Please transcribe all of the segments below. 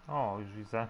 O, już widzę.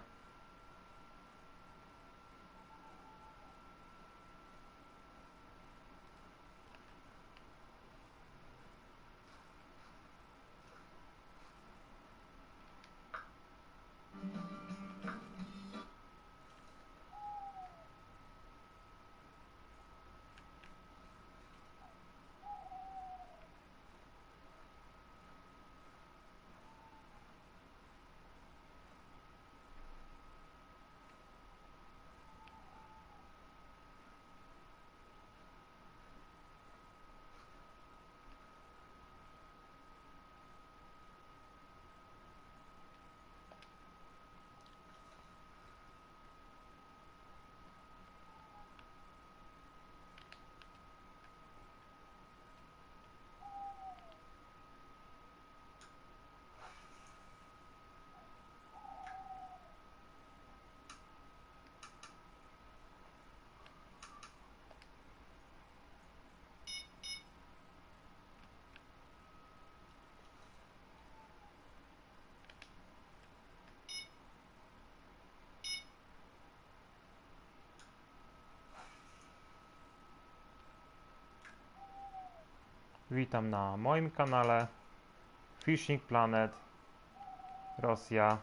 Witam na moim kanale Fishing Planet Rosja.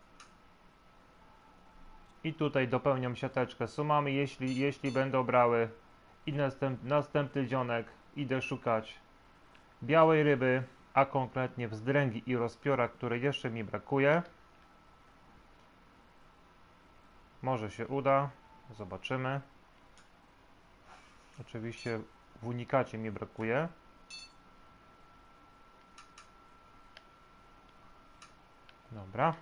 I tutaj dopełniam siateczkę sumami, jeśli będą brały. I następny dzionek idę szukać białej ryby, a konkretnie wzdręgi i rozpiora, której jeszcze mi brakuje. Może się uda, zobaczymy. Oczywiście w unikacie mi brakuje. Dobra.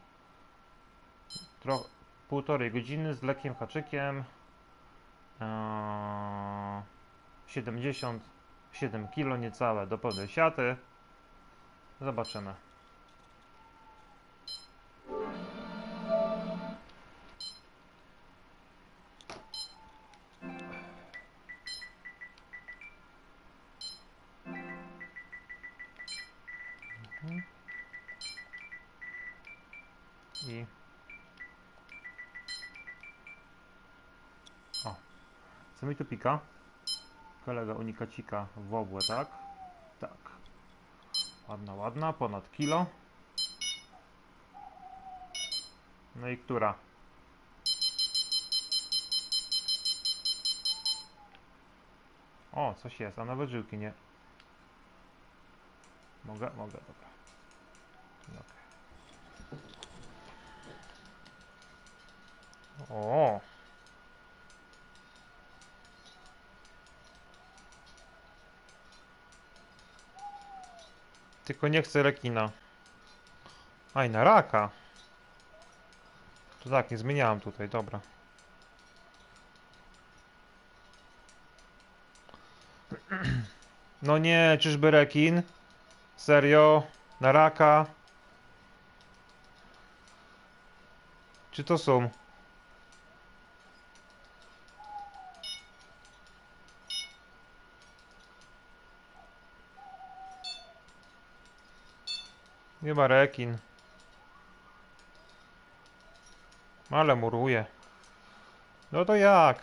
Półtorej godziny z lekkim haczykiem. 77 kg niecałe do pełnej siaty. Zobaczymy. I o, co mi tu pika? Kolega unikacika w wobłę, tak? Tak. Ładna, ładna, ponad kilo. No i która? O, coś jest, a nawet żyłki nie. Mogę, dobra. Okay. O! Tylko nie chcę rekina. Aj, na raka. To tak, nie zmieniałem tutaj, dobra. No nie, czyżby rekin? Serio? Na raka? Czy to są? Nie ma rekin. Ale muruje. No to jak?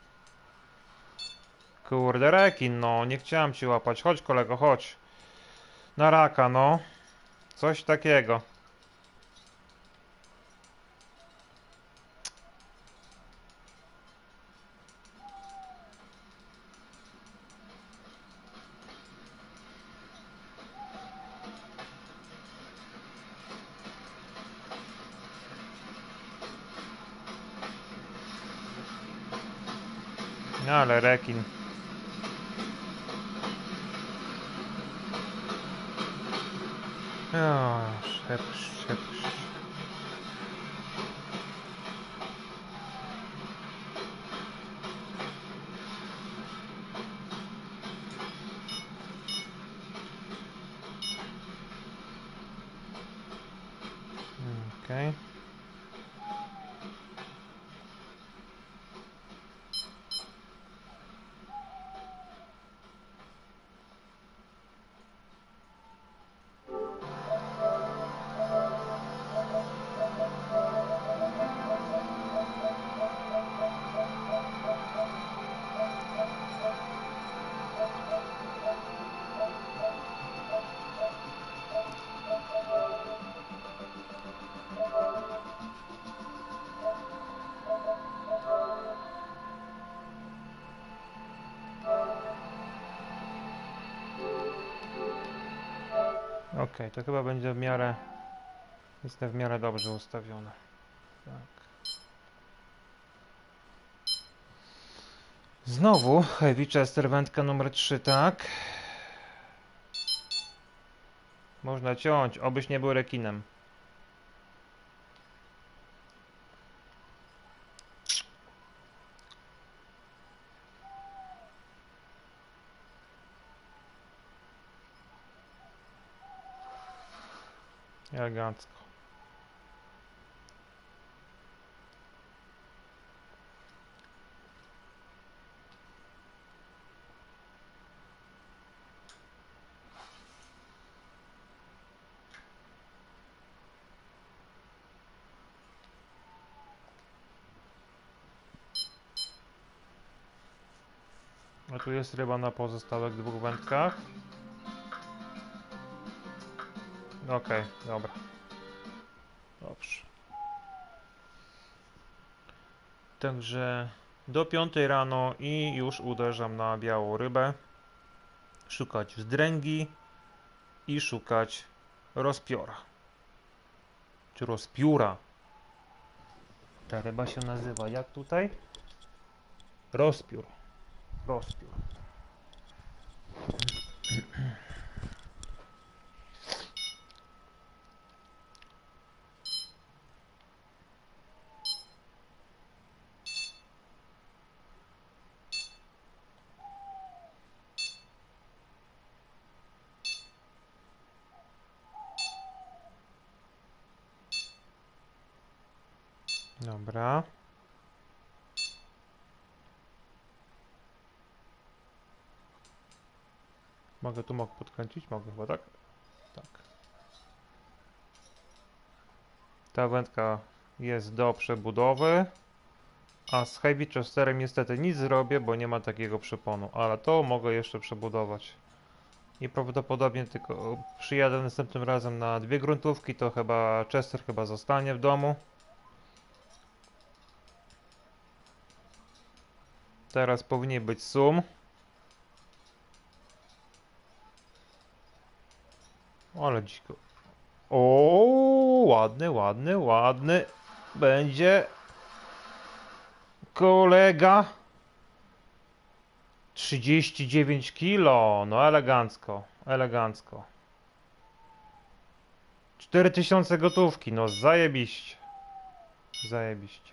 Kurde, rekin, no. Nie chciałem cię łapać. Chodź, kolego, chodź. Na raka, no. Coś takiego. No, ale rekin. O, szepcz. Okej. Ok, to chyba będzie w miarę... Jestem w miarę dobrze ustawione. Tak. Znowu Heavy Chester, wędka numer 3, tak? Można ciąć, obyś nie był rekinem. Elegancko. A tu jest ryba na pozostałych 2 wędkach. Okej, dobra. Dobrze. Także do 5 rano i już uderzam na białą rybę. Szukać wzdręgi i szukać rozpiora. Czy rozpióra. Ta ryba się nazywa jak tutaj? Rozpiór. Rozpiór. Dobra. Mogę tu podkręcić? Mogę chyba, tak? Tak. Ta wędka jest do przebudowy. A z Heavy Chesterem niestety nic zrobię, bo nie ma takiego przeponu. Ale to mogę jeszcze przebudować. I prawdopodobnie tylko przyjadę następnym razem na 2 gruntówki, to chyba Chester chyba zostanie w domu. Teraz powinien być sum. Ale dziko. O, ładny, ładny, ładny. Będzie kolega. 39 kilo. No elegancko, elegancko. 4000 gotówki, no zajebiście. Zajebiście.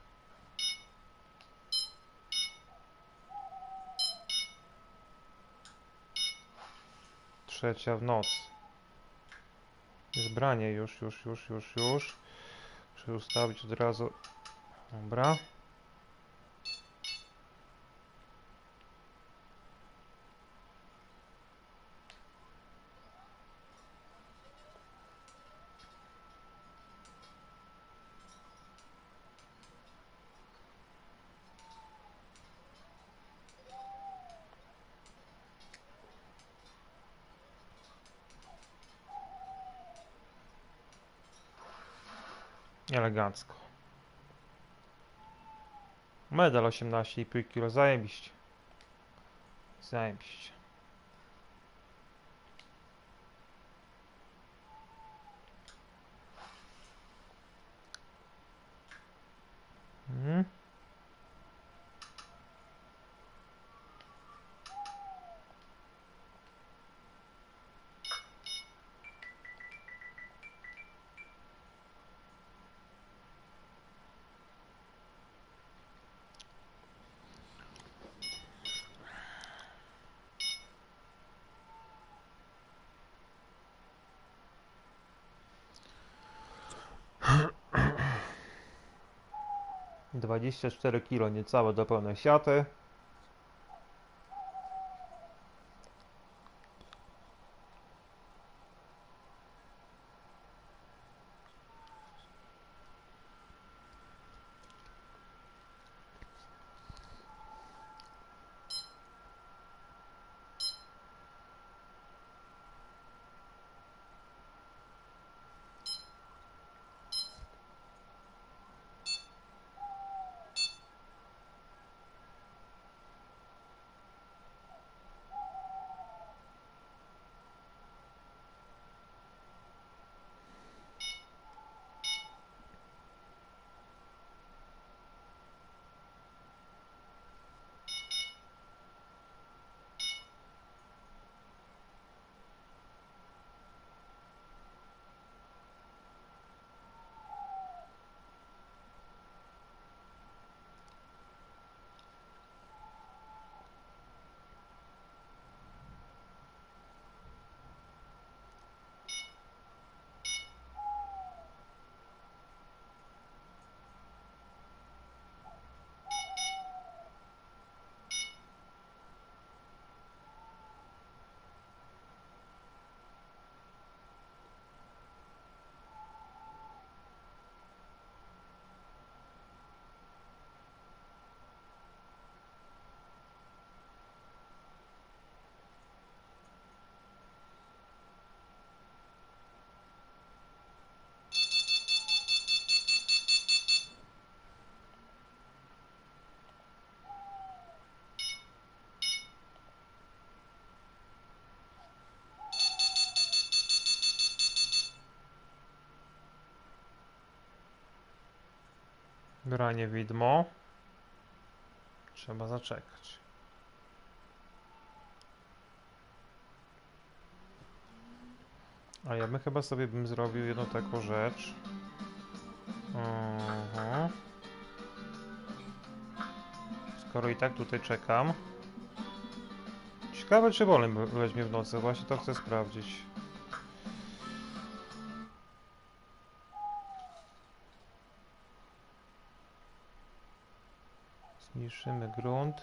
Trzecia w nocy. Jest branie już. Muszę ustawić od razu. Dobra. Elegancko. Medal 18,5 kg. Zajebiście. Zajebiście. Mhm. Hmm. 24 kg niecałe do pełnej siaty. Branie widmo. Trzeba zaczekać. A ja bym chyba sobie zrobił jedną taką rzecz. Skoro i tak tutaj czekam. Ciekawe, czy wolny weźmie w nocy. Właśnie to chcę sprawdzić. Zmniejszymy grunt.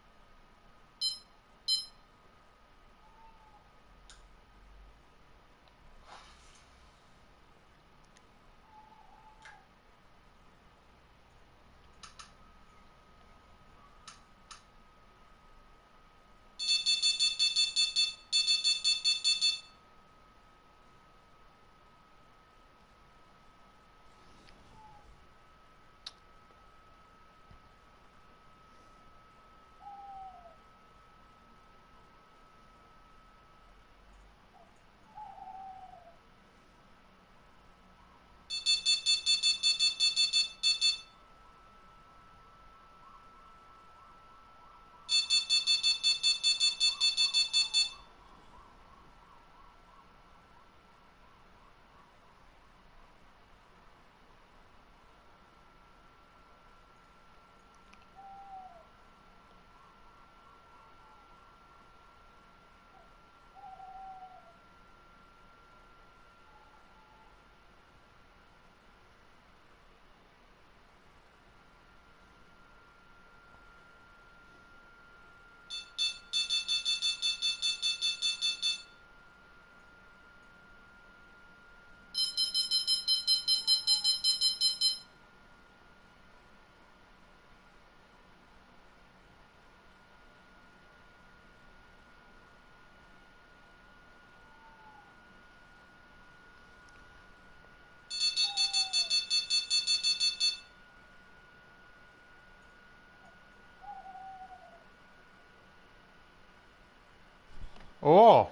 O!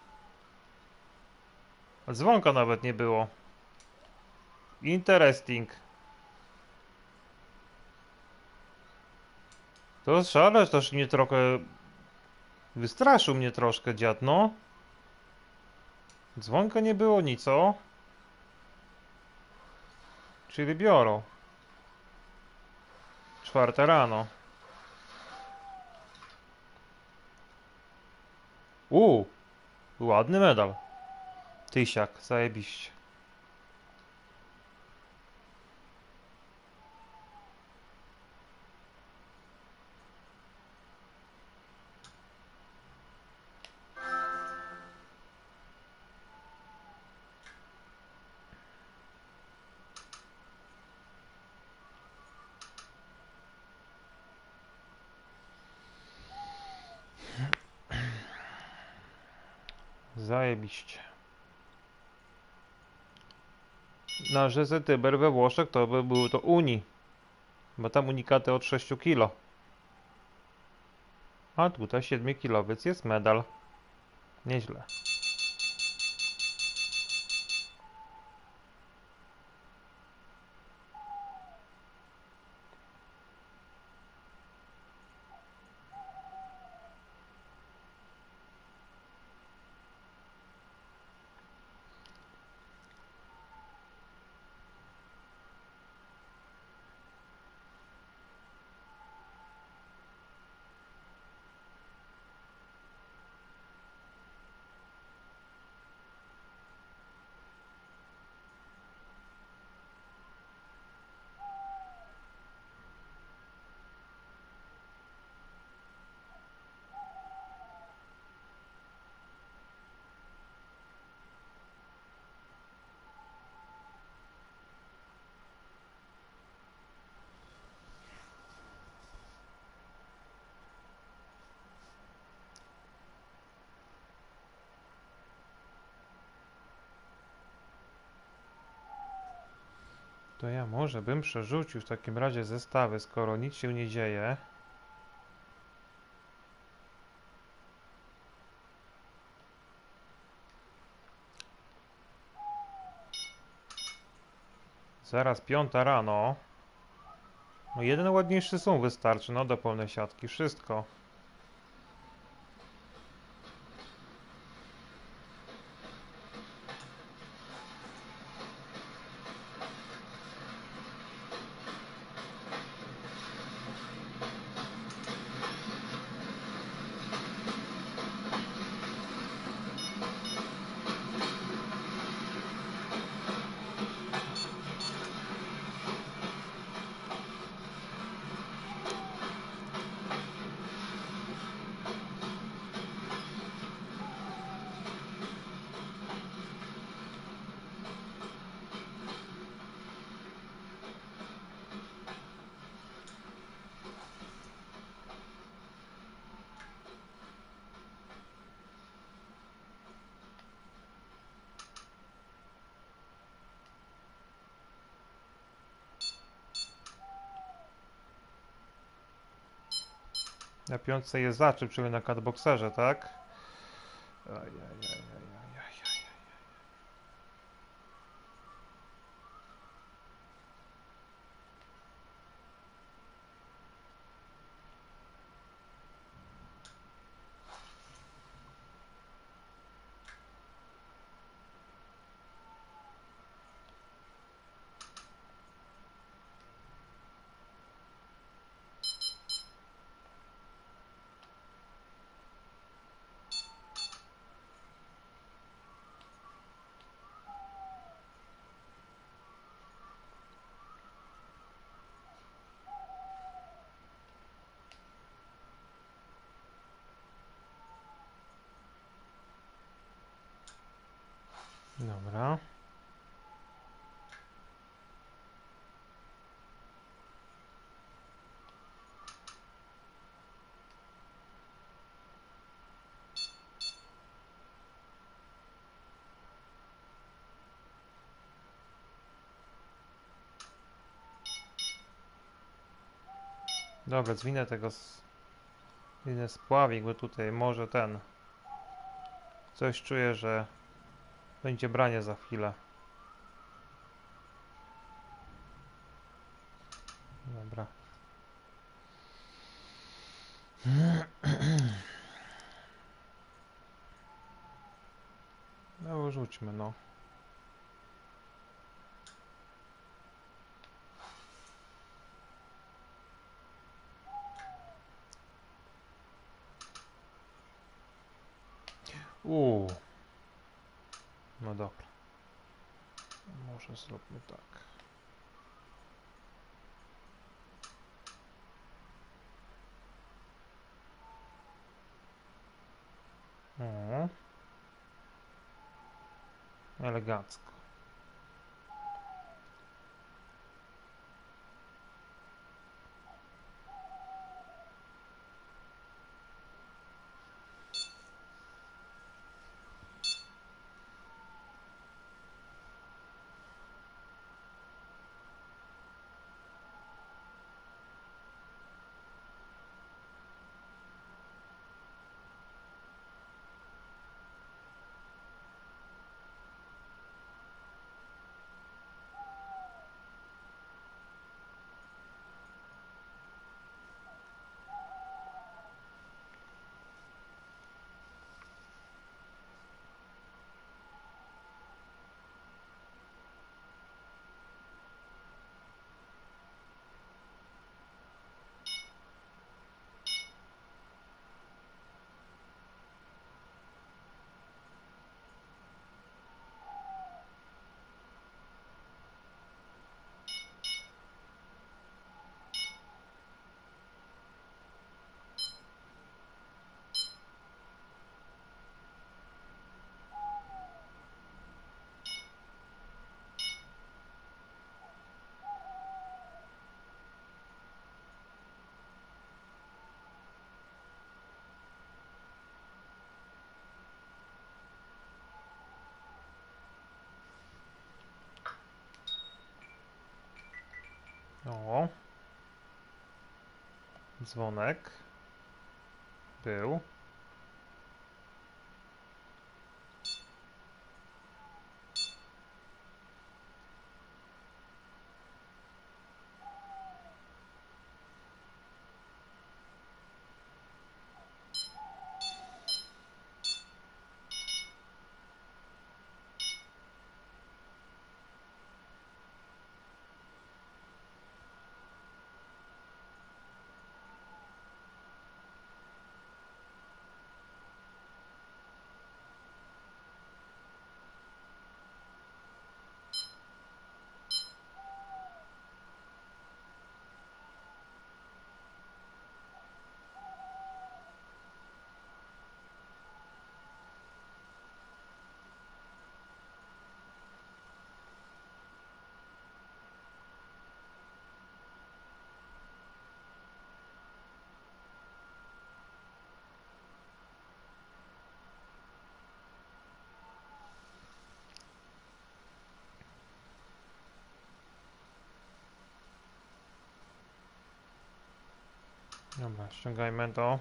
Dzwonka nawet nie było. Interesting. To szależ też mnie trochę... Wystraszył mnie troszkę dziad, no. Dzwonka nie było nic, o? Czyli biorą. 4 rano. Ładny medal. Tysiak, zajebiście. Zajebiście. Na rzece Tyber we Włoszech to by było to Uni. Bo tam unikaty od 6 kilo. A tutaj 7 kilowiec jest medal. Nieźle. To ja może bym przerzucił w takim razie zestawy, skoro nic się nie dzieje. Zaraz 5 rano. No jeden ładniejszy zoom wystarczy, no do pełnej siatki, wszystko. Na piątce jest zaczep, czyli na cutboxerze, tak? Ajajajajajajaj. Dobra. Dobra, zwinę tego zwinę spławik, bo tutaj może ten. Coś czuję, że będzie branie za chwilę. Dobra. No rzućmy, no. Uuu. No dobra. Może zróbmy tak. O, elegancko. O. Dzwonek. Był. Dobra, ściągajmy to.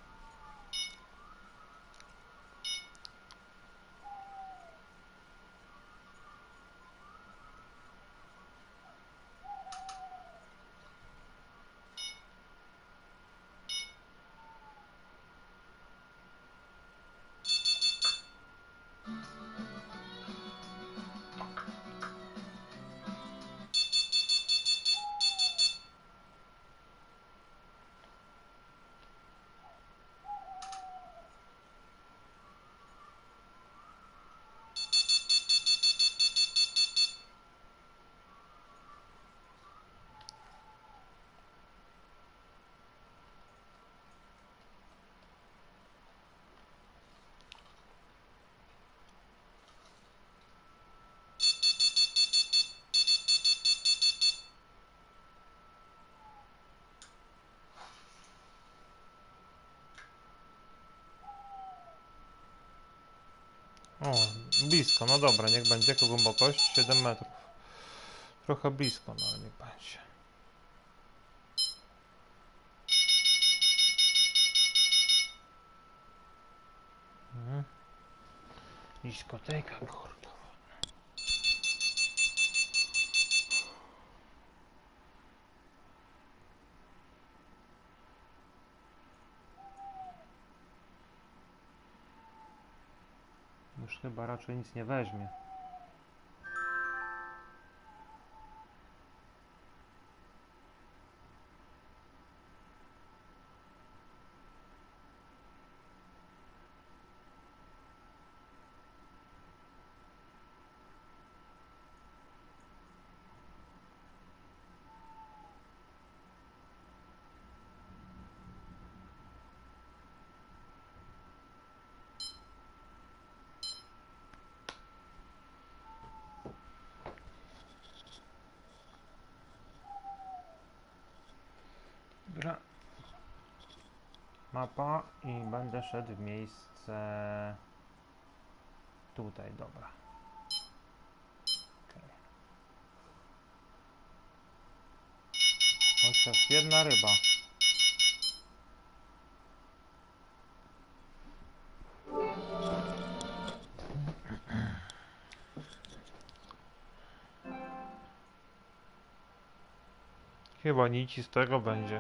O, blisko, no dobra, niech będzie. Jaka głębokość? 7 metrów. Trochę blisko, no ale niech będzie. Dyskoteka, kurde. Już chyba raczej nic nie weźmie. Dobra. Mapa i będę szedł w miejsce tutaj, dobra. Okay. Chociaż jedna ryba. Chyba nic z tego będzie.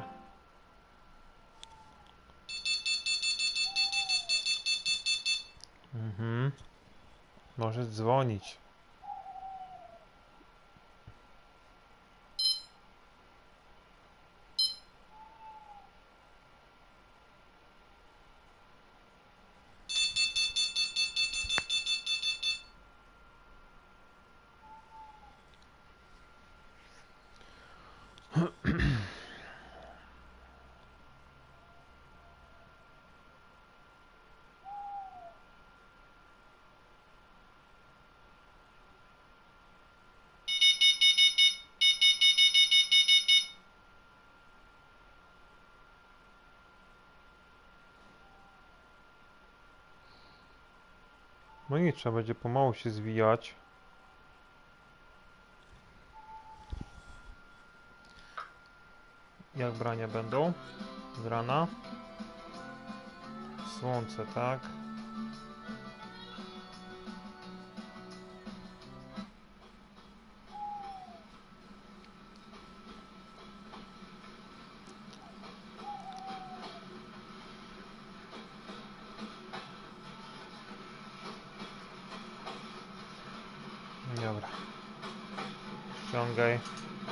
Może dzwonić. No i trzeba będzie pomału się zwijać. Jak brania będą? Z rana? Słońce, tak? Dobra. Ściągaj.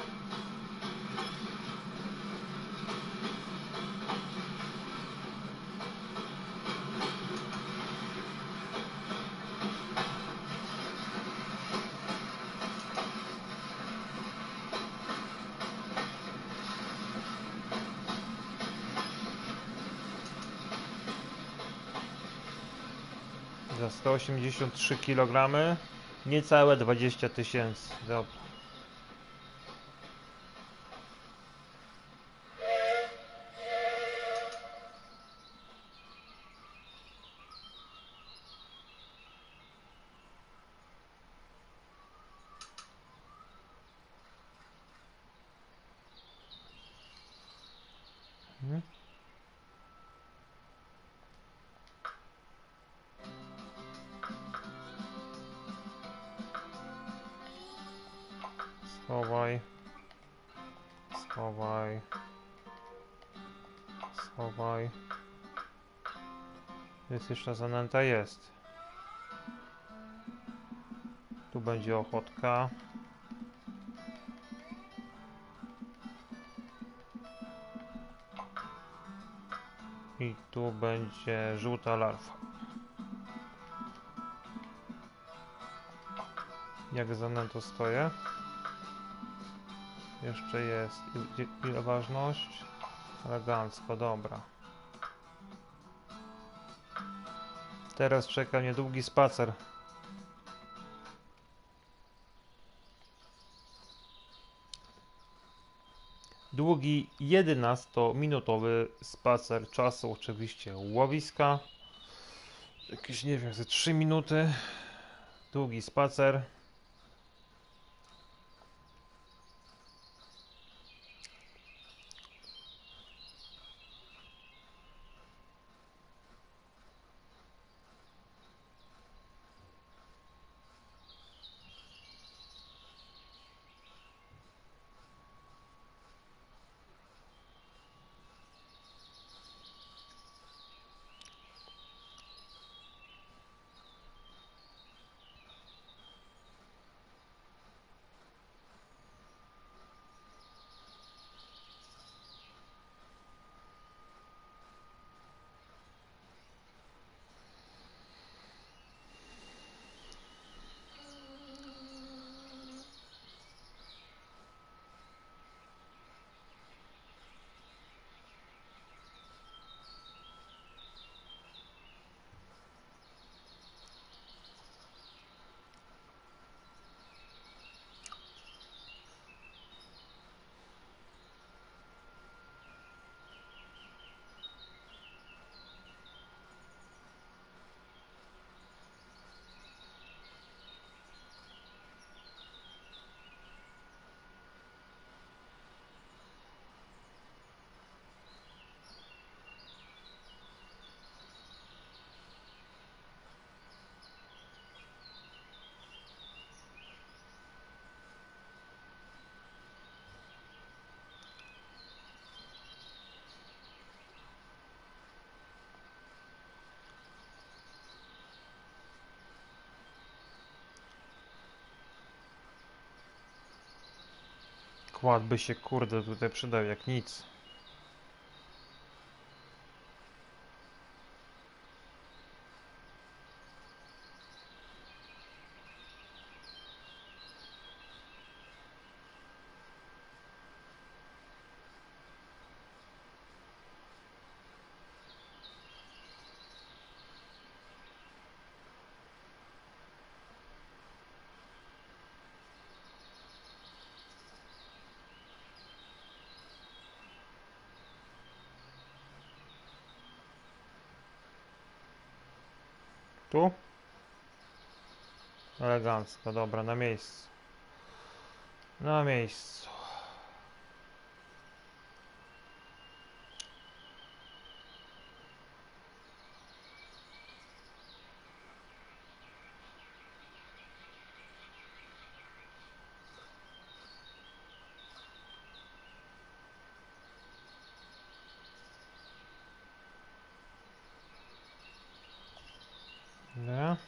Za 183 kg. Niecałe 20 000. Dobra. Schowaj. Schowaj. Schowaj. Jest jeszcze zanęta? Jest. Tu będzie ochotka. I tu będzie żółta larwa. Jak zanęto stoję? Jeszcze jest. Ile ważność? Elegancko, dobra. Teraz czeka mnie długi spacer. Długi 11-minutowy spacer czasu, oczywiście łowiska. Jakieś, nie wiem, ze 3 minuty. Długi spacer. Kład by się, kurde, tutaj przydał jak nic. Tu? Elegancko, dobra, na miejscu. Na miejscu. Nie?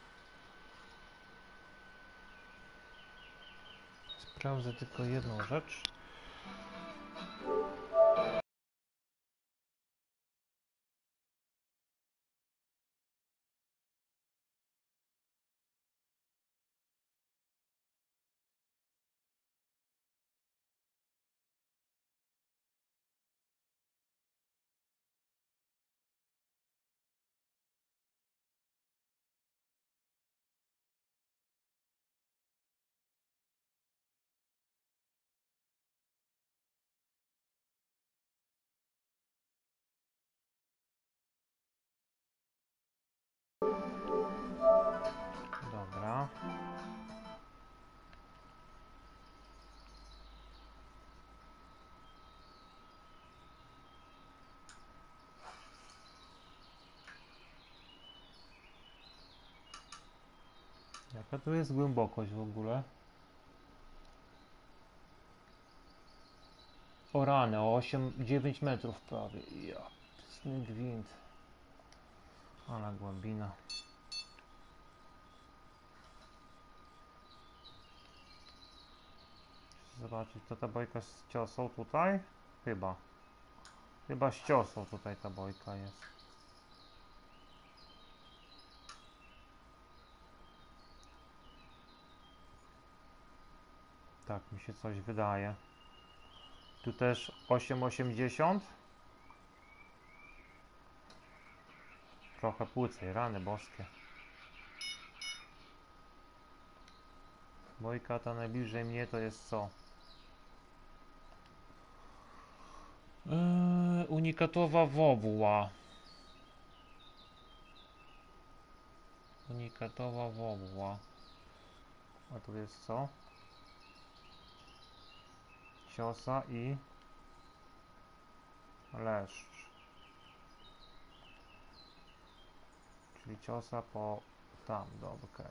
Sprawdzę tylko jedną rzecz. Dobra. Jaka tu jest głębokość w ogóle? O rany, o 8-9 metrów prawie. Ja, psny gwint. Ale głębina. Zobaczyć, to ta bojka z ciosą tutaj? Chyba. Chyba z ciosą tutaj ta bojka jest. Tak mi się coś wydaje. Tu też 8,80. Trochę płycej, rany boskie. Bojka ta najbliżej mnie to jest co? Unikatowa wobła. Unikatowa wobła. A tu jest co? Ciosa i leszcz. Czyli ciosa po tam, dobra, okej.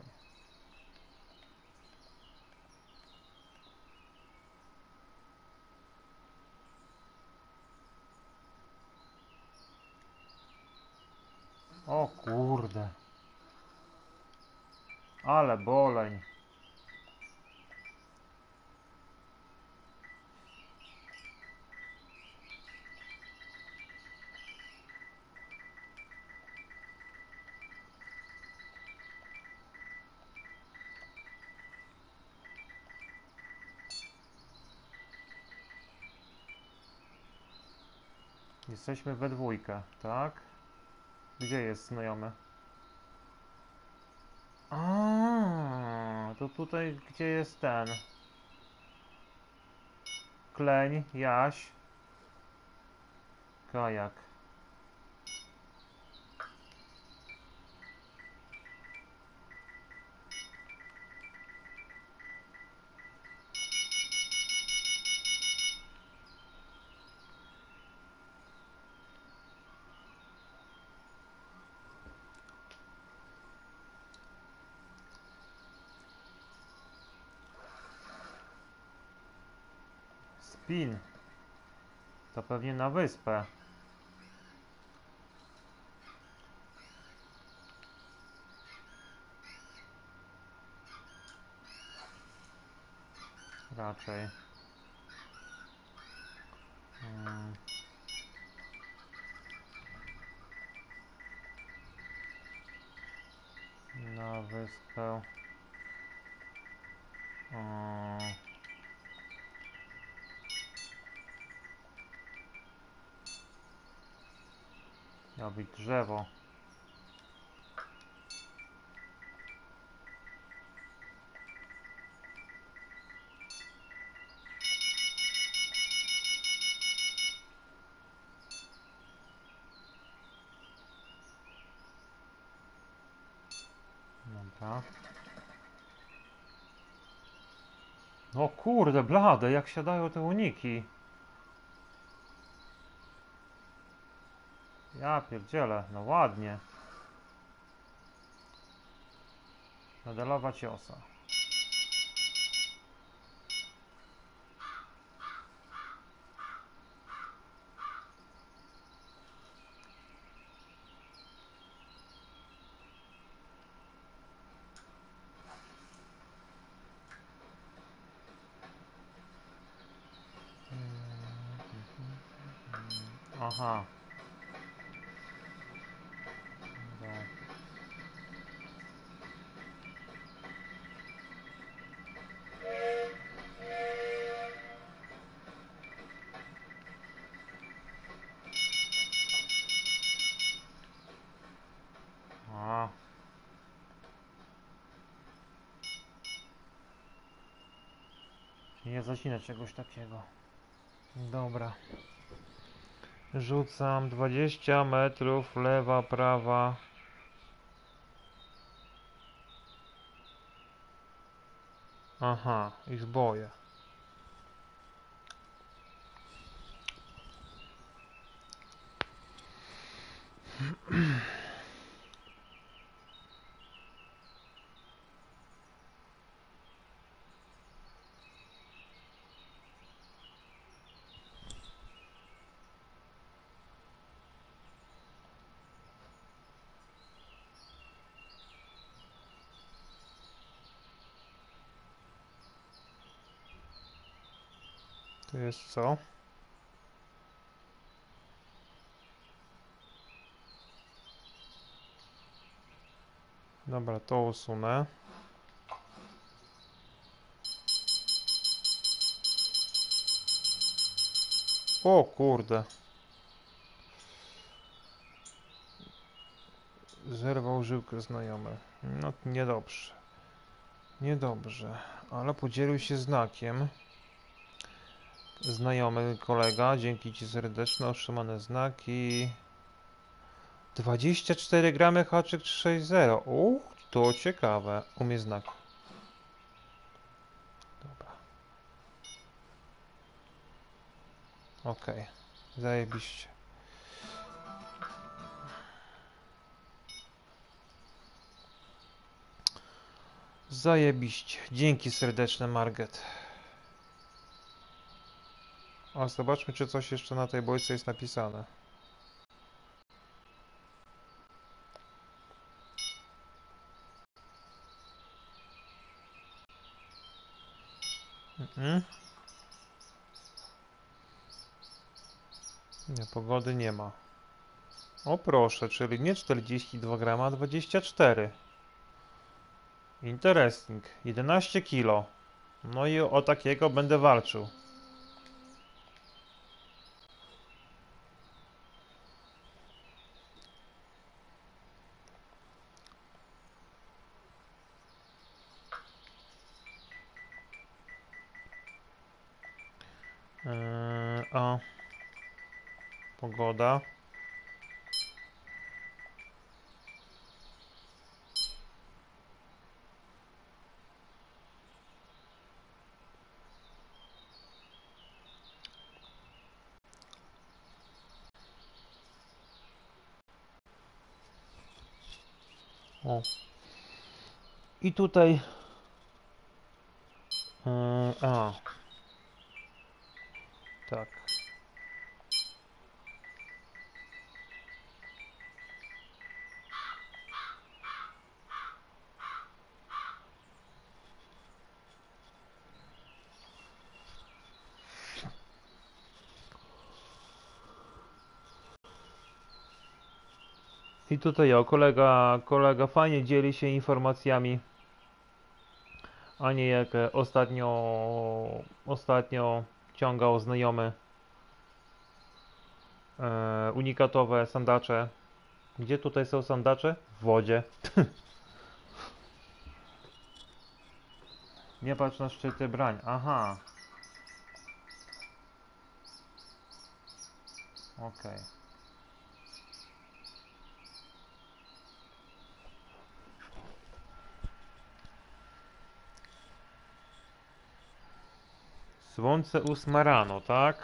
O kurde. Ale boleń. Jesteśmy we dwójkę, tak? Gdzie jest znajomy? A, to tutaj gdzie jest ten? Kleń, Jaś, kajak. Spin. To pewnie na wyspę. Raczej. Hmm. Na wyspę. Miał być drzewo. Dobra. O kurde, blade, jak siadają te uniki. Ja pierdzielę, no ładnie. Modelowa ciosa. Aha. Dobra. A. Nie zacinę czegoś takiego. Dobra. Rzucam 20 metrów, lewa, prawa. Aha, ich boję. Tu jest co? Dobra, to usunę. O kurde. Zerwał żyłkę znajomy. No niedobrze. Niedobrze. Ale podzielił się znakiem. Znajomy kolega, dzięki ci serdeczne, otrzymane znaki. 24 gramy haczyk 360. To ciekawe. Umie znak. Dobra. Okej. Zajebiście. Zajebiście. Dzięki serdeczne, Marget. A zobaczmy, czy coś jeszcze na tej bojce jest napisane. Nie, pogody nie ma. O proszę, czyli nie 42 grama, a 24. Interesting. 11 kilo. No i o takiego będę walczył. A pogoda. O. I tutaj. A. Tak. I tutaj o, kolega fajnie dzieli się informacjami, a nie jak ostatnio ciągał znajomy unikatowe sandacze. Gdzie tutaj są sandacze? W wodzie. Nie patrz na szczyty brań. Aha. Okej. Słońce 8 rano, tak?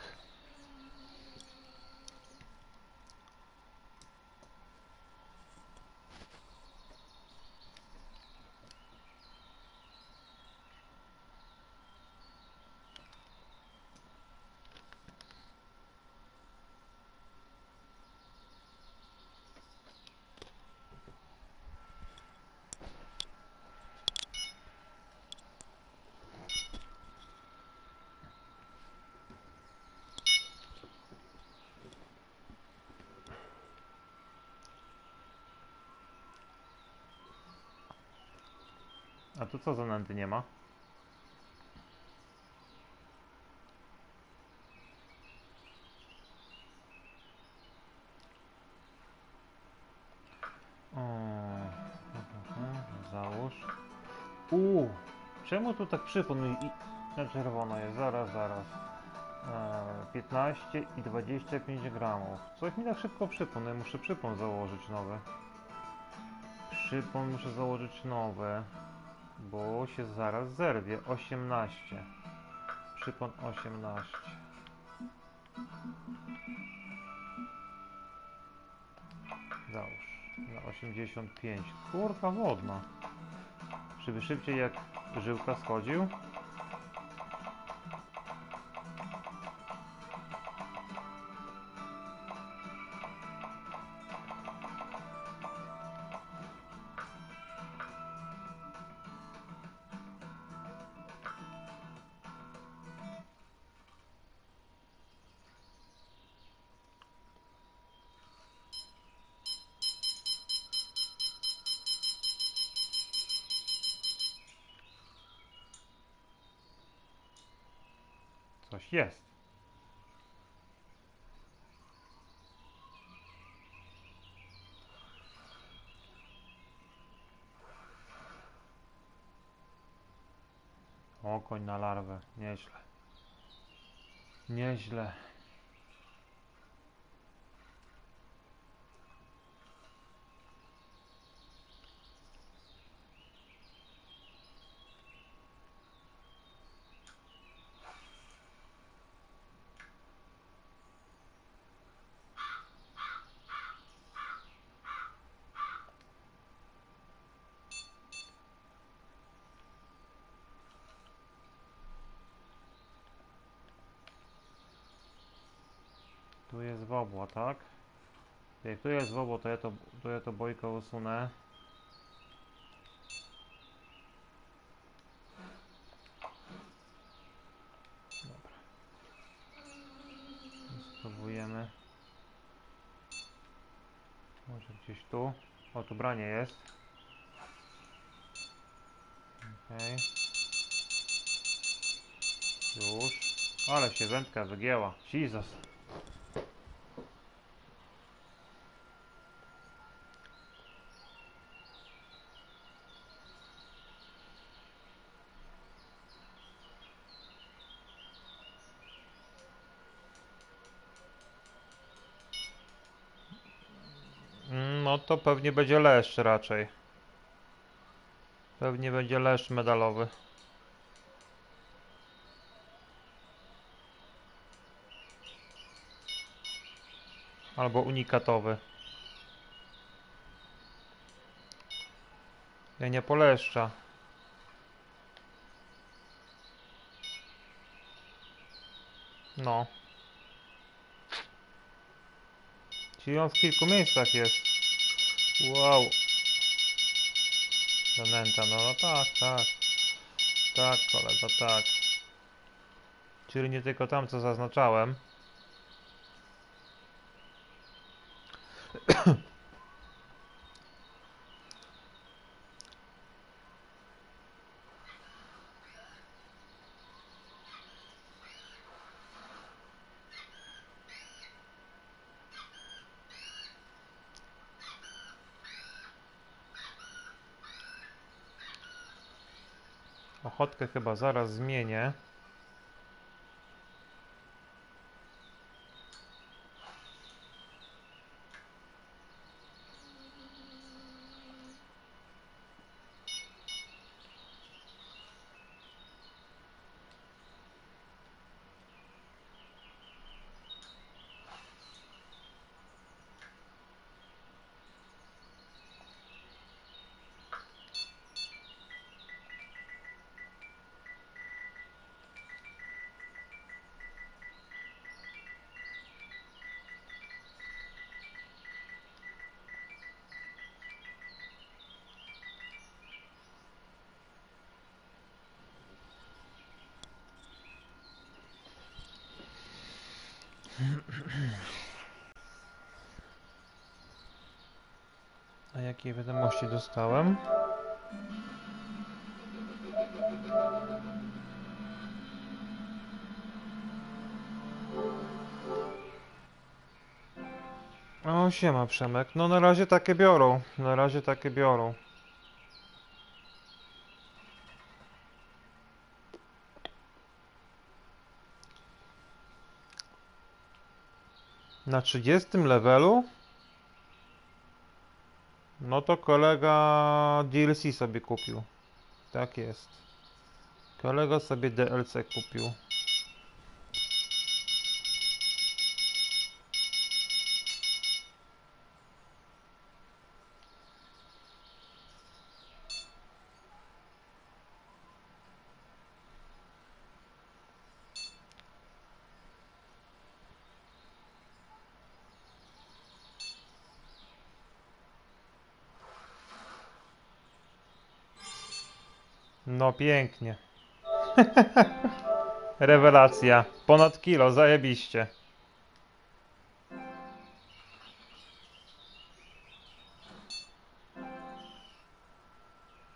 A tu co za nęty nie ma? O, załóż. Czemu tu tak przypon na czerwono jest? Zaraz. 15 i 25 gramów. Coś mi tak szybko przypon. Ja muszę przypon założyć nowy. Przypon muszę założyć nowy, bo się zaraz zerwie. 18. Przypon 18. Załóż. Na 85. Kurka wodna. Żeby szybciej jak żyłka schodził. Coś jest. Okoń na larwę. Nieźle. Nieźle. Tu jest wobło, tak? Jak tu jest wobło, to ja to bojko usunę. Dobra. Spróbujemy. Może gdzieś tu. O, tu branie jest. Okej. Już. Ale się wędka wygięła. Jesus. No to pewnie będzie leszcz raczej. Pewnie będzie leszcz medalowy. Albo unikatowy. Ja nie poleszcza. No. Czyli on w kilku miejscach jest. Wow. Zanęta, no tak, tak. Tak, kolego, tak. Czyli nie tylko tam, co zaznaczałem. Ochotkę chyba zaraz zmienię. A jakie wiadomości dostałem? O, siema Przemek. No na razie takie biorą. Na razie takie biorą. Na 30 levelu? No to kolega DLC sobie kupił. Tak jest. Kolega sobie DLC kupił. No pięknie. Rewelacja. Ponad kilo, zajebiście.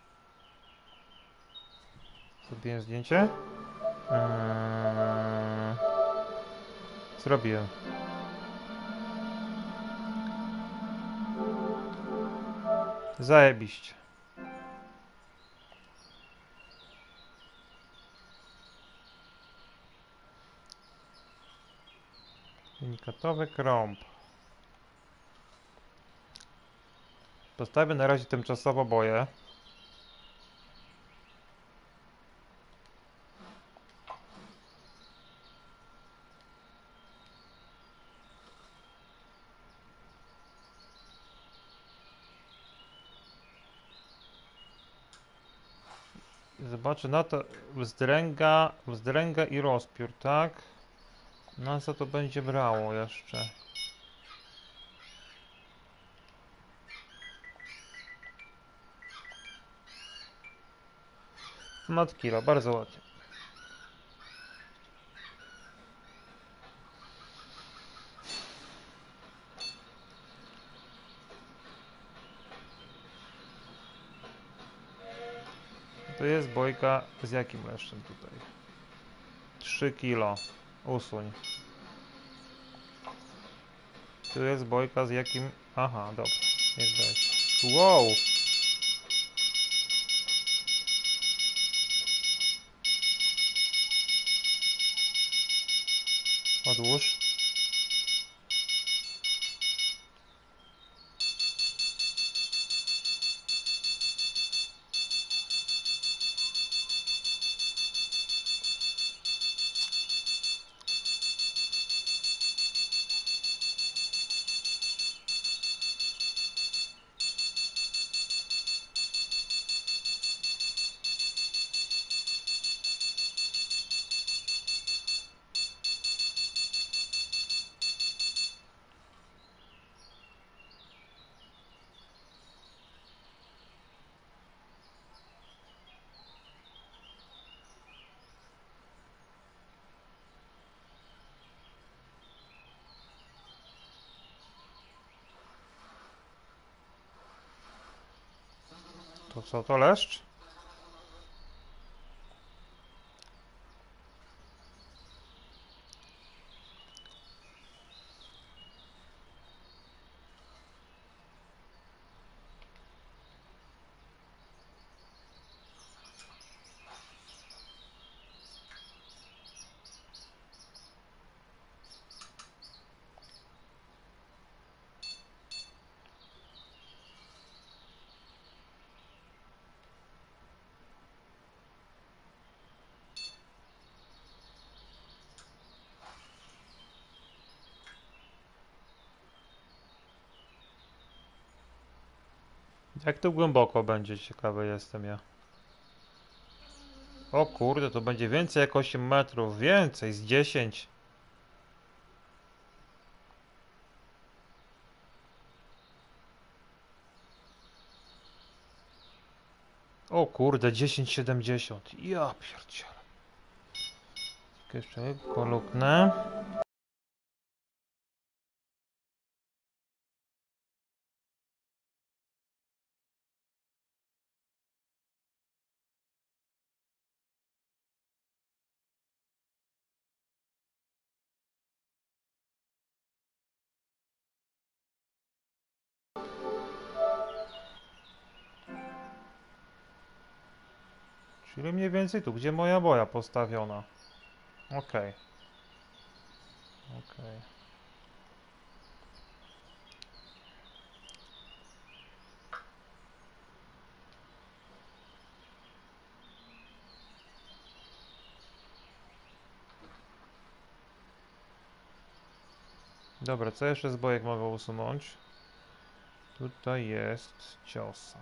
Zrobiłem zdjęcie. Eee, Zrobiłem. Zajebiście. Unikatowy krąb. Postawię na razie tymczasowo boję. Zobaczę na to wzdręga i rozpiór, tak? Na co to będzie brało jeszcze? Matkila, bardzo ładnie. To jest bojka z jakim leszczem tutaj? 3 kilo. Usuń. Tu jest bojka z jakim... Aha, dobra. Niech będzie. Wow! Odłóż. To co, to leszcz? Jak tu głęboko będzie? Ciekawy jestem ja. O kurde, to będzie więcej jak 8 metrów. Więcej, z 10. O kurde, 10,70. Ja pierdzielę. Jeszcze poluknę. Czyli mniej więcej tu, gdzie moja boja postawiona. Okej. Okej. Dobra, co jeszcze z bojek mogę usunąć? Tutaj jest ciosa.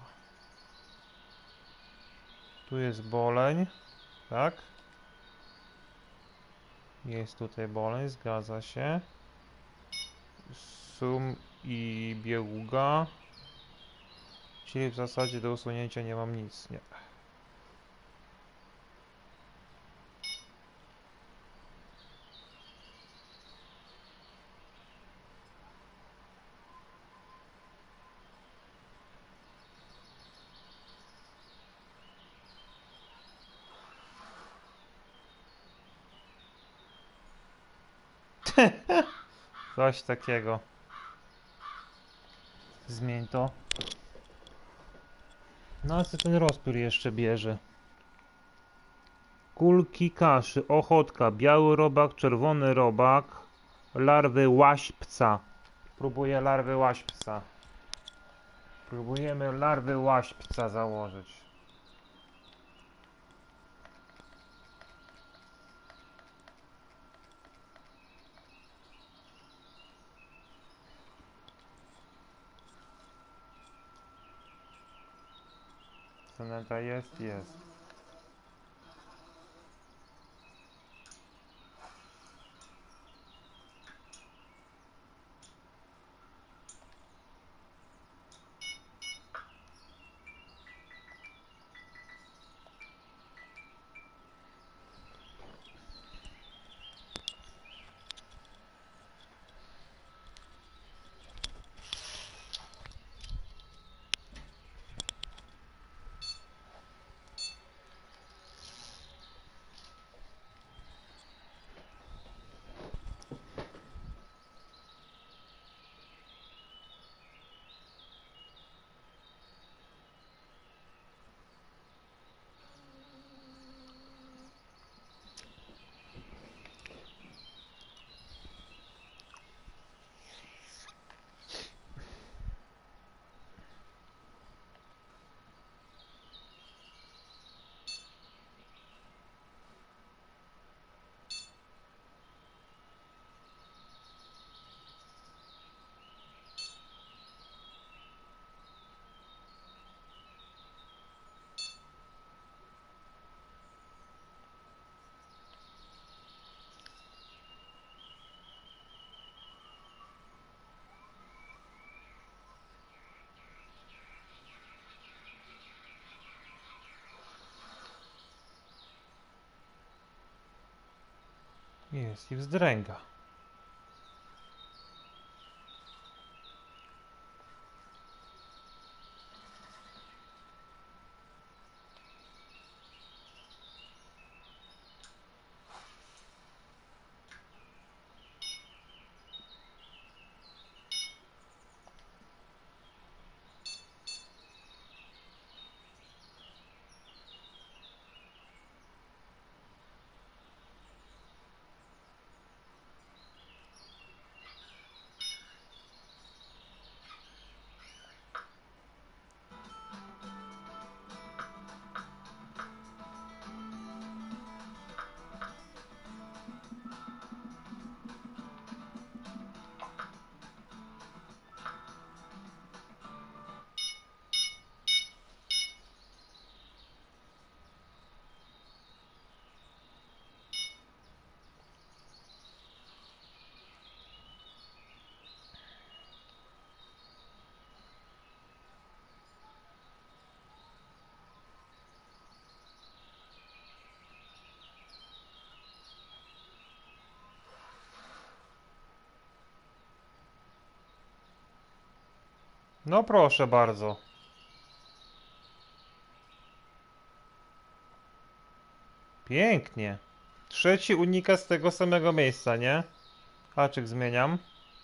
Tu jest boleń. Tak? Jest tutaj boleń, zgadza się. Sum i bieługa. Czyli w zasadzie do usunięcia nie mam nic. Nie. Coś takiego. Zmień to. No a co ten rozpiór jeszcze bierze? Kulki kaszy, ochotka, biały robak, czerwony robak, larwy łaśpca. Próbuję larwy łaśpca. Próbujemy larwy łaśpca założyć. Soneta jest? Jest. Jest i wzdręga. No proszę bardzo. Pięknie. Trzeci unikat z tego samego miejsca, nie? Haczyk zmieniam.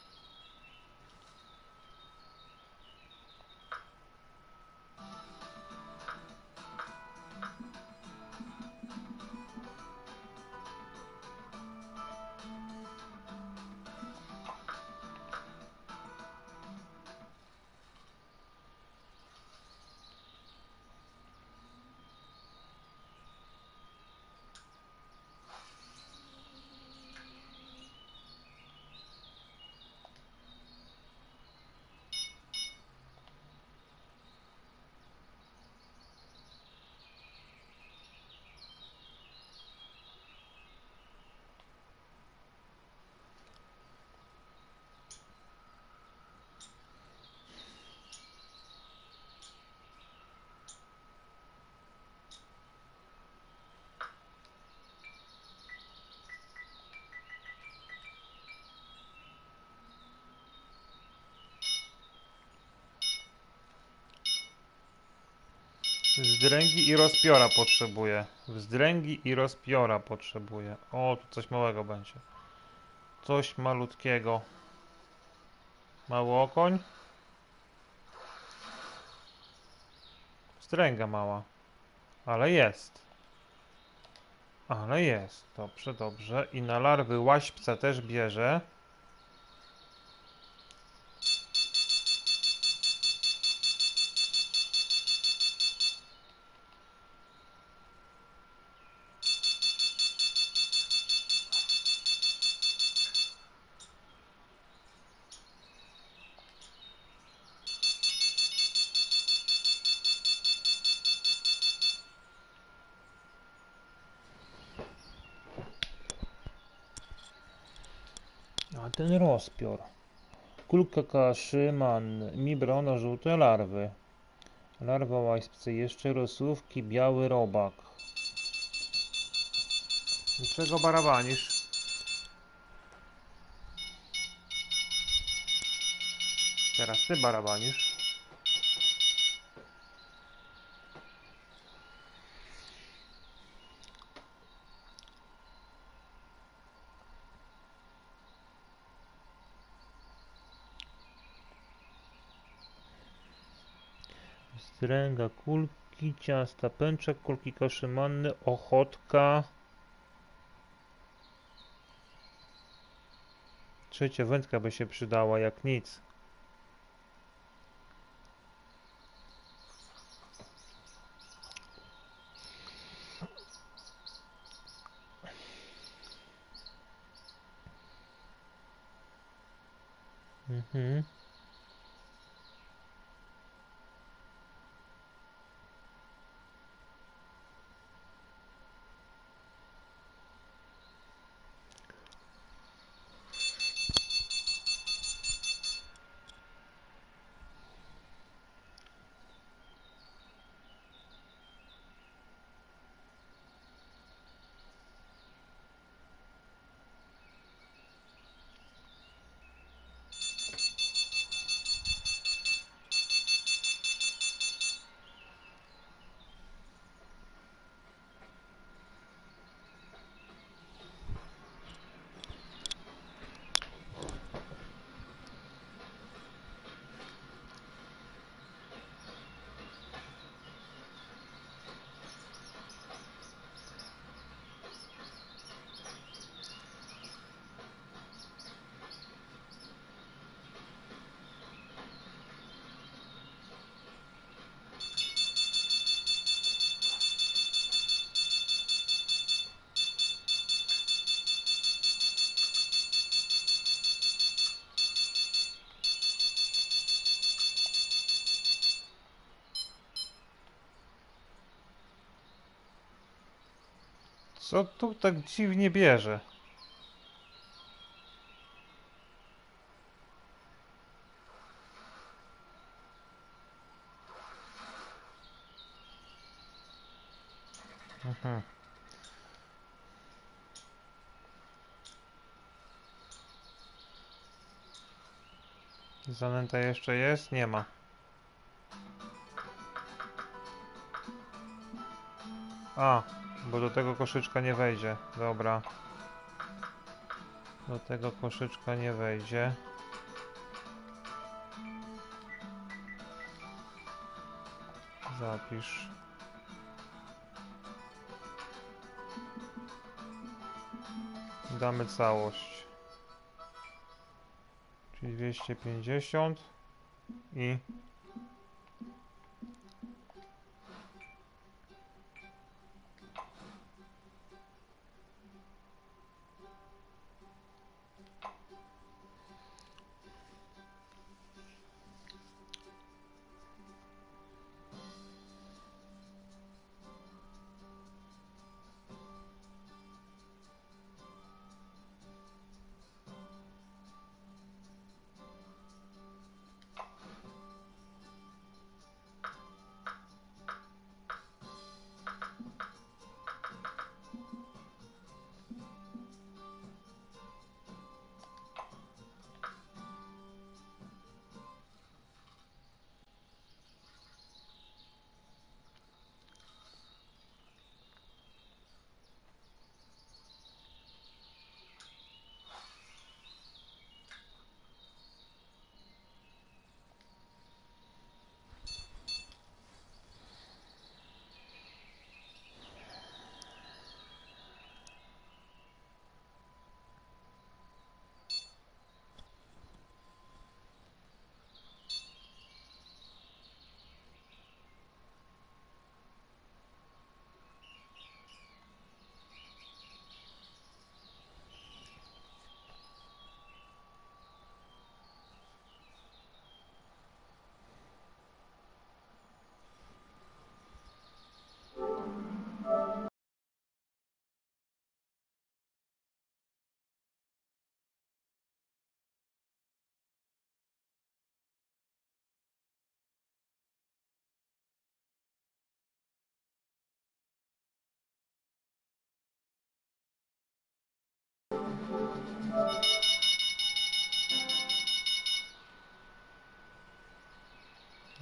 Wzdręgi i rozpiora potrzebuję. Wzdręgi i rozpiora potrzebuję. O, tu coś małego będzie. coś malutkiego. Mały okoń. Stręga mała. Ale jest. Ale jest. Dobrze, dobrze. I na larwy łaśpca też bierze. A ten rozpiór. Kulka kaszy, manny, mibrono, żółte larwy. Larwa łaśpcy, jeszcze rosówki, biały robak. I czego barabanisz? Teraz ty barabanisz. Stręga, kulki, ciasta, pęczek, kulki kaszy manny, ochotka. Trzecia wędka by się przydała jak nic. Mhm. Co tu tak dziwnie bierze? Mhm. Zanęta jeszcze jest? Nie ma. A, bo do tego koszyczka nie wejdzie. Dobra. Do tego koszyczka nie wejdzie. Zapisz. Damy całość. Czyli 250 i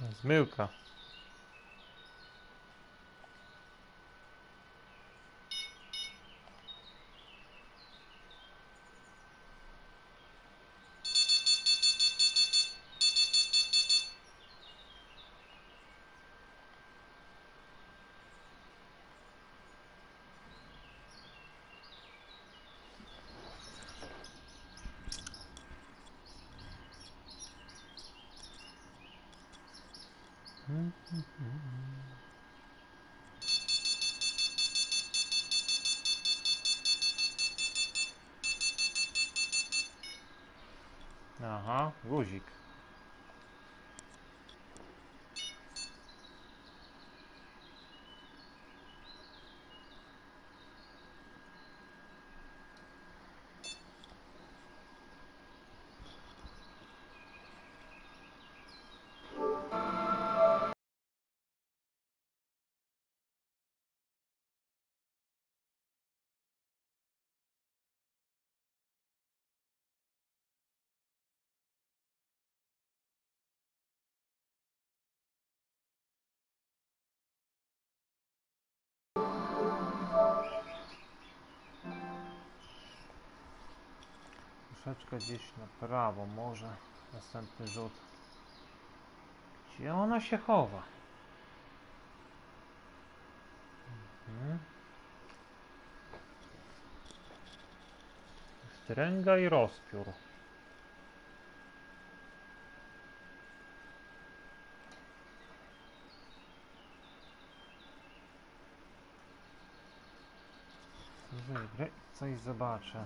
Zmyłka. Aha, guzik. Troszeczkę gdzieś na prawo, może następny rzut. Gdzie ona się chowa? Stręga i rozpiór. Wygrę i coś zobaczę.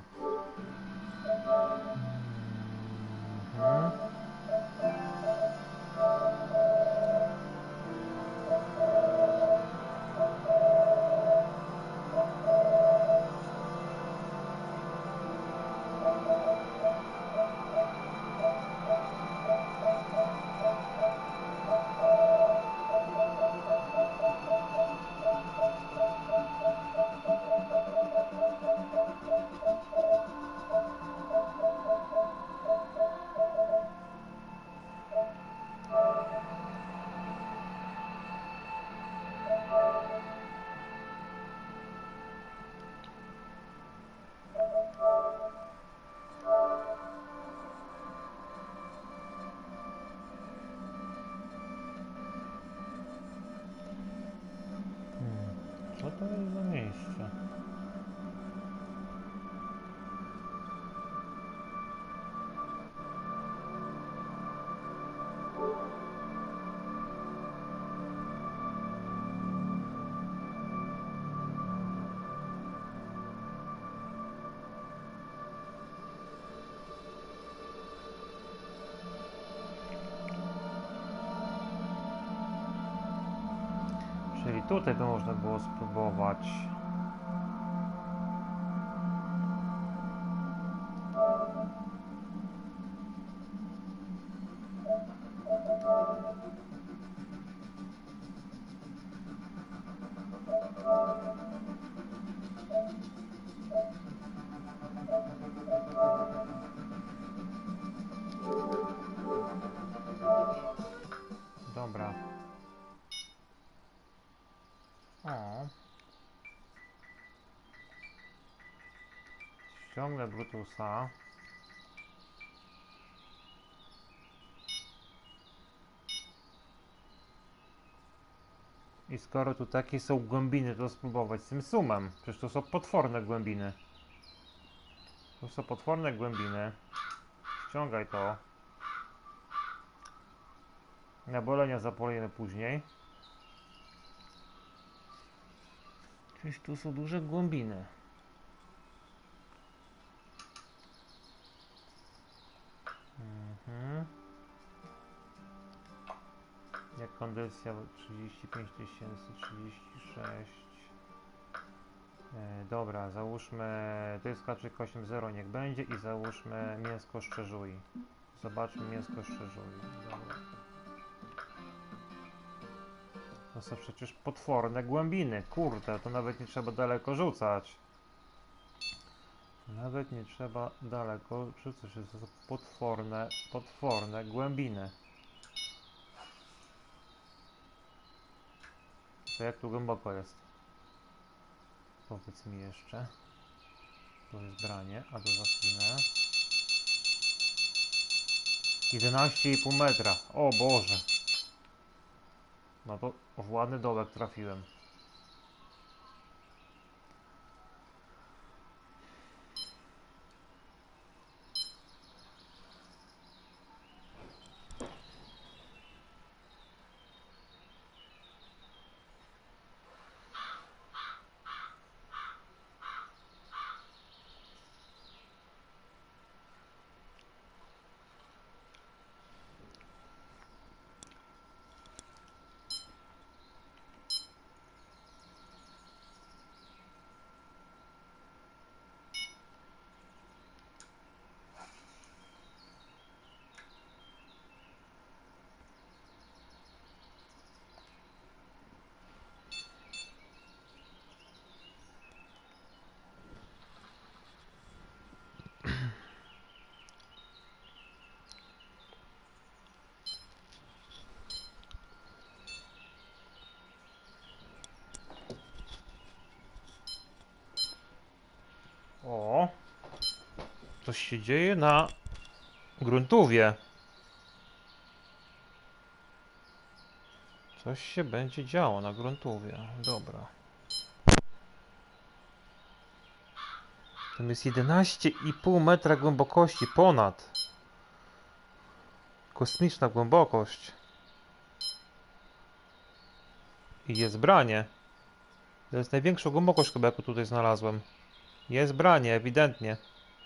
Co to jest za miejsce? Czyli tutaj by można było spróbować. Dobra. O. Ściągnę Brutusa. I skoro tu takie są głębiny, to spróbować z tym sumem. Przecież to są potworne głębiny. To są potworne głębiny. Ściągaj to. Nabolenia zapolejemy później. Przecież tu są duże głębiny. Jak kondycja 35 036. Dobra, załóżmy, to jest haczyk 8.0, niech będzie i załóżmy mięsko szczerzuj. Zobaczmy mięsko szczerzuj. Dobra. To są przecież potworne głębiny, kurde, to nawet nie trzeba daleko rzucać. Nawet nie trzeba daleko rzucać, to są potworne głębiny. To jak tu głęboko jest? Powiedz mi jeszcze. Tu jest branie, a to za chwilę. 11,5 metra. O Boże. No to w ładny dołek trafiłem. O, coś się dzieje na gruntówie. Coś się będzie działo na gruntówie. Dobra. Tam jest 11,5 metra głębokości ponad. Kosmiczna głębokość. I jest branie. To jest największa głębokość chyba, jaką tutaj znalazłem. Jest branie, ewidentnie.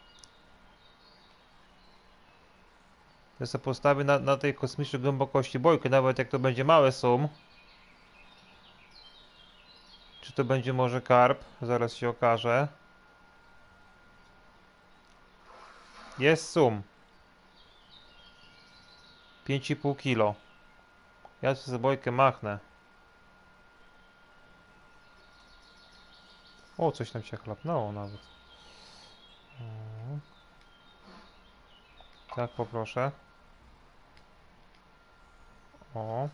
Ja sobie postawię na tej kosmicznej głębokości bojkę, nawet jak to będzie mały sum. Czy to będzie może karp? Zaraz się okaże. Jest sum. 5,5 kilo. Ja sobie bojkę machnę. O, coś tam się chlapnęło nawet. Tak, poproszę. O.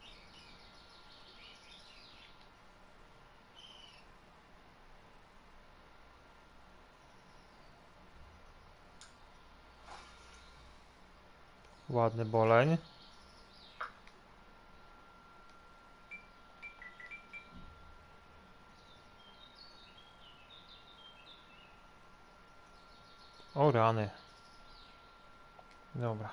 Ładny boleń. O rany. Dobra.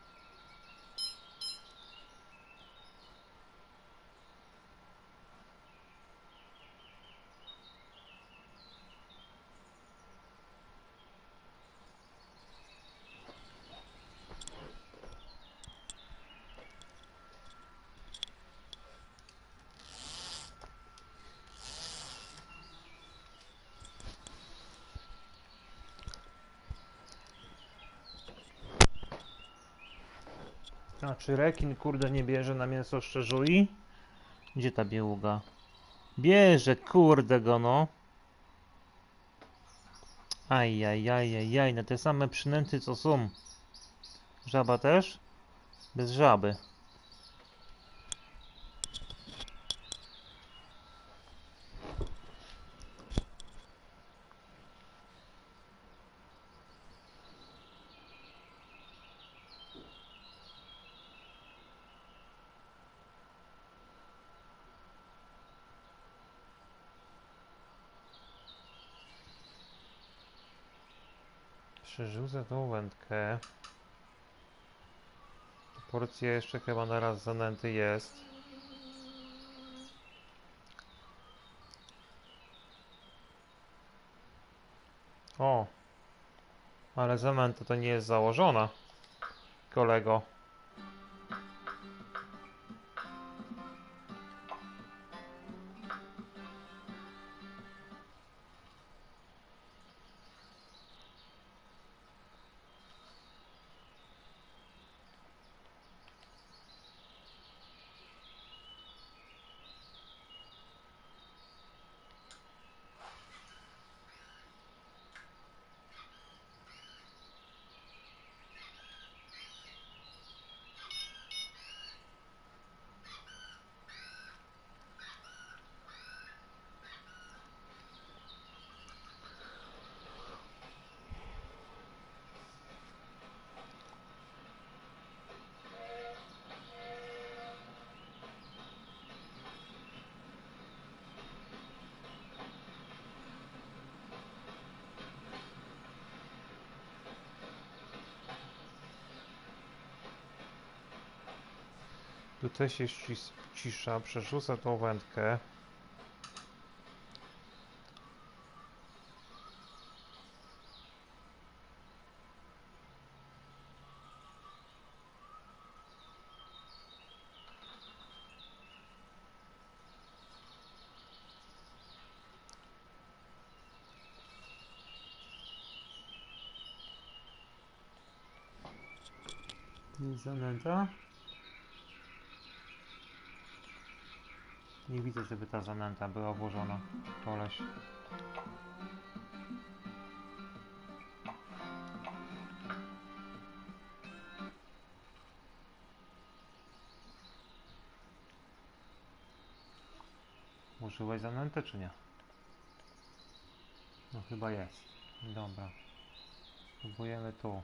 A czy rekin kurde nie bierze na mięso szczerzui? Gdzie ta białuga? Bierze kurde go no. Ajajajajaj, na te same przynęty co są. Żaba też? Bez żaby. Przerzucę tą wędkę. Porcja jeszcze chyba na raz zanęty jest. O! Ale zanęta to nie jest założona, kolego. Tu też jest cisza, przerzucę tą wędkę. Nie zanęta? Nie widzę, żeby ta zanęta była włożona. Koleś. Użyłeś zanętę czy nie? No chyba jest. Dobra. Spróbujemy tu.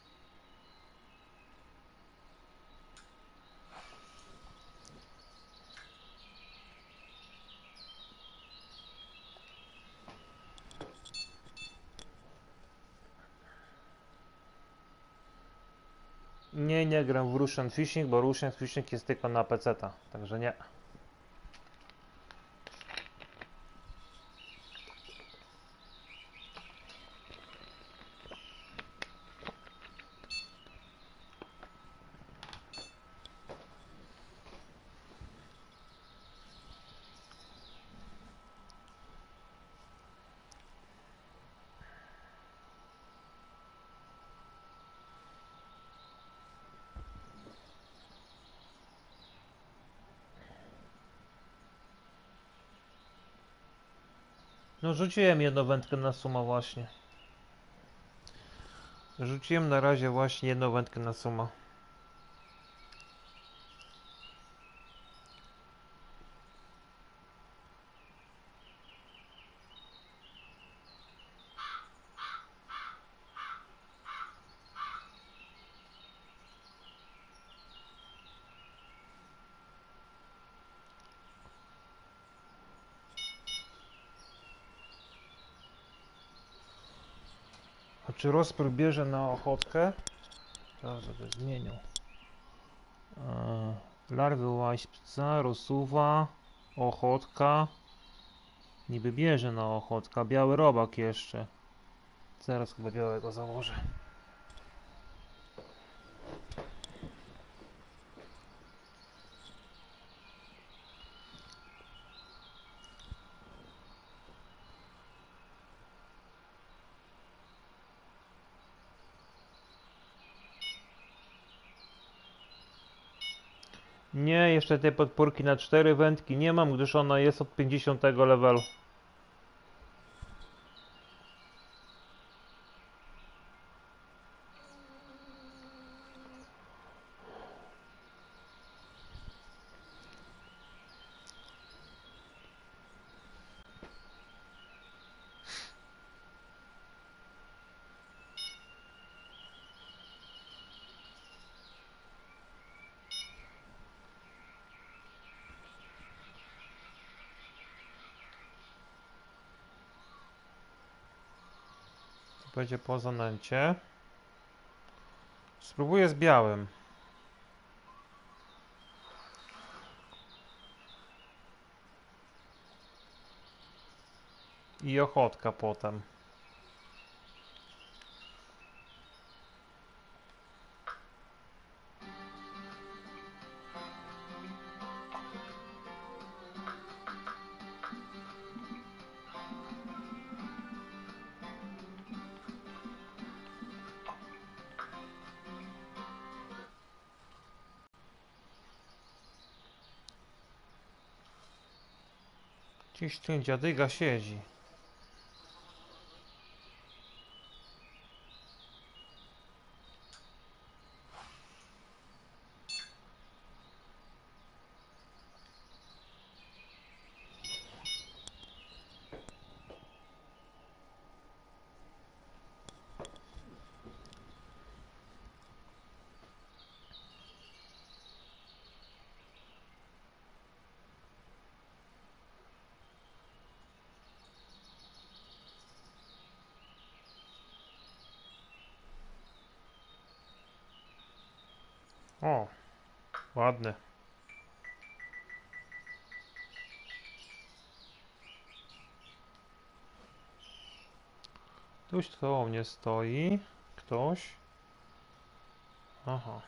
Nie gram w Russian Fishing, bo Russian Fishing jest tylko na PC-ta, także nie. No rzuciłem jedną wędkę na suma właśnie. Rzuciłem na razie właśnie jedną wędkę na suma. A czy rozpór bierze na ochotkę? Teraz sobie zmienił. Larwy łaźpca, rosuwa, ochotka. Niby bierze na ochotka. Biały robak jeszcze. Zaraz chyba białego założę. Nie, jeszcze tej podpórki na 4 wędki nie mam, gdyż ona jest od 50 levelu. Będzie po zanęcie. Spróbuję z białym. I ochotka potem. Gdzieś ten dziadyga siedzi. O, ładny. Ktoś koło mnie stoi. Ktoś. Aha.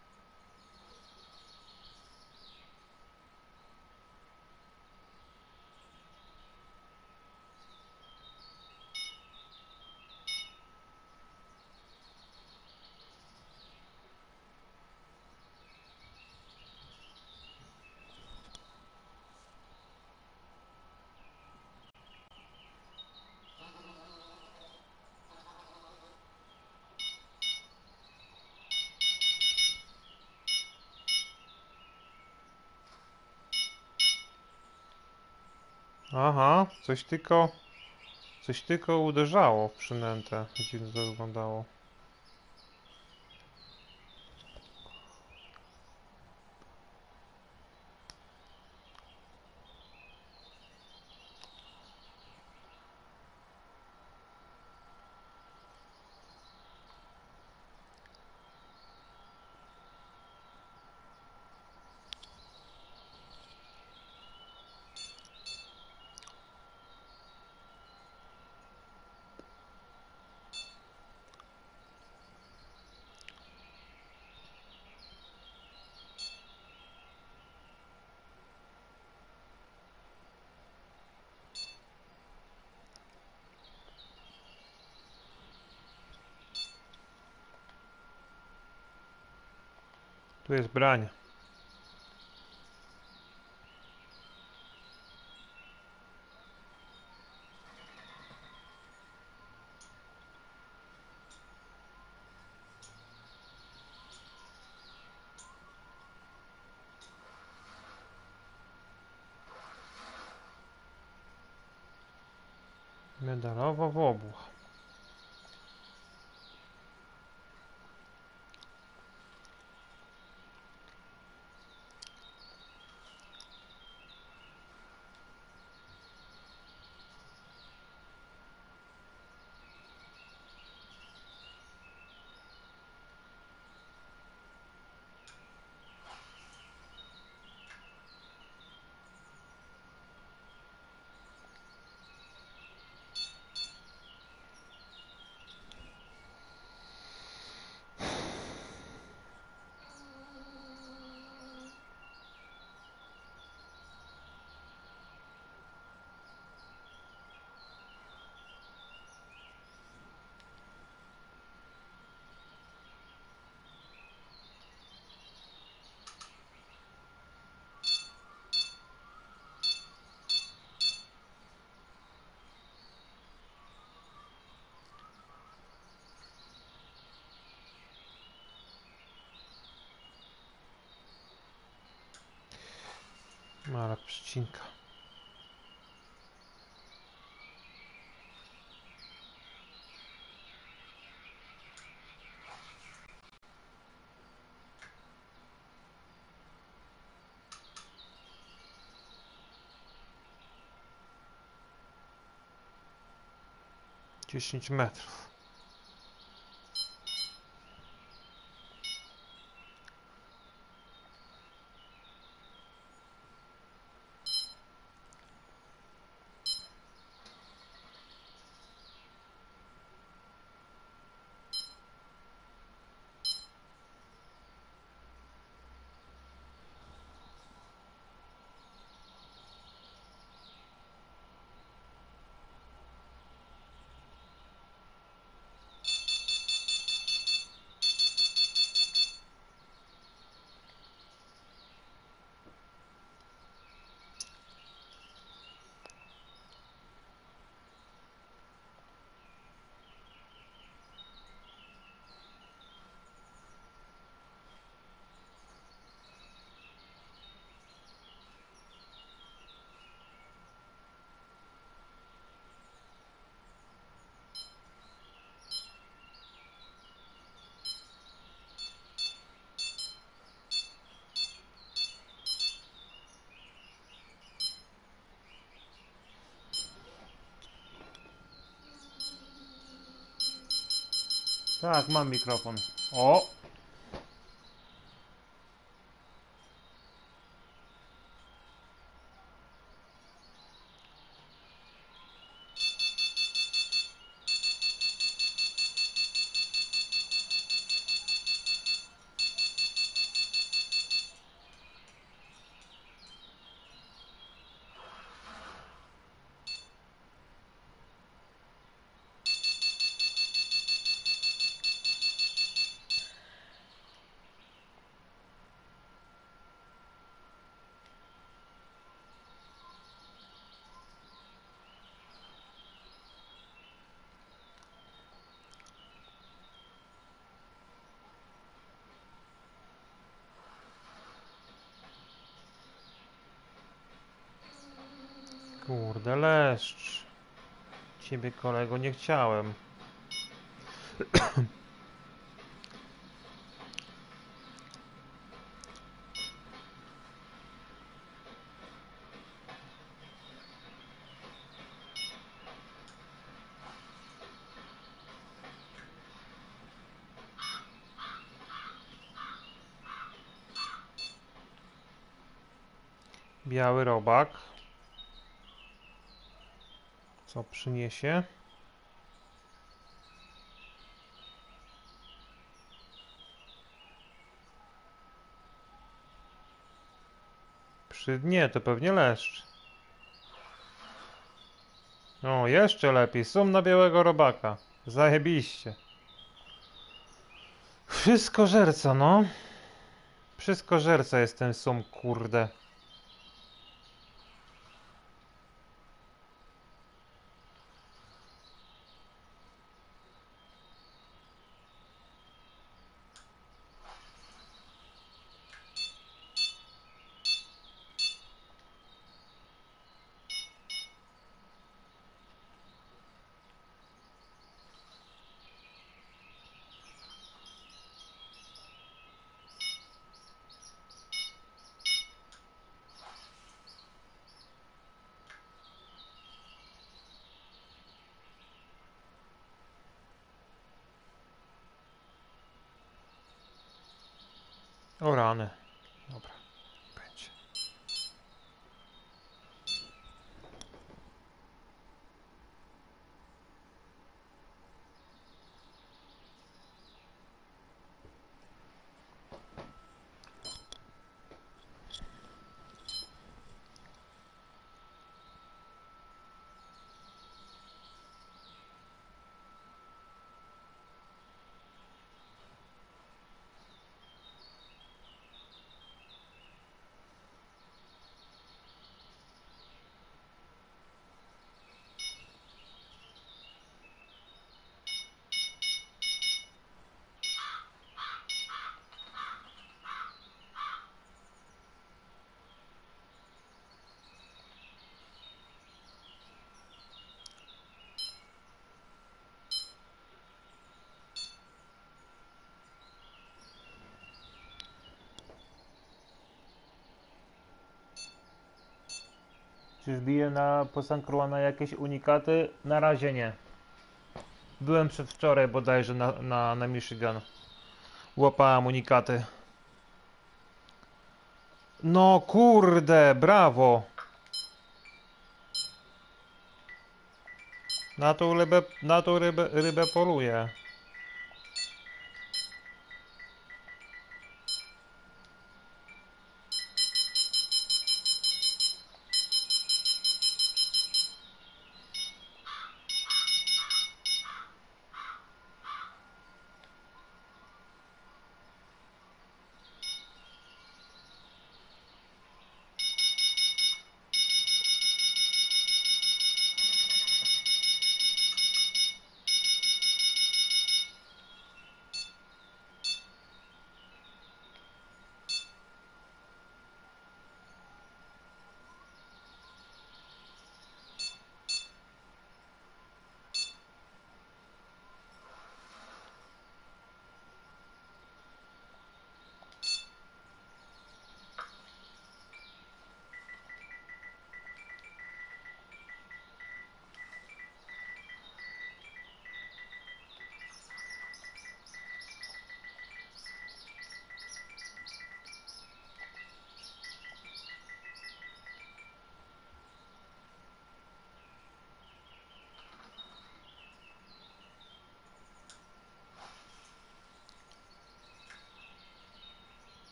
Aha, coś tylko uderzało w przynętę. Dziwnie to wyglądało. Tu jest brań. Medalowa wobół. Mala przycinka. Dziesięć metrów. Tak, mam mikrofon. O! Kurde, leszcz. Ciebie, kolego, nie chciałem. Biały robak. Co przyniesie? Przy dnie to pewnie leszcz. O, jeszcze lepiej. Sum na białego robaka. Zajebiście. Wszystko żerca, no. Wszystko żerca jest ten sum, kurde. O rany. Dobra, będzie. Czy wbiję na Posankruła na jakieś unikaty? Na razie nie. Byłem przedwczoraj bodajże na Michigan. Łapałem unikaty. No kurde, brawo. Na tą rybę poluję.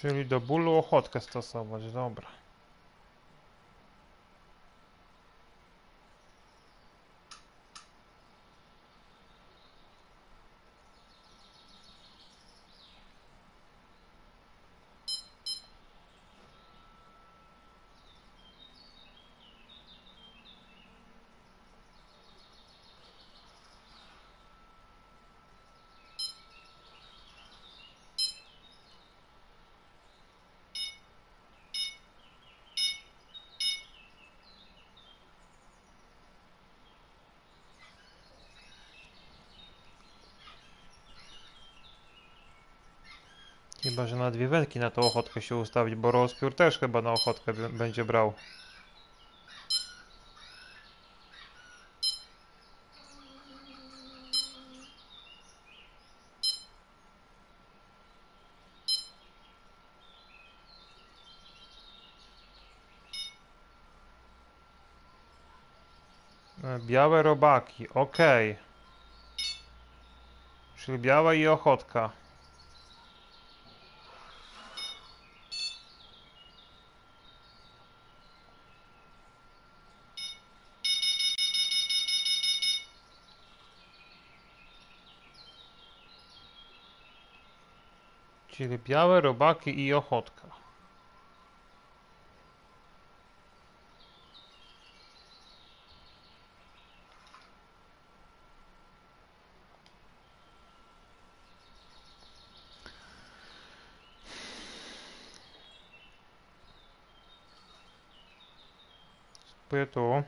Czyli do bólu ochotkę stosować, dobra. Chyba, że na dwie wędki na tą ochotkę się ustawić, bo rozpiór też chyba na ochotkę będzie brał. Białe robaki, ok. Czyli biała i ochotka. Czyli białe robaki i ochotka. Spróbuję tu.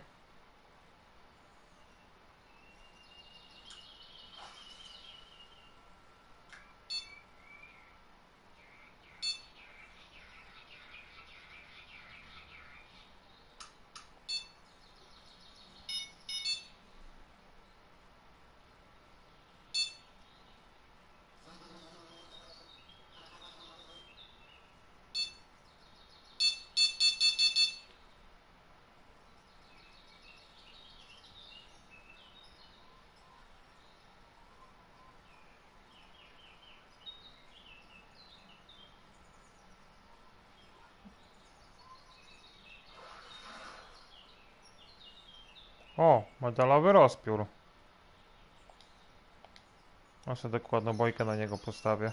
O, medalowy rozpiór. A sobie dokładną bojkę na niego postawię.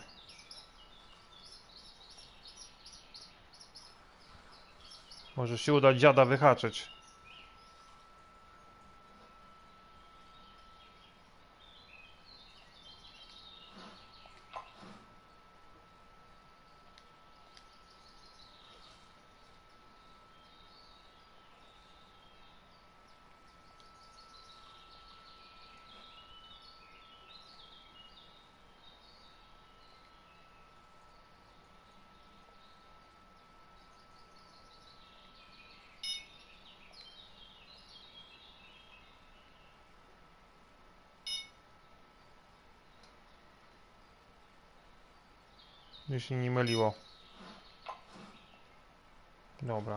Może się uda dziada wyhaczyć. Jeśli nie myliło. Dobra.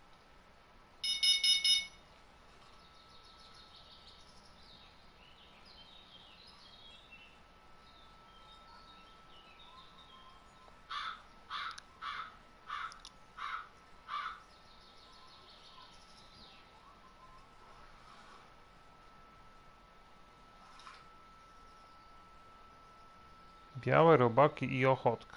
Białe robaki i ochotka.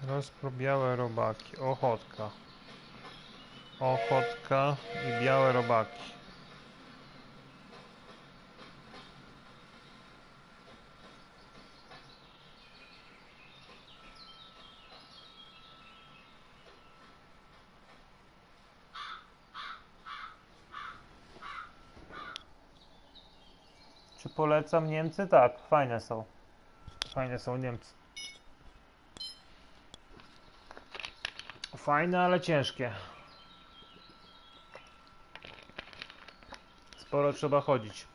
Białe robaki. Ochotka. Ochotka i białe robaki. Czy polecam Niemcy? Tak, fajne są. Fajne są Niemcy. Fajne, ale ciężkie. Sporo trzeba chodzić.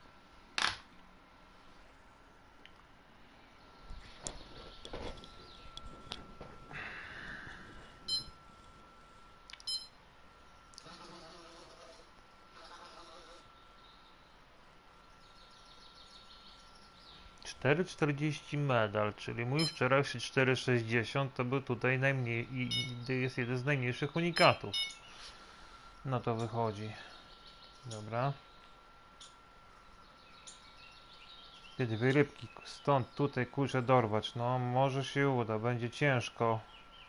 Cztery 40 medal, czyli mój wczorajszy 4,60 to był tutaj najmniej i jest jeden z najmniejszych unikatów. No to wychodzi. Dobra. Te dwie rybki stąd tutaj kurczę dorwać. No może się uda, będzie ciężko.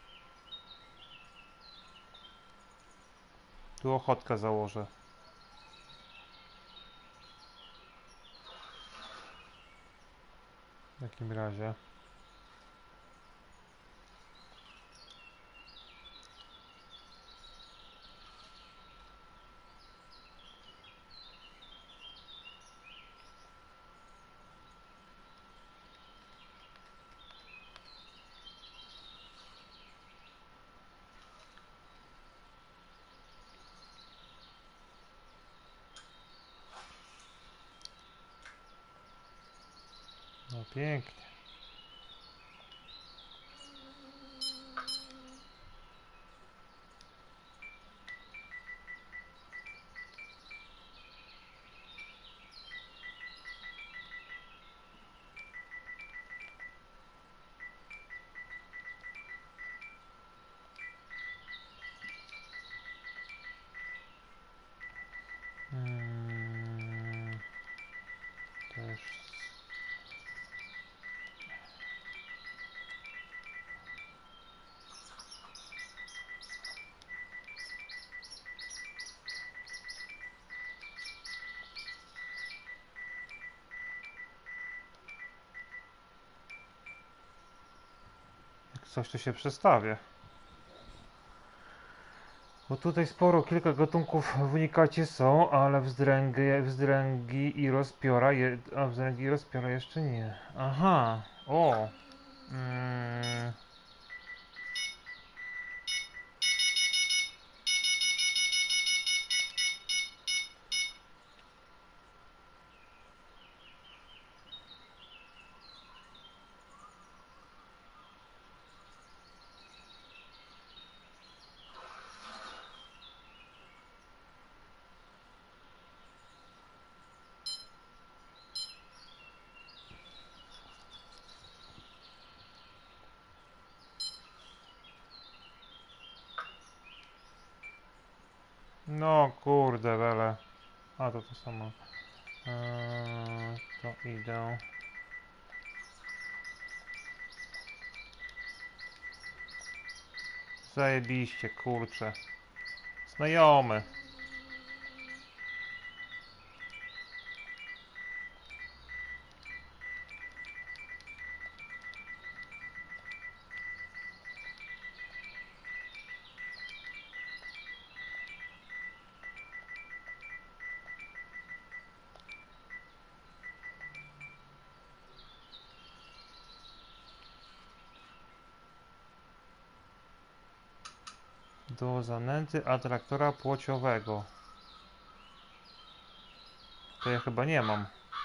Tu ochotka założę. W takim razie. No pięknie. Też. Jak coś to się przestawię. Bo tutaj sporo, kilka gatunków w unikacie są, ale wzdręgi i rozpiora, a wzdręgi i rozpiora jeszcze nie. Aha, o. Mm, no kurde wele. A to samo. To idę. Zajebiście, kurczę. Znajomy. Do zanęty atraktora płciowego. To ja chyba nie mam.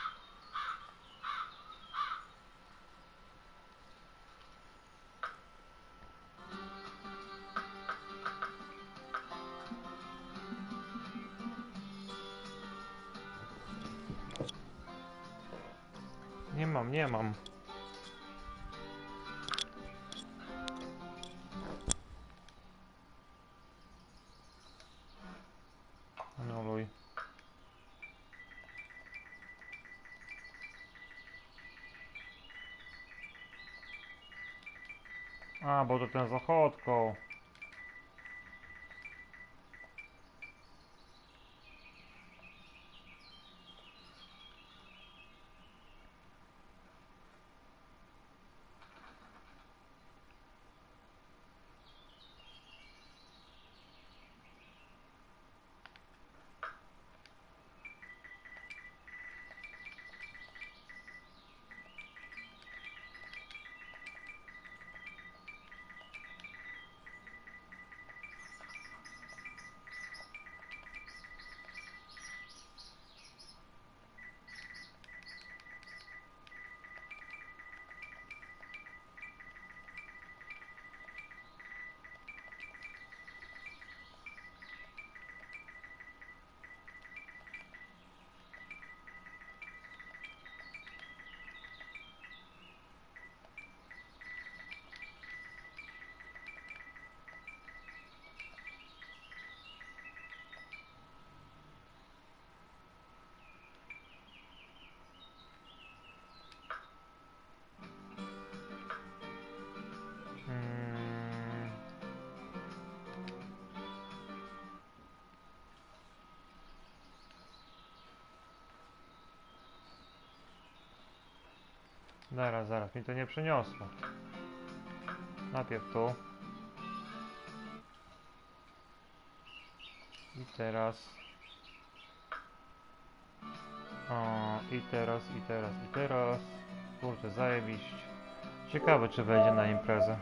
Nie mam. Anuluj. A, bo to ten z ochotką. Zaraz, mi to nie przyniosło. Najpierw tu. I teraz. O, i teraz. Kurczę, zajebiście. Ciekawe, czy wejdzie na imprezę.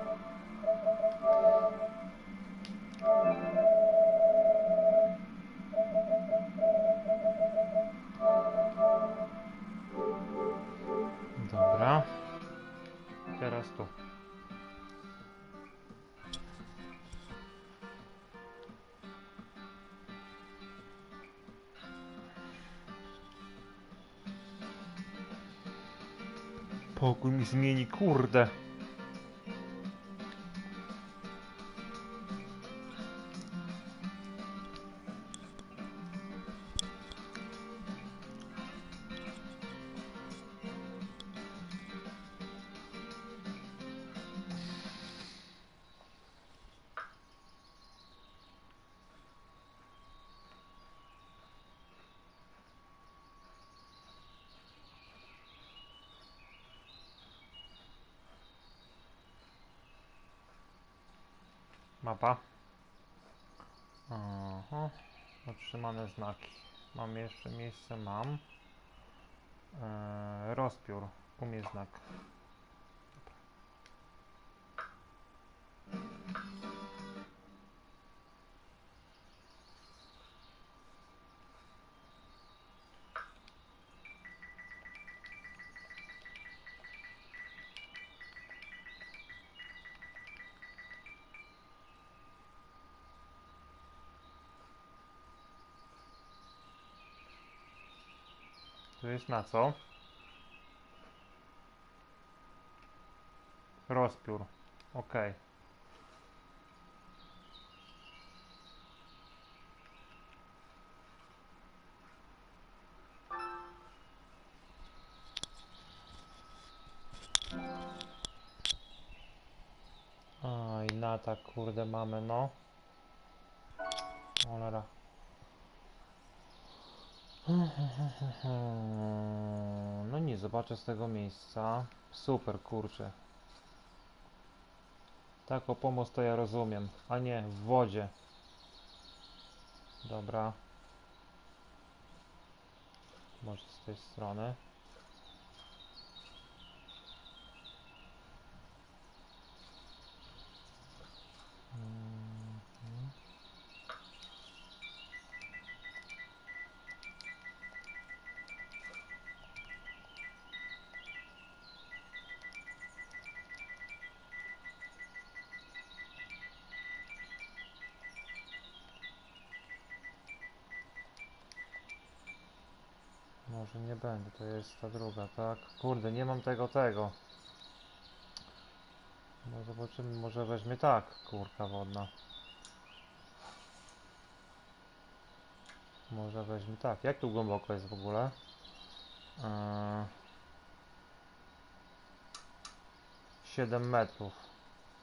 Dobra. Teraz tu. Pokój mi zmieni, kurde. Mapa. Aha. Otrzymane znaki. Mam jeszcze miejsce, mam. Rozpiór. Umie znak. Tu jest na co? Rozpiór. Ok. A i na tak, kurde, mamy, no. Cholera. No nie, zobaczę z tego miejsca. Super, kurczę. Tak, o pomoc to ja rozumiem. A nie, w wodzie. Dobra. Może z tej strony. Mhm. Może nie będę, to jest ta druga, tak? Kurde, nie mam tego. No zobaczymy, może weźmie tak, kurka wodna. Może weźmie tak. Jak tu głęboko jest w ogóle? 7 metrów.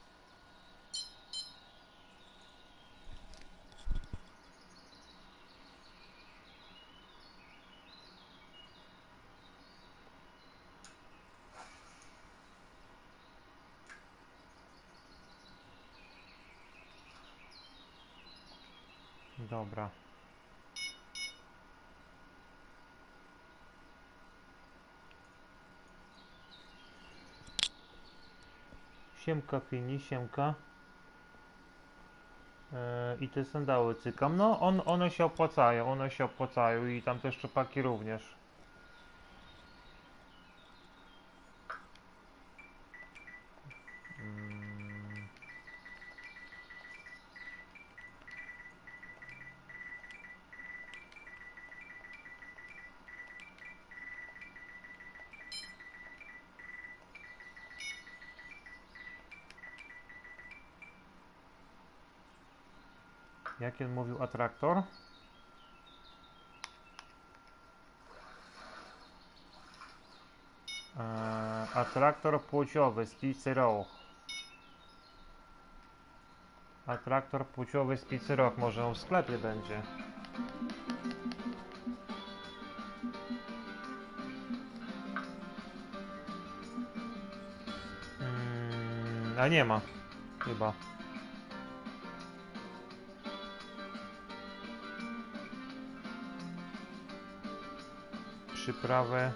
Dobra. Siemka Fini, siemka. I te sandały cykam. No, one się opłacają i tam te szczupaki również. Mm. Jak on mówił atraktor? Atraktor płciowy z Pizzy Row. Atraktor płciowy z Pizzy Row. Może on w sklepie będzie. A nie ma. Chyba. Przyprawę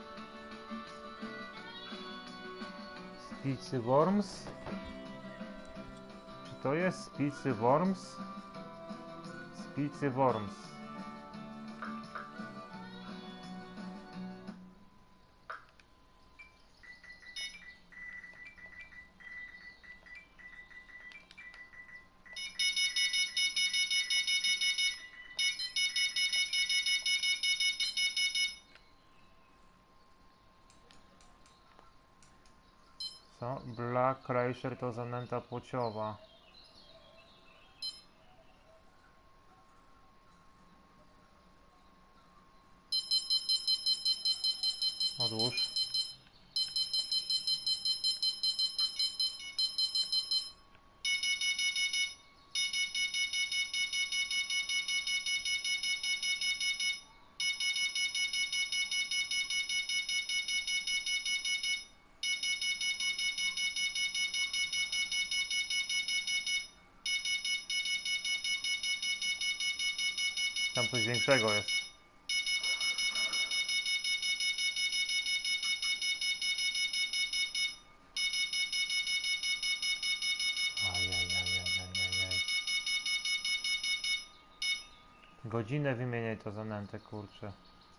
z Pizzy Worms. Czy to jest z Pizzy Worms? Z Pizzy Worms. Co? Black Crusher to zanęta płciowa. Odłóż. Tam coś większego jest. Ajajajajajajaj. Godzinę wymieniaj to zanętę, kurczę.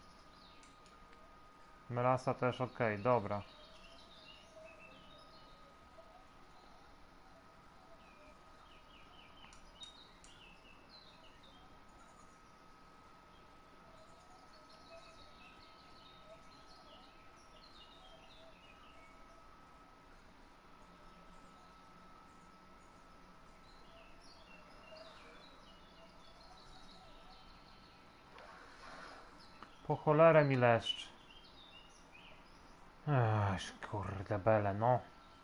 Melasa też ok, dobra. Po cholerę mi leszcz. Kurde bele, no.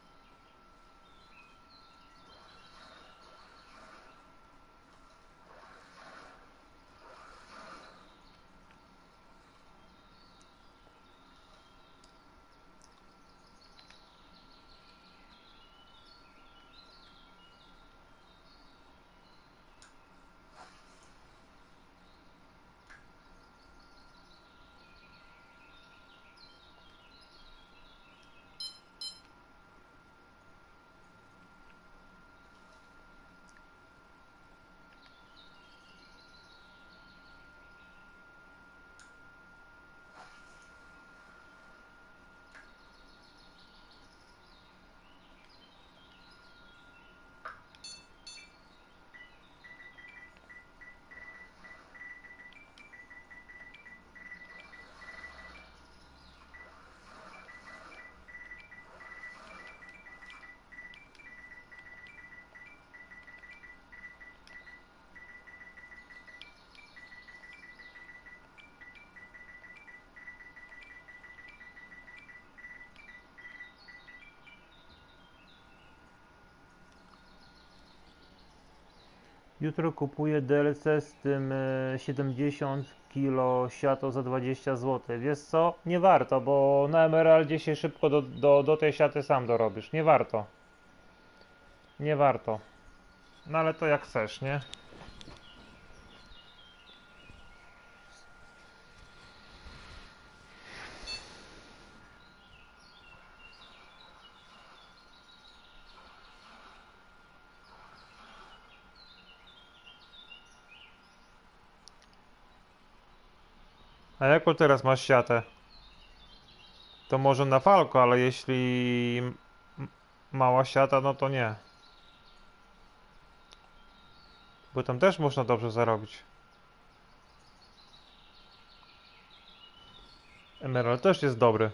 Jutro kupuję DLC z tym 70 kg siato za 20 zł. Wiesz co? Nie warto, bo na Emeraldzie się szybko do tej siaty sam dorobisz. Nie warto. Nie warto. No ale to jak chcesz, nie? A jaką teraz masz siatę? To może na falko, ale jeśli mała siata, no to nie. Bo tam też można dobrze zarobić. Emerald też jest dobry.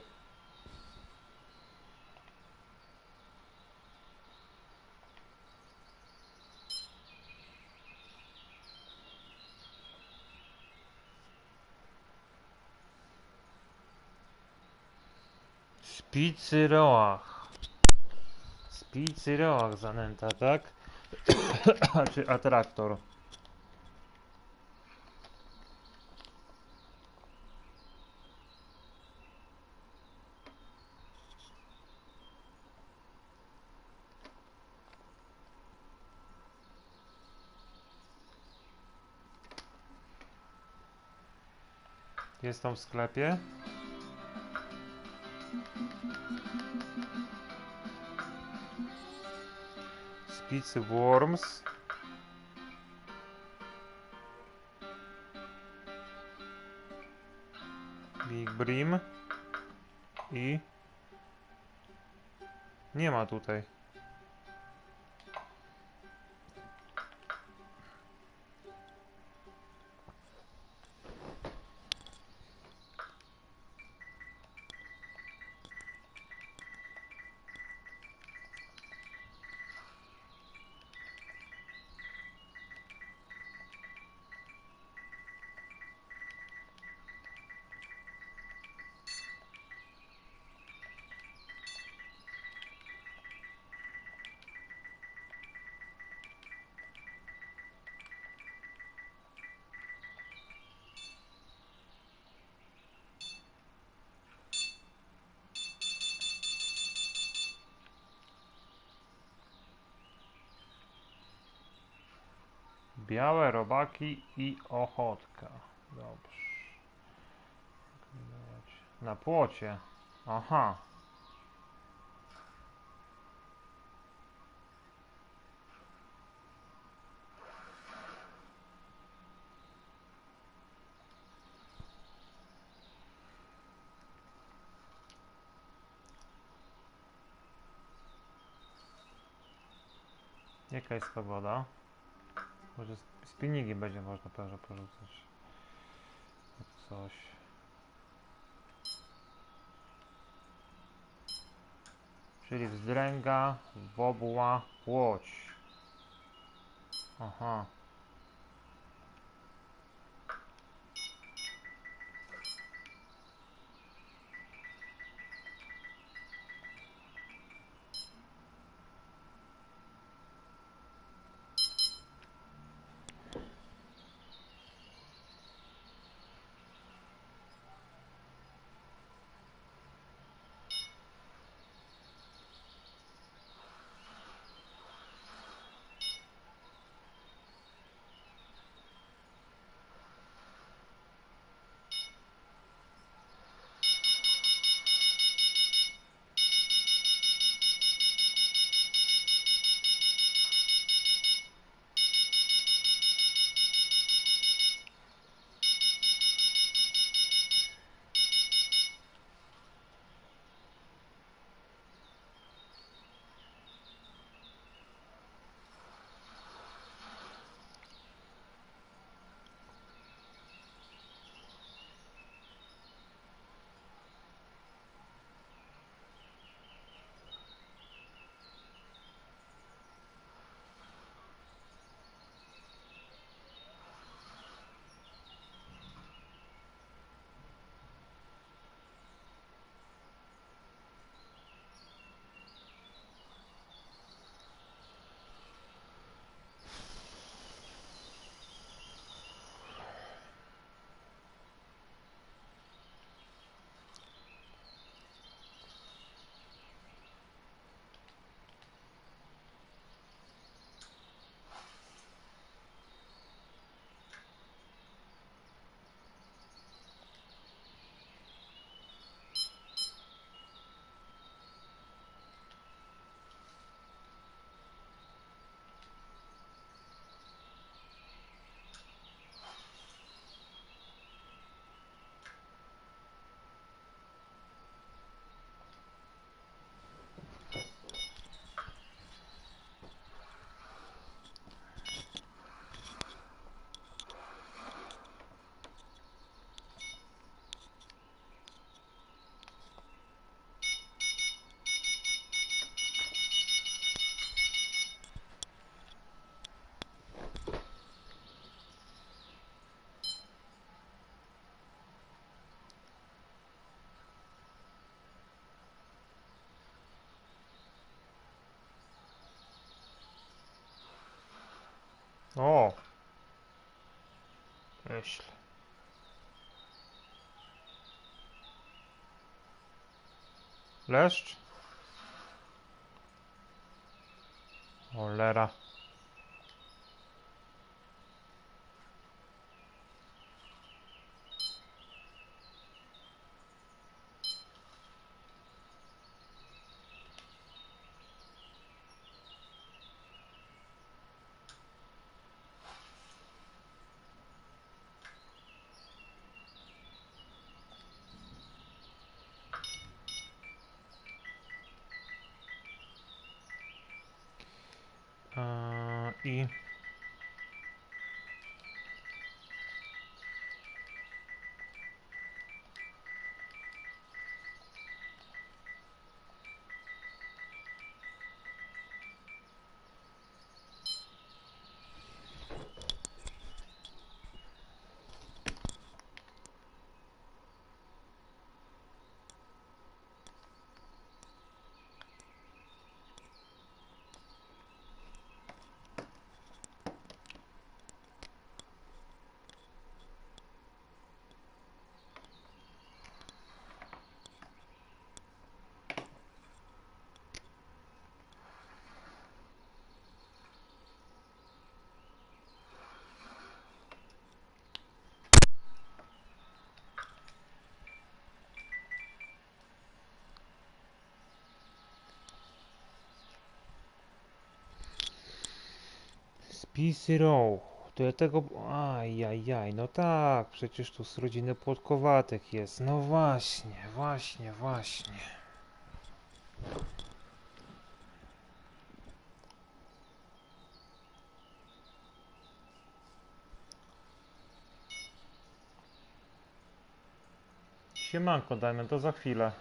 Spicyroach. Spicyroach zanęta, tak? Czy atraktor. Jest tam w sklepie. Spicy Worms. Big Brim. I... nie ma tutaj. Białe robaki i ochotka. Dobrze. Na płocie. Aha. Jaka jest pogoda? Może spinningiem będzie można pewnie porzucać. Coś. Czyli wzdręga, wobła, łódź. Aha. O! Myśl. Leszcz? Cholera. I... Spisy Row. To ja tego... Ajajaj, no tak, przecież tu z rodziny Płotkowatych jest. No właśnie. Siemanko, dajmy to za chwilę.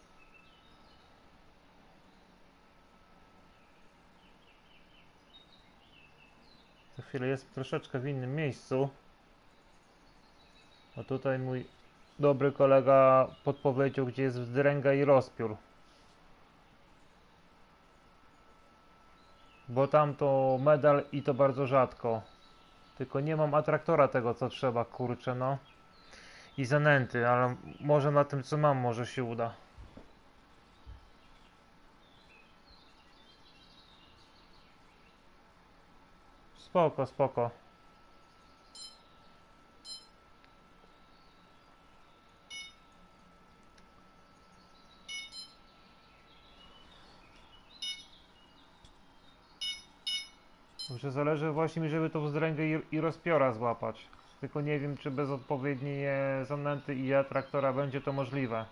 Za chwilę jest troszeczkę w innym miejscu. A tutaj mój dobry kolega podpowiedział, gdzie jest wzdręga i rozpiór. Bo tam to medal i to bardzo rzadko. Tylko nie mam atraktora tego, co trzeba, kurczę, no. I zanęty, ale może na tym, co mam, może się uda. Spoko. Może zależy właśnie mi, żeby tą wzdręgę i rozpiora złapać. Tylko nie wiem, czy bez odpowiedniej zanęty i atraktora będzie to możliwe.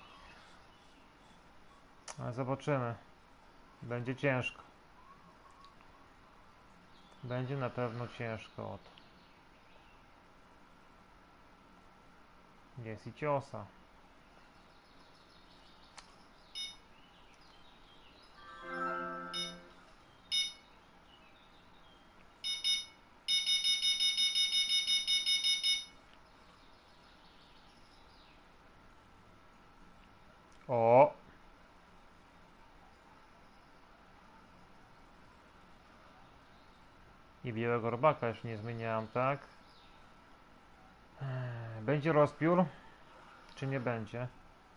Ale zobaczymy. Będzie ciężko. Będzie na pewno ciężko. Jest i ciosa. O! I białego robaka już nie zmieniałem, tak? Będzie rozpiór? Czy nie będzie?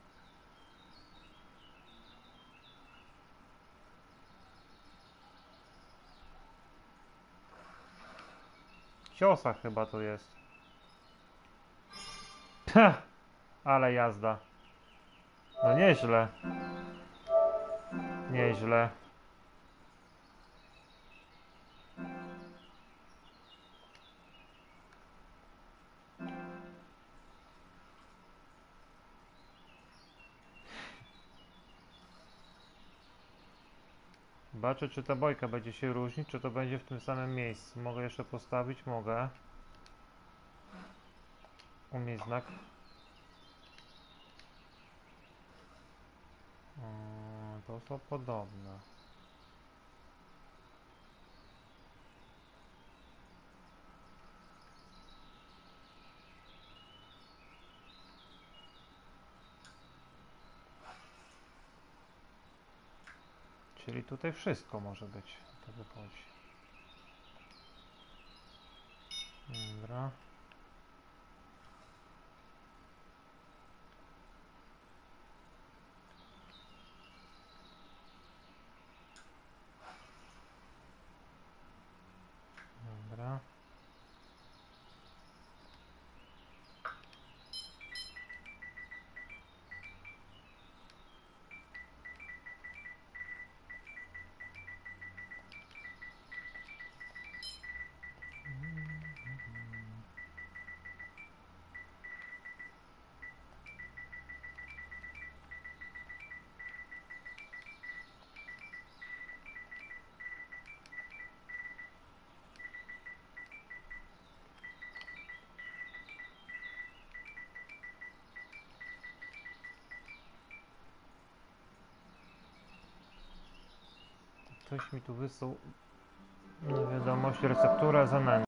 Ciosa chyba to jest. Ha! Ale jazda. No nieźle. Nieźle. Zobaczę, czy ta bojka będzie się różnić, czy to będzie w tym samym miejscu. Mogę jeszcze postawić? Mogę. Umieść znak. To są podobne. Czyli tutaj wszystko może być. To wychodzi. Dobra. Dobra. Ktoś mi tu wysłał wiadomość, receptura zanęty.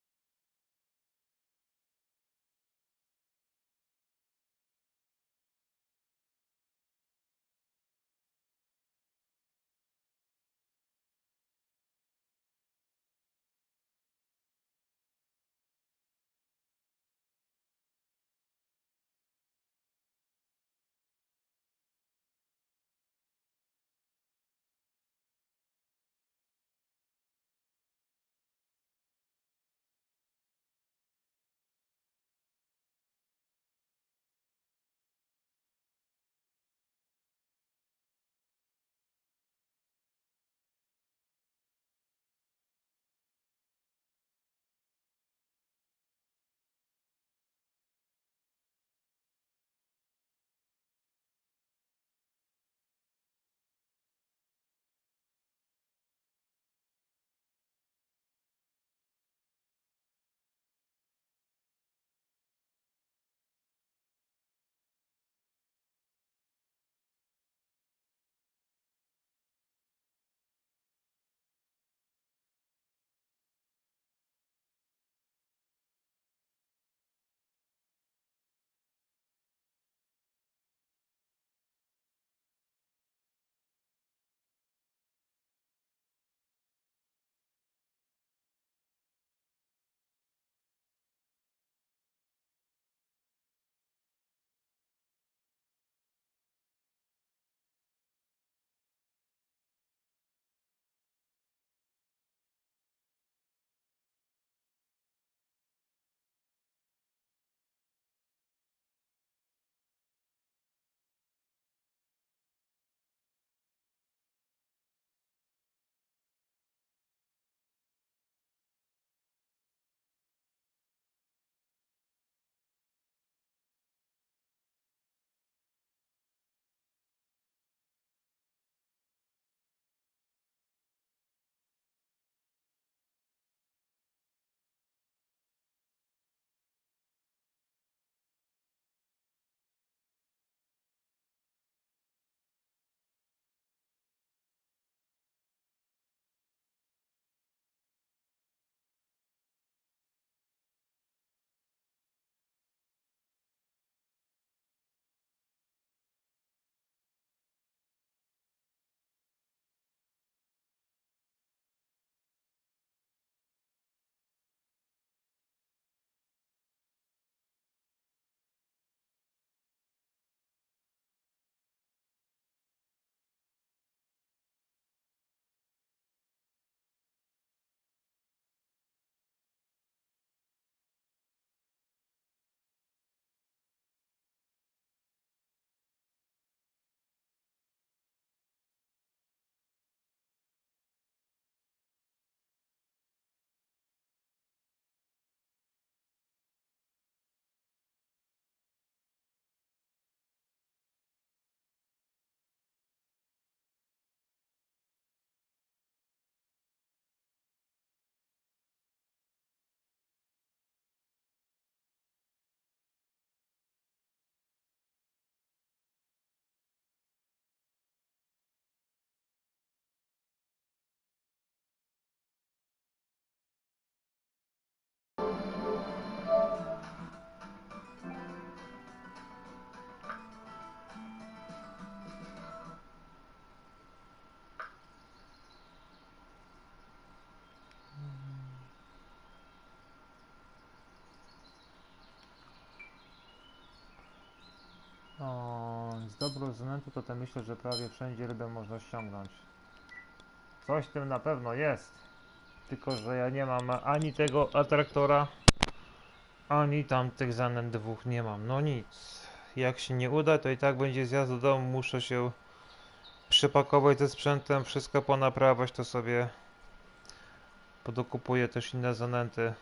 O, z dobrą zanętu to myślę, że prawie wszędzie rybę można ściągnąć. Coś w tym na pewno jest. Tylko, że ja nie mam ani tego atraktora, ani tamtych zanęt dwóch nie mam. No nic. Jak się nie uda, to i tak będzie zjazd do domu. Muszę się przypakować ze sprzętem, wszystko ponaprawać, to sobie podokupuję też inne zanęty.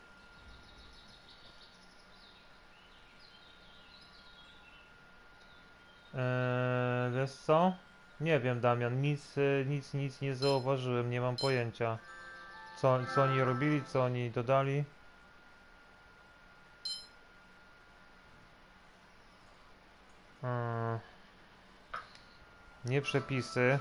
Wiesz co? Nie wiem, Damian, nic nie zauważyłem, nie mam pojęcia. Co oni robili, co oni dodali? Yy, nie przepisy.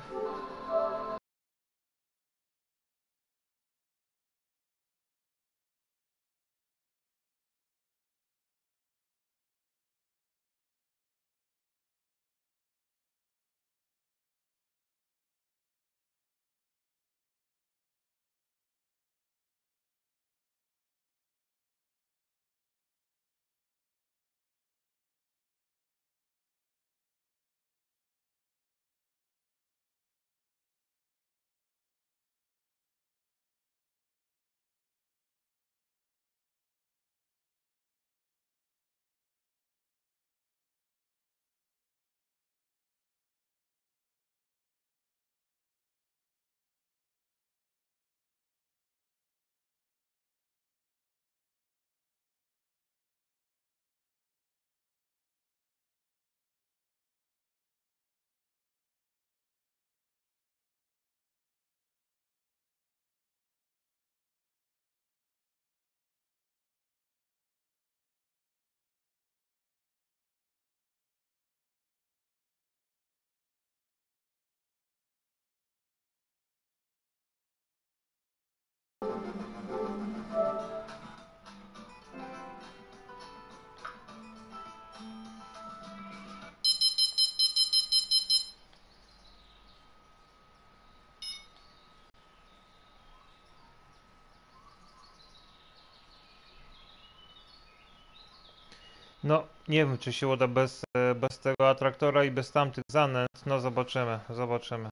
No, nie wiem, czy się uda bez tego atraktora i bez tamtych zanęt. No, zobaczymy, zobaczymy.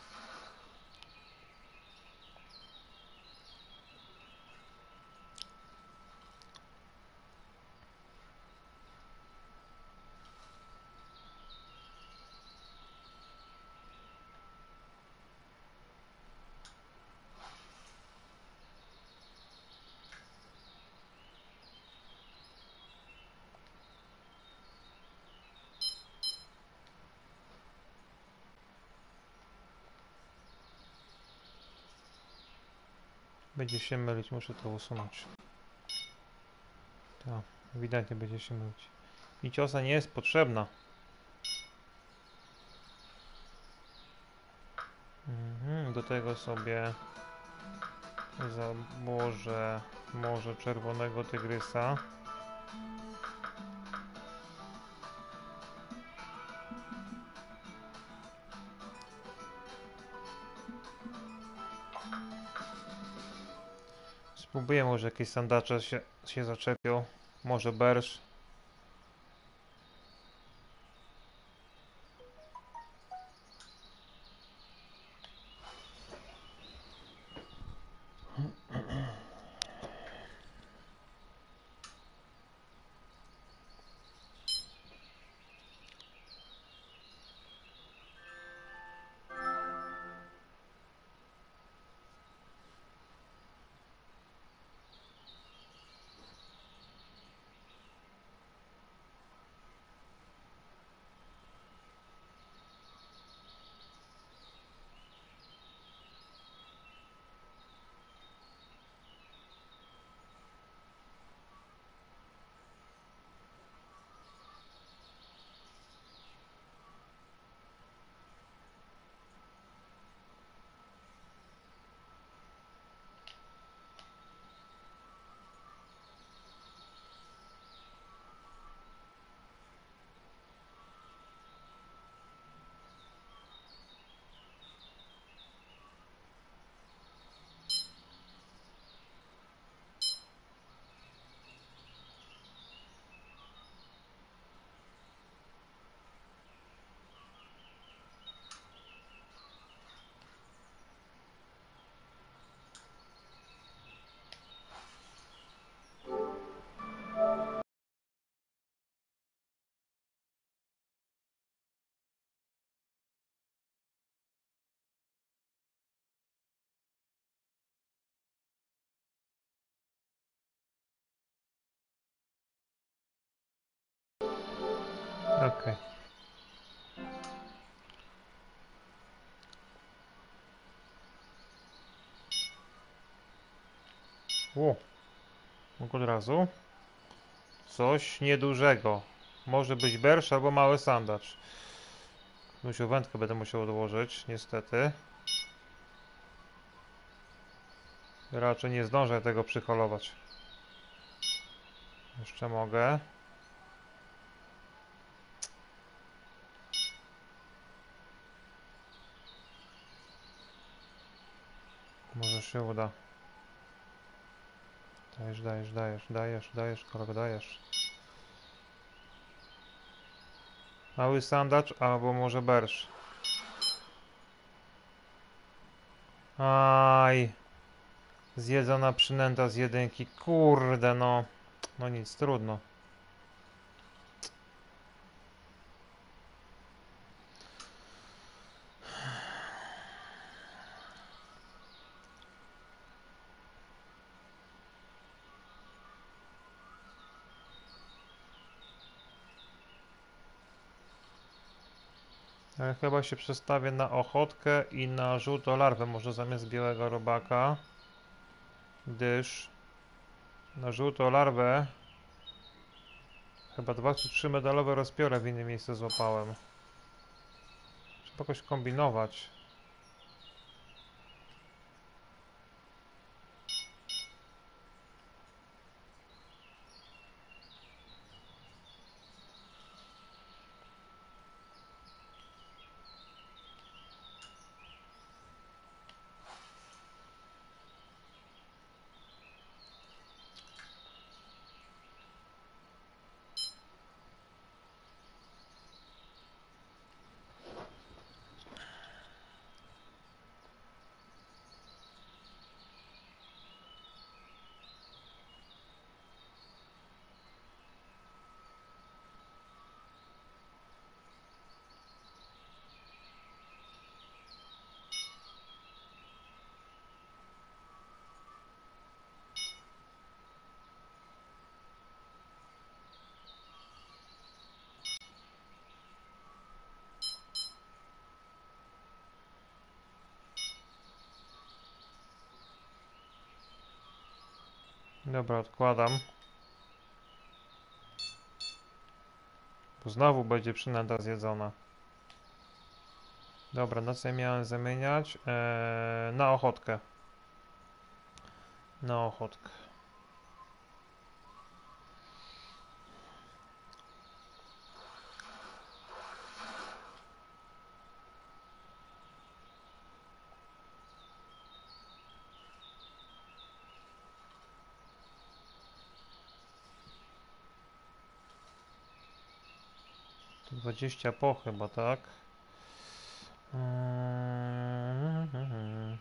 Będzie się mylić, muszę to usunąć. Tak, ewidentnie będzie się mylić. I ciosa nie jest potrzebna. Do tego sobie założę może czerwonego tygrysa. Spróbuję, może jakieś sandacze się zaczepią. Może bersz. Okej. O, mógł od razu. Coś niedużego. Może być bersz albo mały sandacz. Musiał wędkę będę musiał odłożyć, niestety. Raczej nie zdążę tego przyholować. Jeszcze mogę. Może się uda. Dajesz, kolego, dajesz. Mały sandacz albo może bersz. Aj. Zjedzona przynęta z jedynki. Kurde, no. No nic, trudno. Ale chyba się przestawię na ochotkę i na żółtą larwę, może zamiast białego robaka. Gdyż na żółtą larwę chyba 2 czy 3 medalowe rozpiory w innym miejscu złapałem. Trzeba jakoś kombinować. Dobra, odkładam. Bo znowu będzie przynęta zjedzona. Dobra, na co ja miałem zamieniać? Na ochotkę. Na ochotkę. To 20 po chyba, tak? Mhm.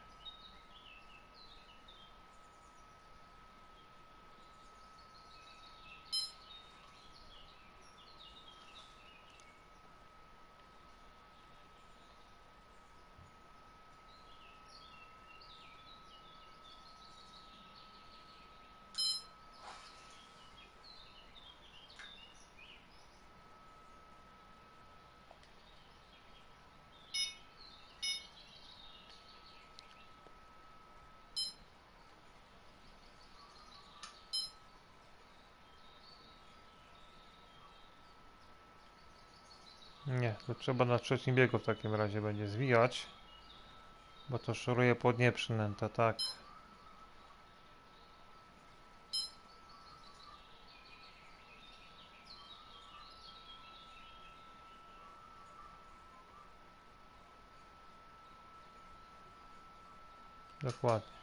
Nie, to trzeba na trzecim biegu w takim razie będzie zwijać. Bo to szoruje po dnie przynęta, tak. Dokładnie.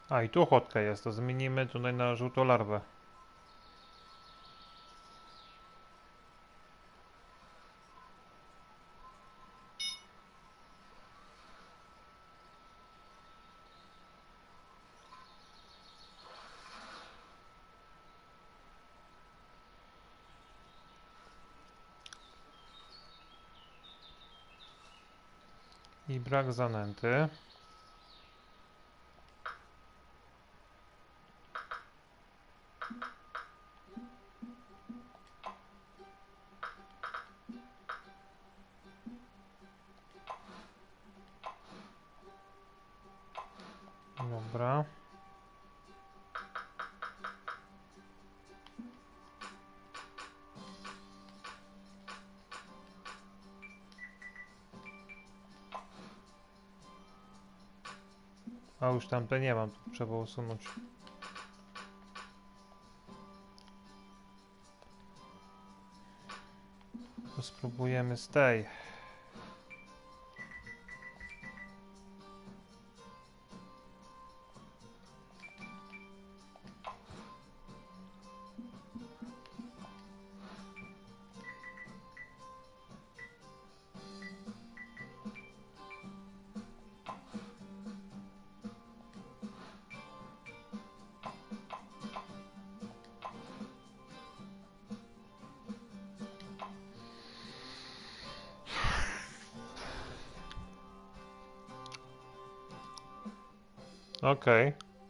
A i tu ochotka jest, to zmienimy tutaj na żółtą larwę. I brak zanęty. Dobra. A już tamte nie mam, tu trzeba usunąć. To spróbujemy z tej. Okej.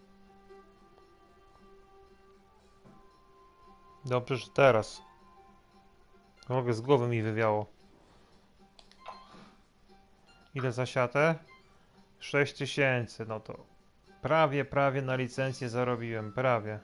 Dobrze, że teraz. Mogę z głowy mi wywiało. Ile za siatę? 6000, no to prawie na licencję zarobiłem, prawie.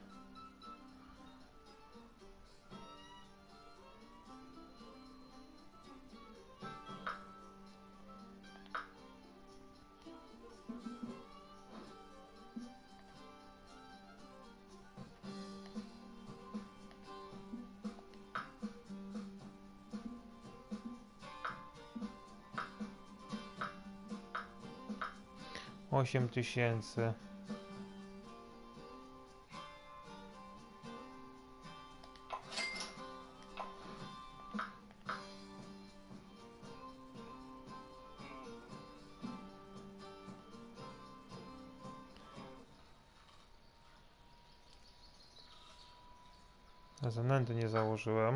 Osiem tysięcy. Zanęty nie założyłem.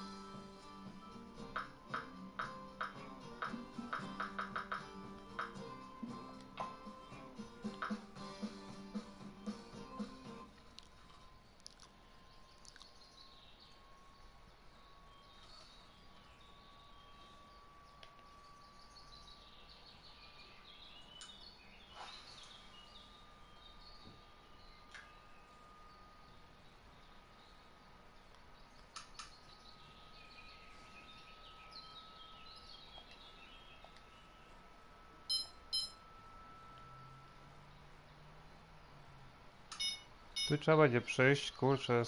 Tu trzeba będzie przejść, kurczę,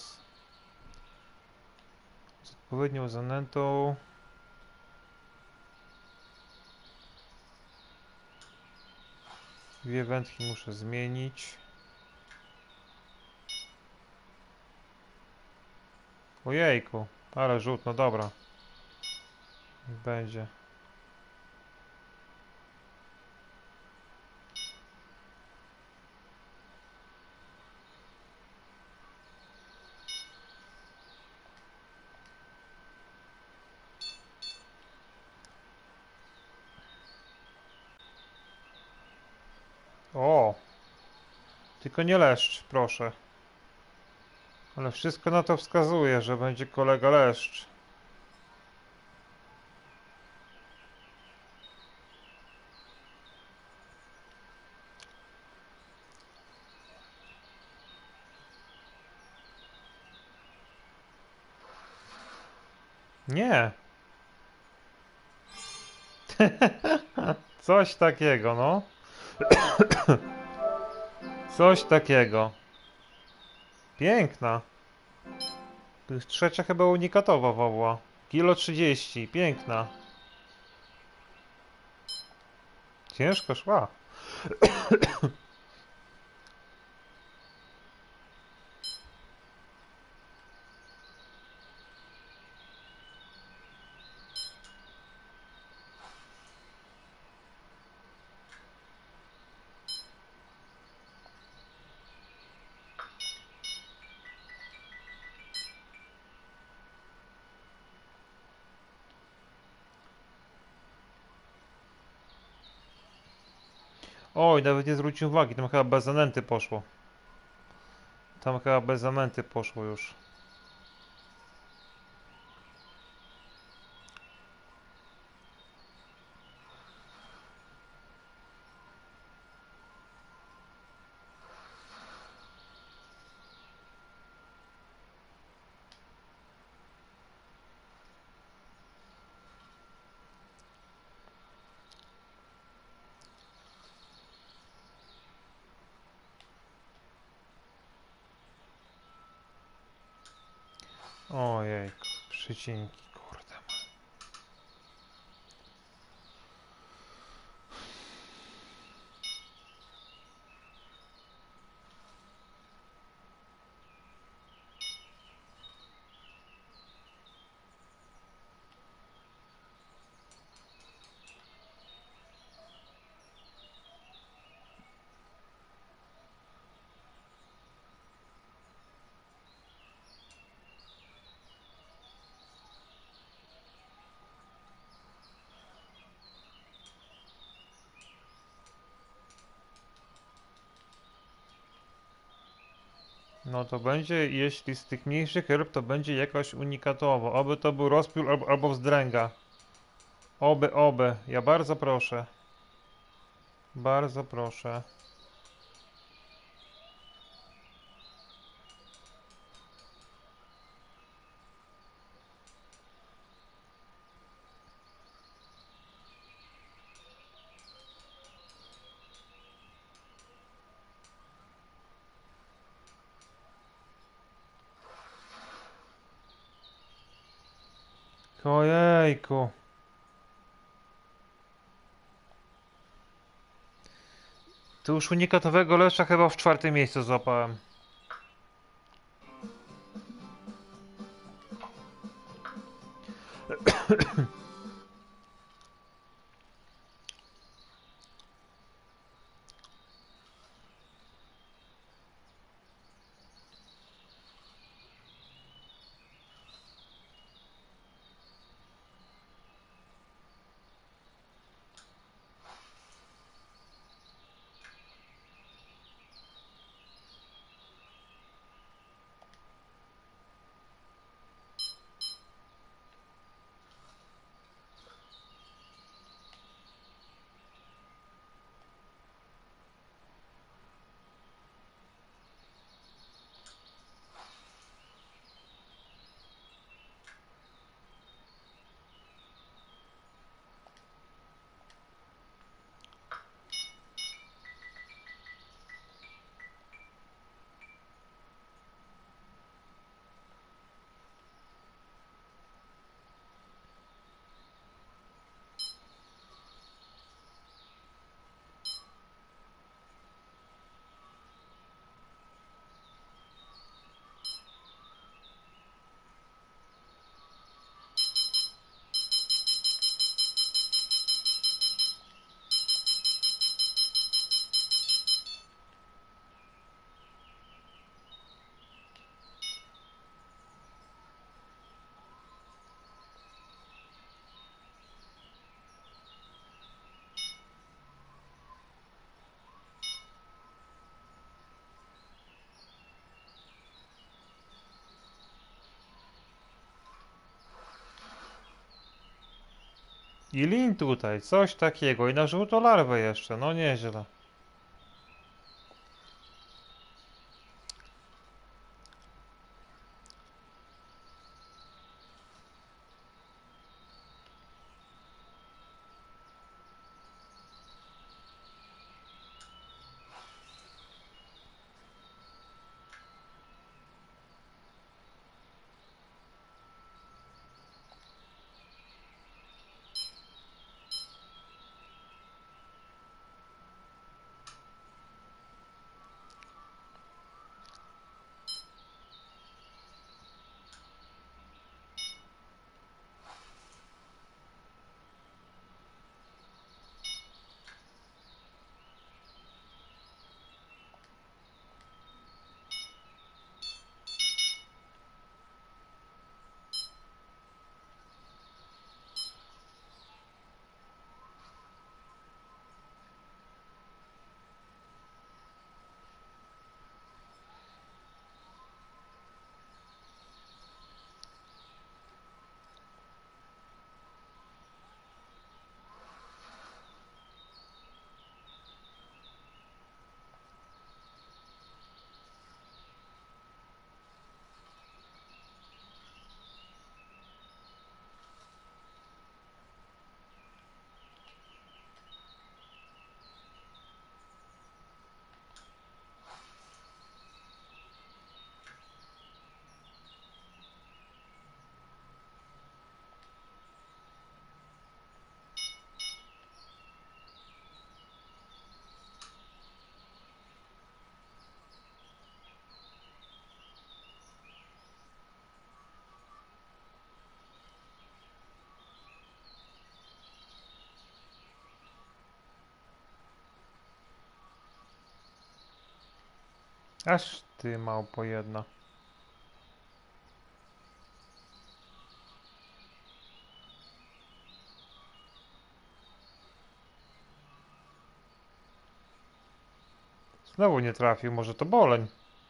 z odpowiednią zanętą. Dwie wędki muszę zmienić. Ojejku, ale rzut, no dobra. Niech będzie. O! Tylko nie leszcz, proszę. Ale wszystko na to wskazuje, że będzie kolega leszcz. Nie! Coś takiego, no. Coś takiego. Piękna. To jest trzecia chyba unikatowa woła. Kilo 30, piękna. Ciężko szła. Oj, nawet nie zwrócił uwagi, tam chyba bez zanęty poszło. Tam chyba bez zanęty poszło już. Ojej, przycinki, kurde. No to będzie, jeśli z tych mniejszych ryb, to będzie jakaś unikatowa. Oby to był rozpiór albo wzdręga. Oby. Ja bardzo proszę. Bardzo proszę. Ojejku. Tu już unikatowego leszcza chyba w 4. miejscu złapałem. I lin tutaj, coś takiego. I na żółtą larwę jeszcze, no nieźle. Aż ty małpo jedna. Znowu nie trafił, może to boleń.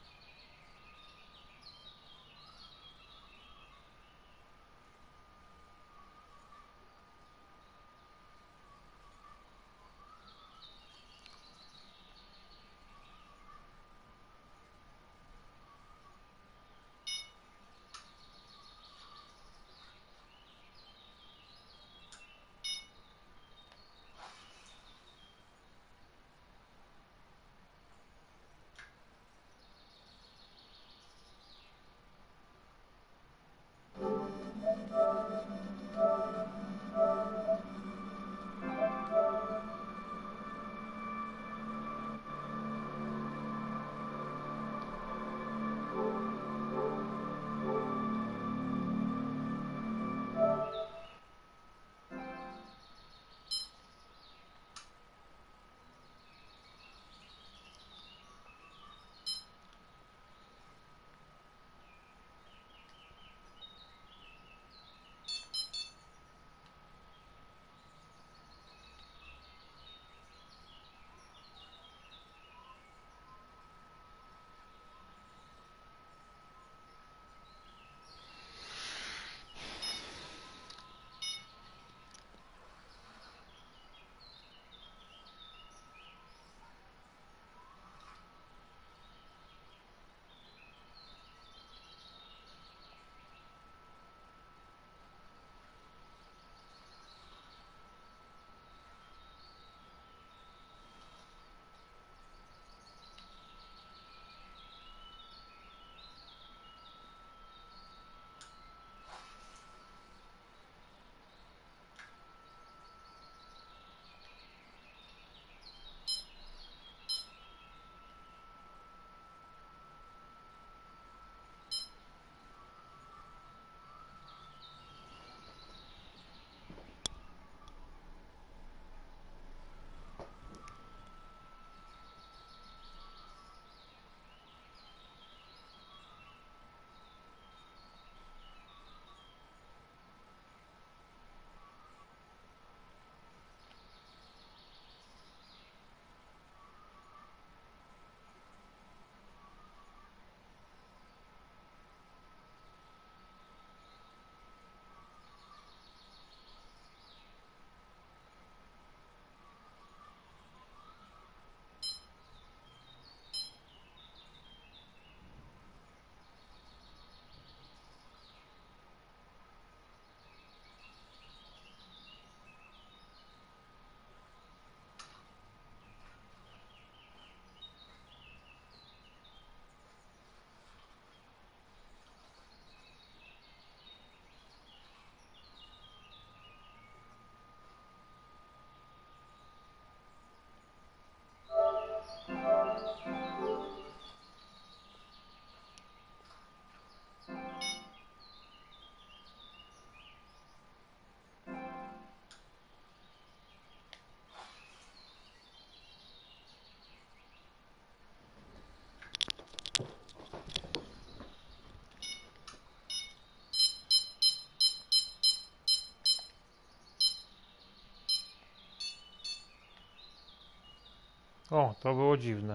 O, to było dziwne.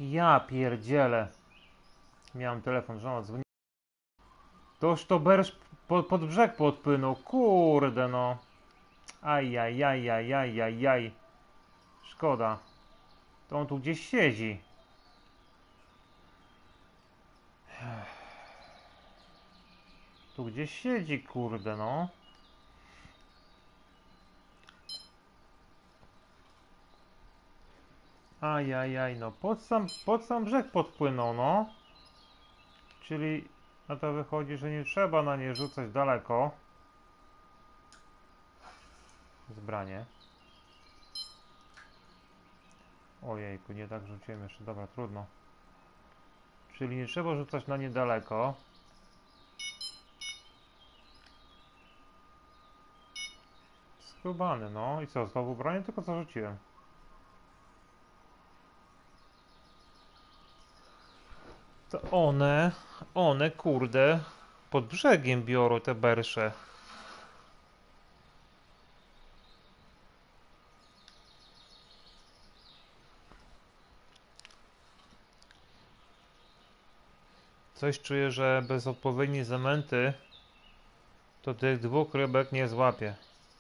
Ja pierdzielę. Miałem telefon, żona dzwoni. Toż to berż pod brzeg podpłynął. Kurde no. Ajajajajajajaj. Szkoda. To on tu gdzieś siedzi. Tu gdzieś siedzi, kurde no. Ajajaj, no pod sam brzeg podpłynął, no. Czyli no to wychodzi, że nie trzeba na nie rzucać daleko. Zbranie. Ojejku, nie tak rzuciłem jeszcze, dobra, trudno. Czyli nie trzeba rzucać na nie daleko. Skubany, no. I co, znowu branie? Tylko co rzuciłem. To one, kurde, pod brzegiem biorą te bersze. Coś czuję, że bez odpowiedniej zamęty to tych dwóch rybek nie złapie.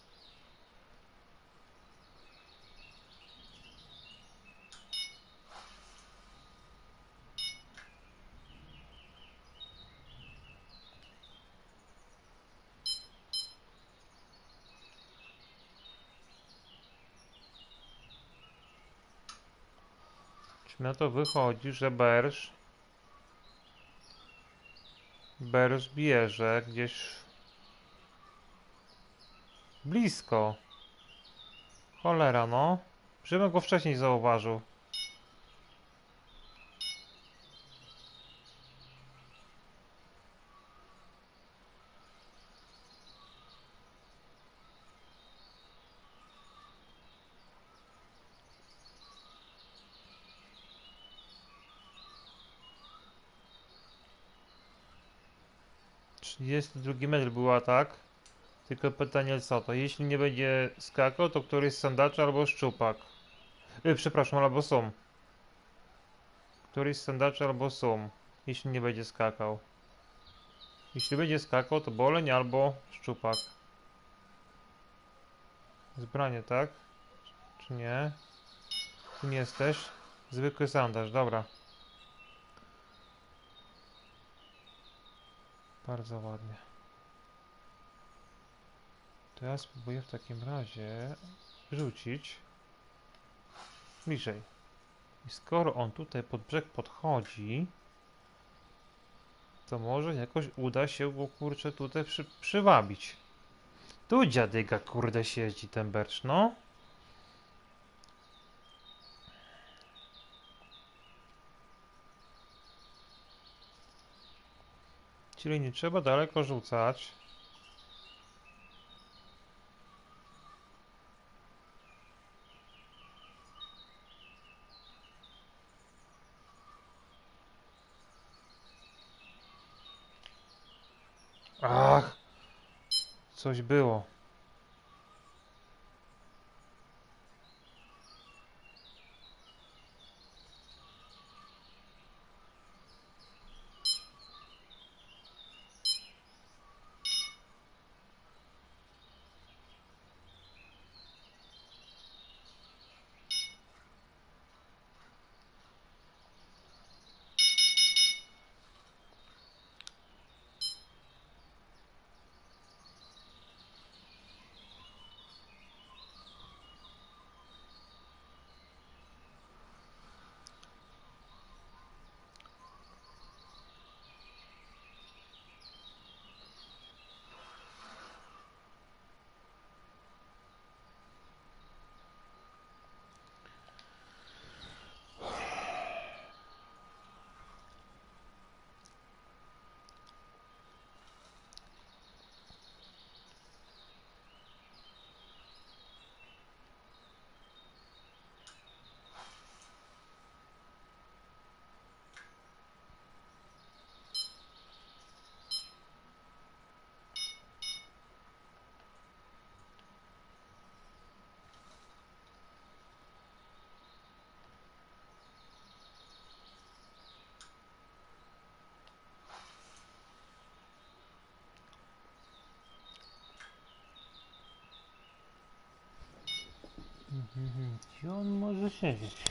Czy na to wychodzi, że bersz bierze gdzieś blisko. Cholera, no. Żebym go wcześniej zauważył. Jest drugi metr była, tak? Tylko pytanie co to? Jeśli nie będzie skakał, to któryś z sandaczy albo szczupak. Przepraszam, albo sum. Któryś z sandaczy albo sum. Jeśli nie będzie skakał. Jeśli będzie skakał, to boleń albo szczupak. Zbranie, tak? Czy nie? Kim jesteś? Zwykły sandarz, dobra. Bardzo ładnie. To ja spróbuję w takim razie rzucić bliżej. I skoro on tutaj pod brzeg podchodzi, to może jakoś uda się go, kurczę, tutaj przywabić. Tu dziadyga, kurde, siedzi ten bercz, no. Czyli nie trzeba daleko rzucać. Ach, coś było. Gdzie on może siedzieć?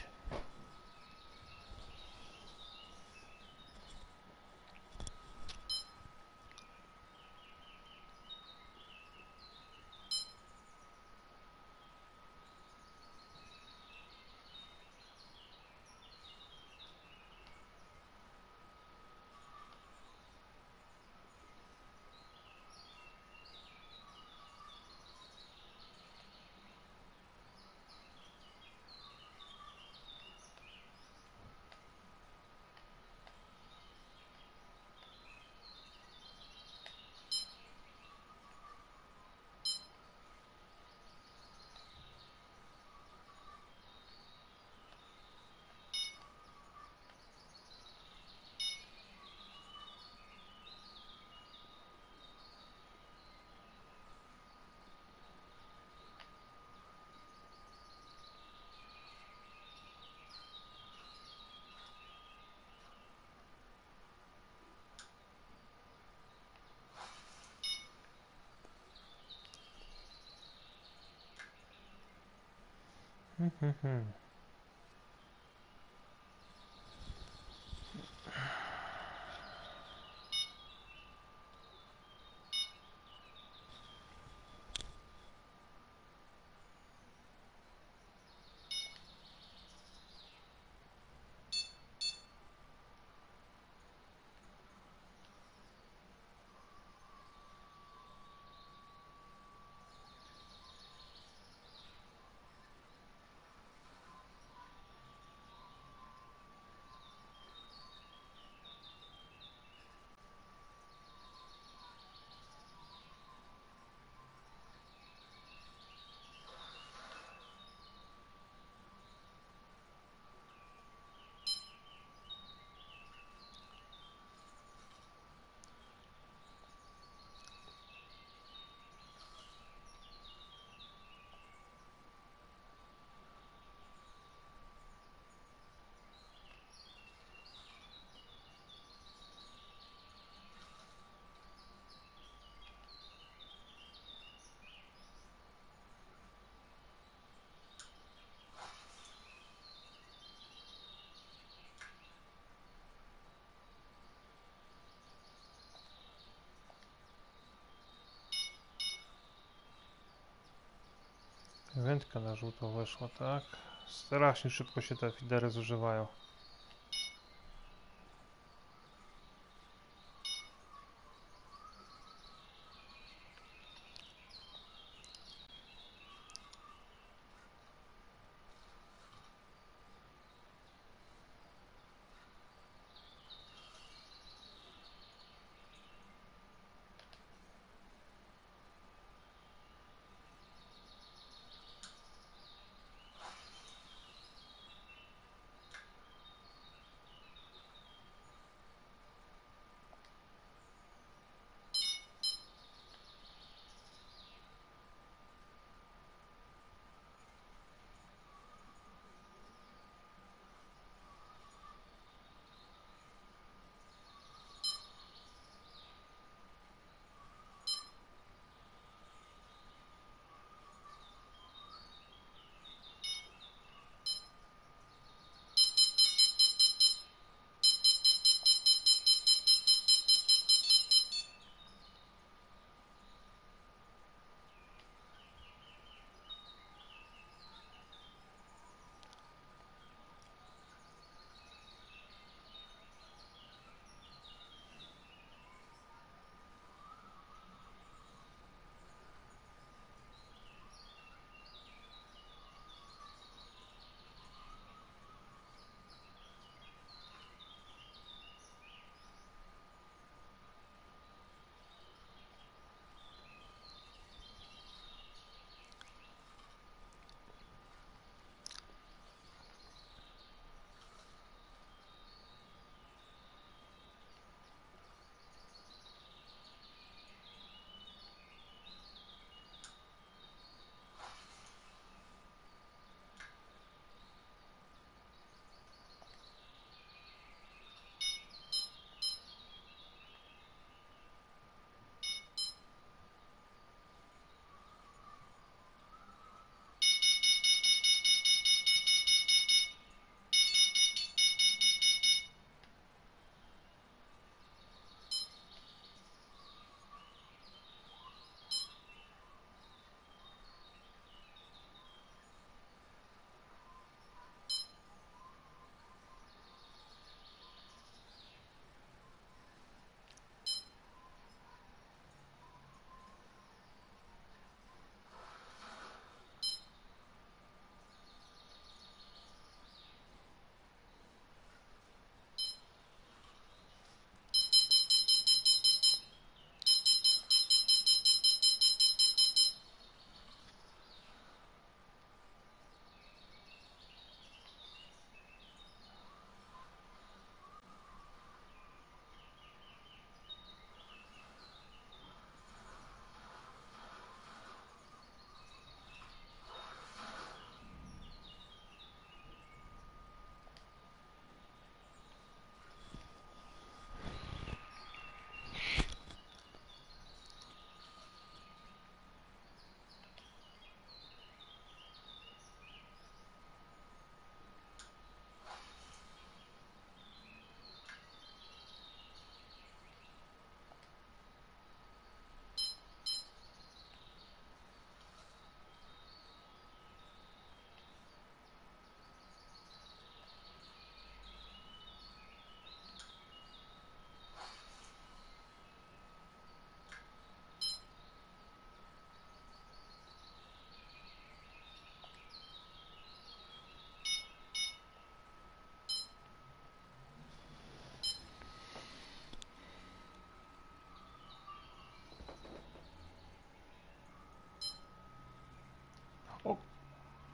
Wędka na żółto weszła, tak? Strasznie szybko się te fidery zużywają.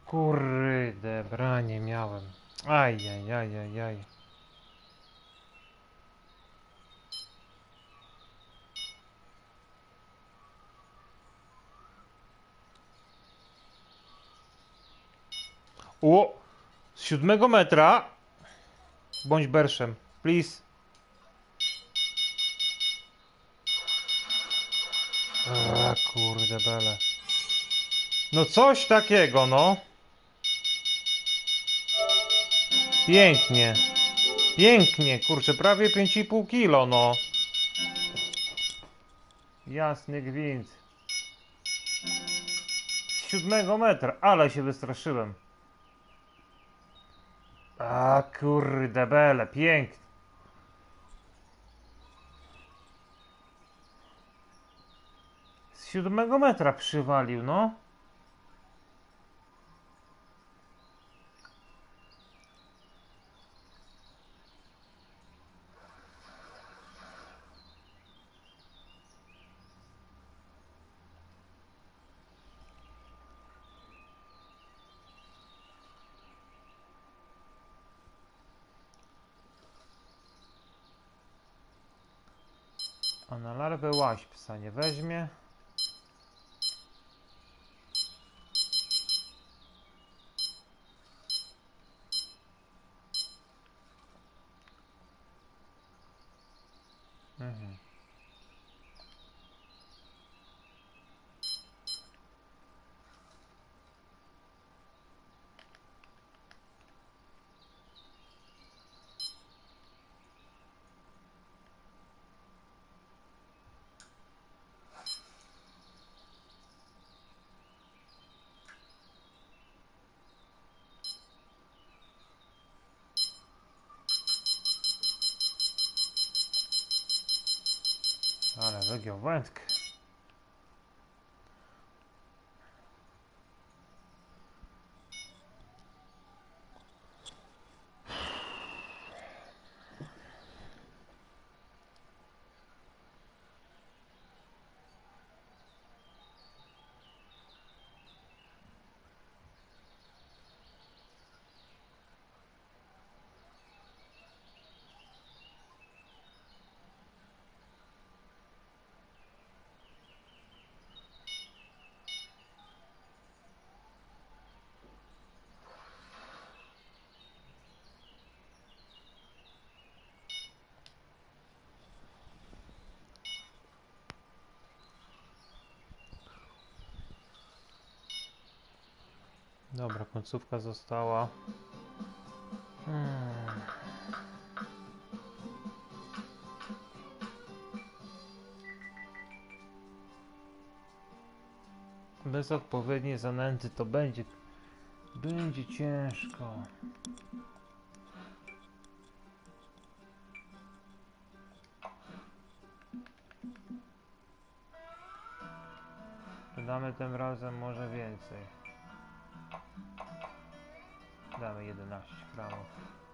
Kurde, branie miałem. Ajajajajaj. O! Z 7 metra! Bądź berszem, please. A kurde bele. No coś takiego, no. Pięknie. Pięknie, kurczę, prawie 5,5 kilo, no. Jasny gwint. Z 7 metra, ale się wystraszyłem. A kurde bele, pięknie. Z 7 metra przywalił, no. A na larwę łaśpsa nie weźmie. Mhm. Ale wygiął wędkę. Dobra, końcówka została. Bez odpowiedniej zanęty to będzie ciężko. Damy tym razem może więcej. Damy 11 gramów.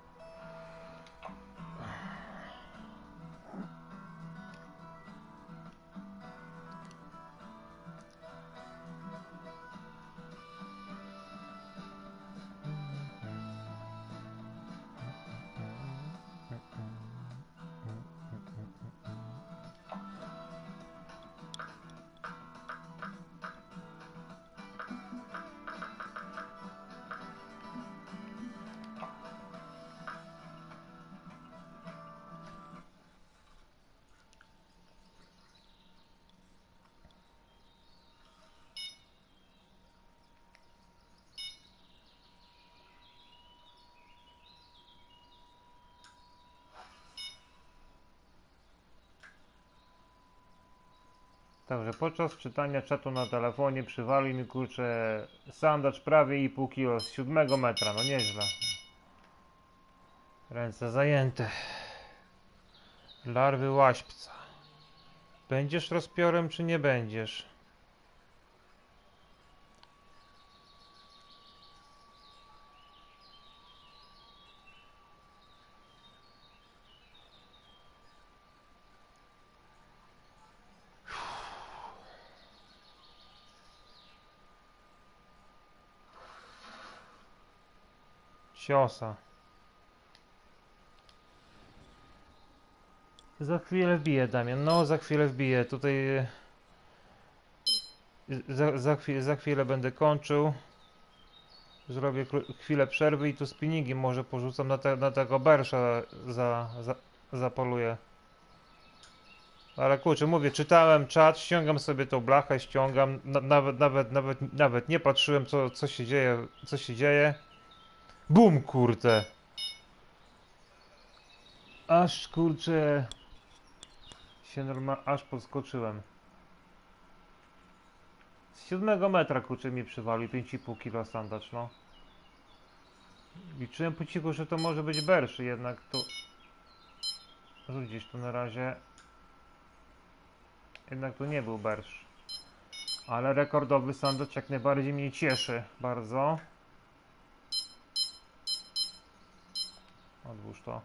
Także podczas czytania czatu na telefonie przywalił mi kurczę sandacz prawie 1,5 kilo z 7 metra, no nieźle. Ręce zajęte. Larwy łaśpca. Będziesz rozpiorem czy nie będziesz? Ciosa. Za chwilę wbiję, Damian. No, za chwilę wbiję. Tutaj za chwilę będę kończył. Zrobię chwilę przerwy i tu spinningi może porzucam na tego bersza zapoluję. Ale kurczę, mówię, czytałem czat, ściągam sobie tą blachę, ściągam, nawet nie patrzyłem co się dzieje. Bum, kurde. Aż kurczę aż podskoczyłem. Z 7 metra kurczę mi przywalił 5,5 kg sandacz, no. Liczyłem po cichu, że to może być berszy, jednak to... Gdzieś tu na razie... Jednak to nie był bersz. Ale rekordowy sandacz jak najbardziej mnie cieszy. Bardzo. Odłóż to.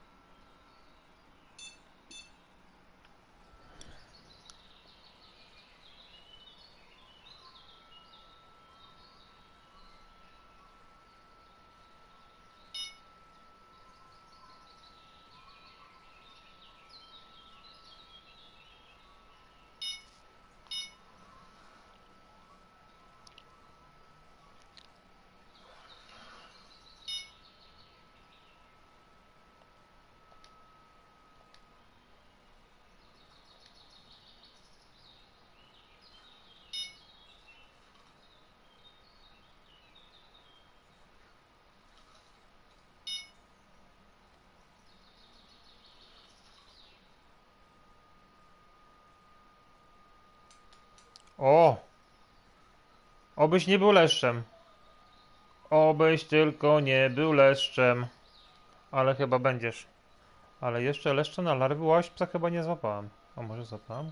O! Obyś nie był leszczem. Obyś tylko nie był leszczem. Ale chyba będziesz. Ale jeszcze leszcze na larwy łaśpca chyba nie złapałem. A może złapałem?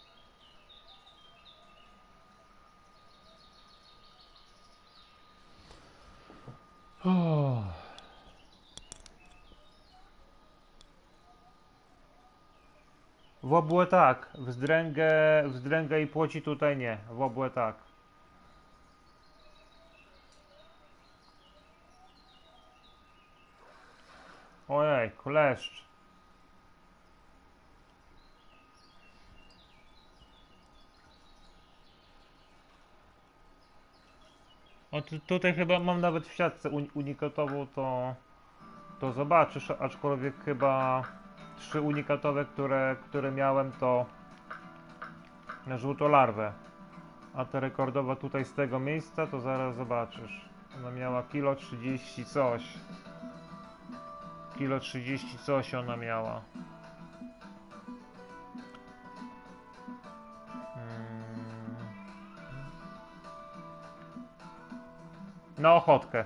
Oh. Wobłę tak. Wzdręgę i płoci tutaj nie. Wobłę tak. Ojej, kleszcz. O, tutaj chyba mam nawet w siatce unikatową, to zobaczysz, aczkolwiek chyba 3 unikatowe, które miałem, to na żółtolarwę. A ta rekordowa tutaj z tego miejsca, to zaraz zobaczysz. Ona miała kilo 30 coś. Kilo 30 coś ona miała. Na ochotkę.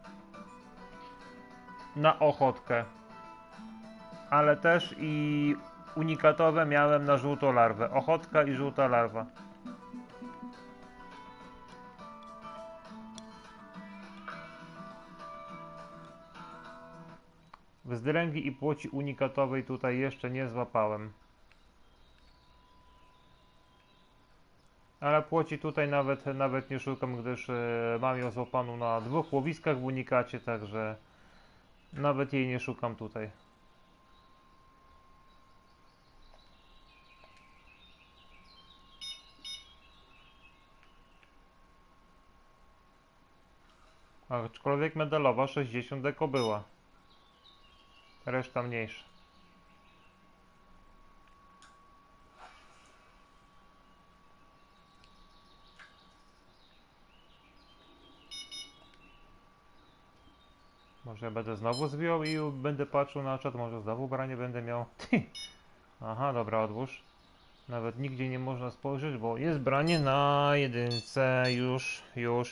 Na ochotkę. Ale też i unikatowe miałem na żółtą larwę. Ochotka i żółta larwa. Wzdręgi i płoci unikatowej tutaj jeszcze nie złapałem. Ale płoci tutaj nawet nie szukam, gdyż mam ją złapaną na 2 łowiskach w unikacie, także nawet jej nie szukam tutaj. Aczkolwiek medalowa 60 deko była. Reszta mniejsza. Może ja będę znowu zwijał i będę patrzył na czat, może znowu branie będę miał. Aha, dobra, odłóż. Nawet nigdzie nie można spojrzeć, bo jest branie na jedynce. Już.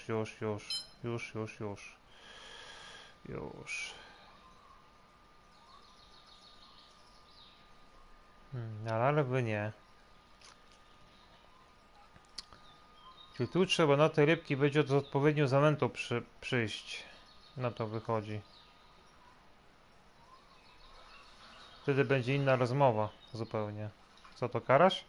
Na larwy nie. Czyli tu trzeba na te rybki będzie z odpowiednią zanętą przyjść. Na to wychodzi. Wtedy będzie inna rozmowa zupełnie. Co to, karaś?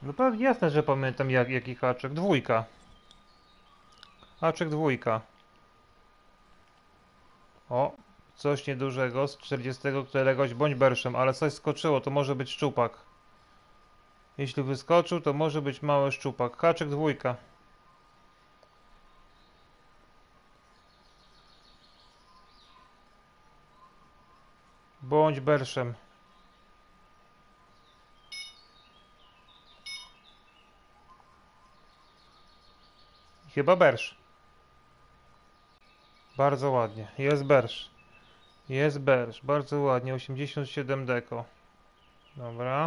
No to jasne, że pamiętam jaki haczyk. Dwójka. Haczyk dwójka. O, coś niedużego z 40 któregoś bądź berszem, ale coś skoczyło, to może być szczupak. Jeśli wyskoczył, to może być mały szczupak. Haczyk dwójka. Bądź berszem. Chyba bersz. Bardzo ładnie. Jest bersz. Jest bersz. Bardzo ładnie. 87 deko. Dobra.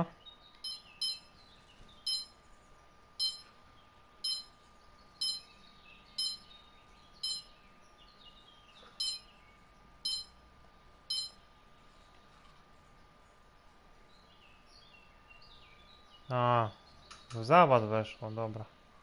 A, w zawad weszło. Dobra.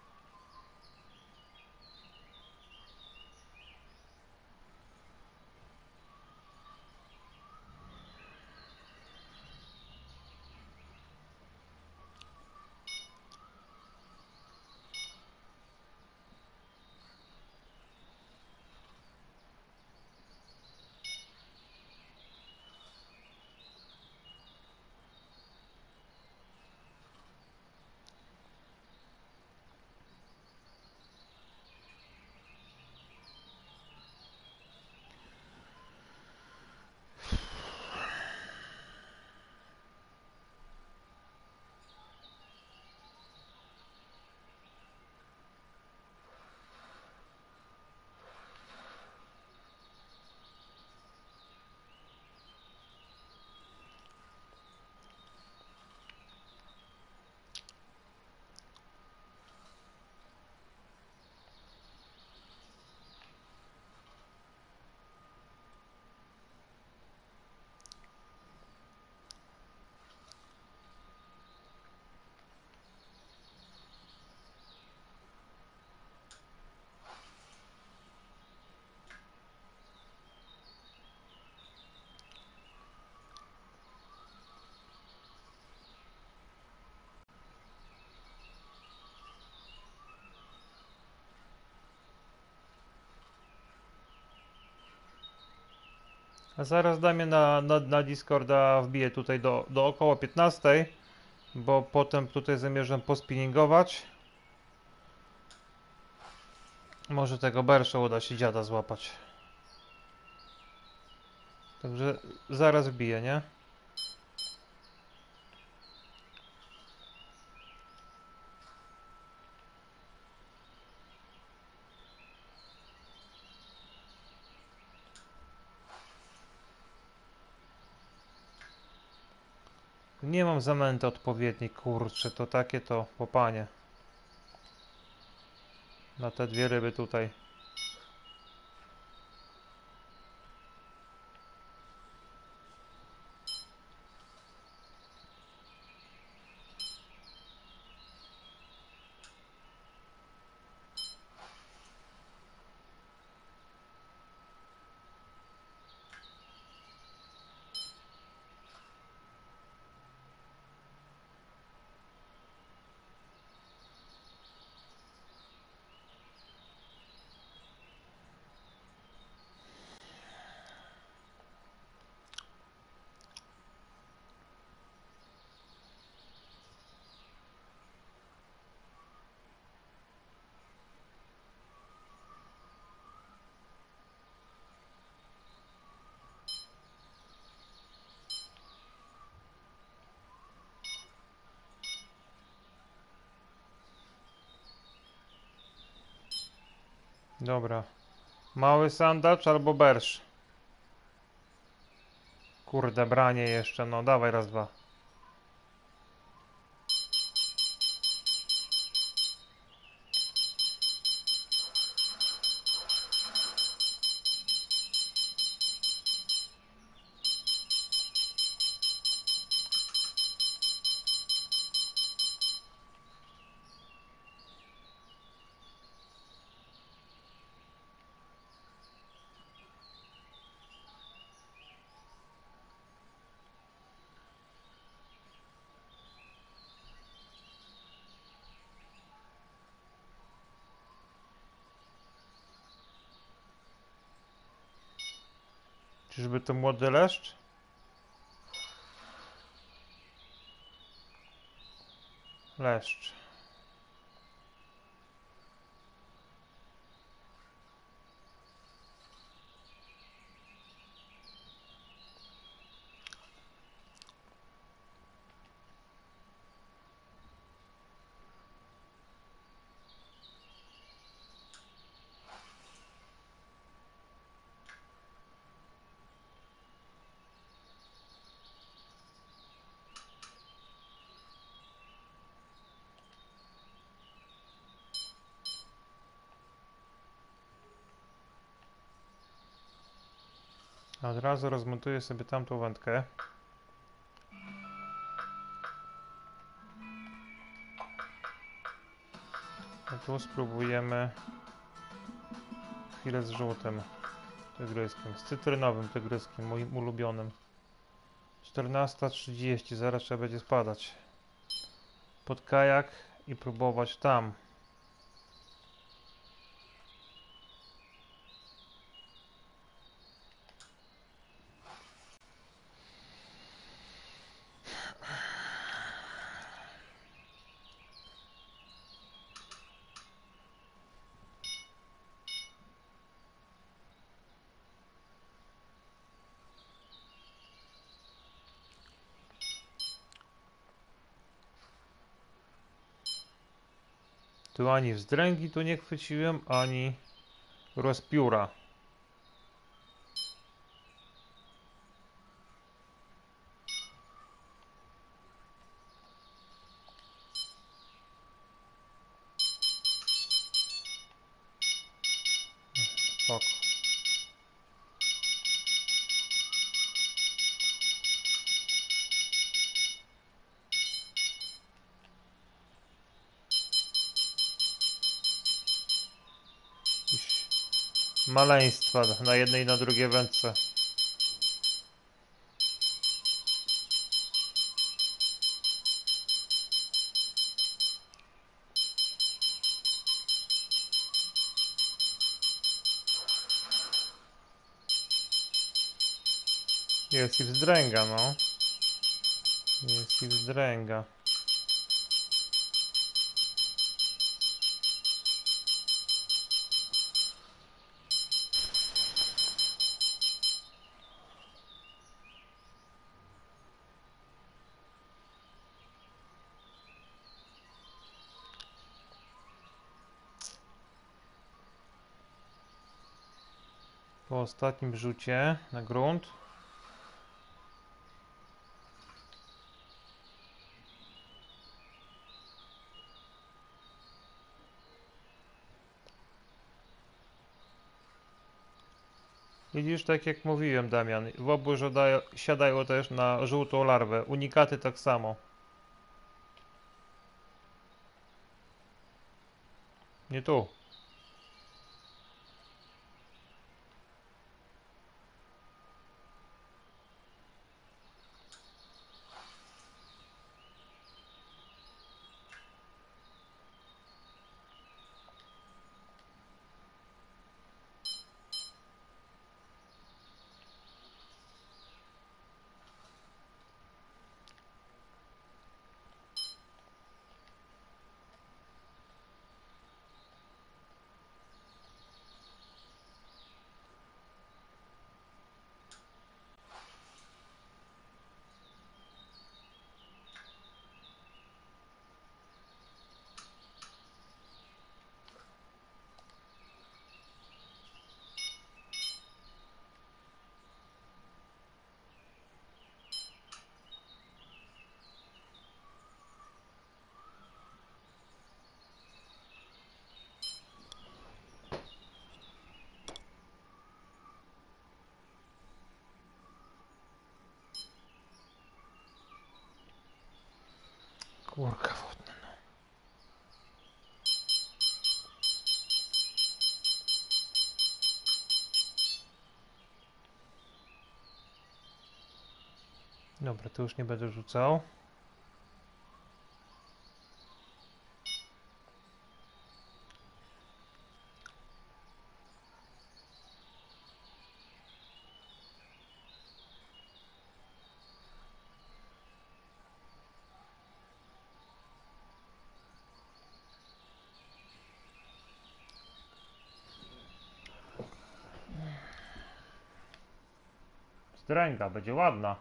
A zaraz damy na Discorda, wbiję tutaj do około 15, bo potem tutaj zamierzam pospinningować. Może tego bersza uda się dziada złapać. Także zaraz wbiję, nie? Nie mam zamęty odpowiedniej, kurczę, to takie to popanie. Na te dwie ryby tutaj. Dobra. Mały sandacz albo bersz. Kurde, branie jeszcze, no dawaj raz, dwa. Czyżby to młody leszcz? Leszcz. Od razu rozmontuję sobie tamtą wędkę. A tu spróbujemy chwilę z żółtym tygryskiem, z cytrynowym tygryskiem, moim ulubionym. 14:30, zaraz trzeba będzie spadać pod kajak i próbować tam. Tu ani wzdręgi tu nie chwyciłem, ani rozpióra. Spoko. Jakieś maleństwa na jednej i na drugiej wędce. Jest i wzdręga, no. Jest i wzdręga. Po ostatnim rzucie na grunt. Widzisz, tak jak mówiłem, Damian, wobły siadają też na żółtą larwę. Unikaty tak samo. Nie tu. Kurka wodna. Dobra, to już nie będę rzucał. Wzdręga, będzie ładna.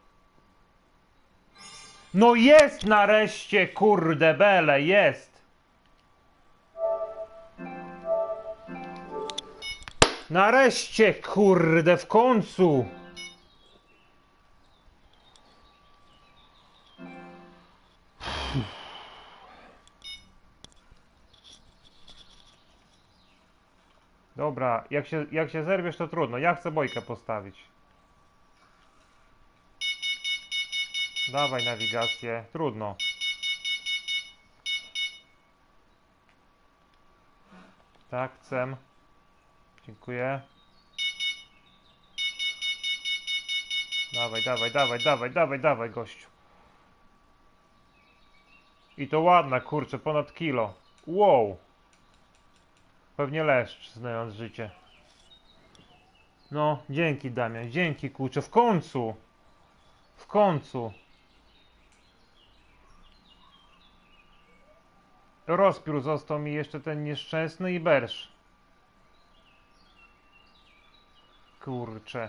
No jest nareszcie, kurde bele, jest! Nareszcie, kurde, w końcu! Dobra, jak się zerwiesz, to trudno. Ja chcę bojkę postawić. Dawaj nawigację. Trudno. Tak, chcę. Dziękuję. Dawaj, dawaj, dawaj, dawaj, dawaj, dawaj, gościu. I to ładna, kurczę, ponad kilo. Wow. Pewnie leszcz, znając życie. No, dzięki Damian, dzięki, kurczę, w końcu. W końcu. Rozpiór został mi jeszcze ten nieszczęsny i bersz. Kurczę.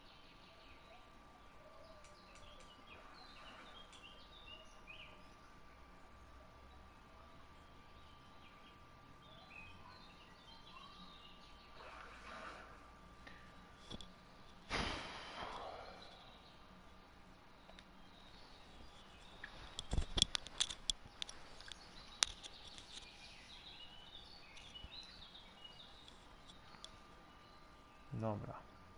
Dobra.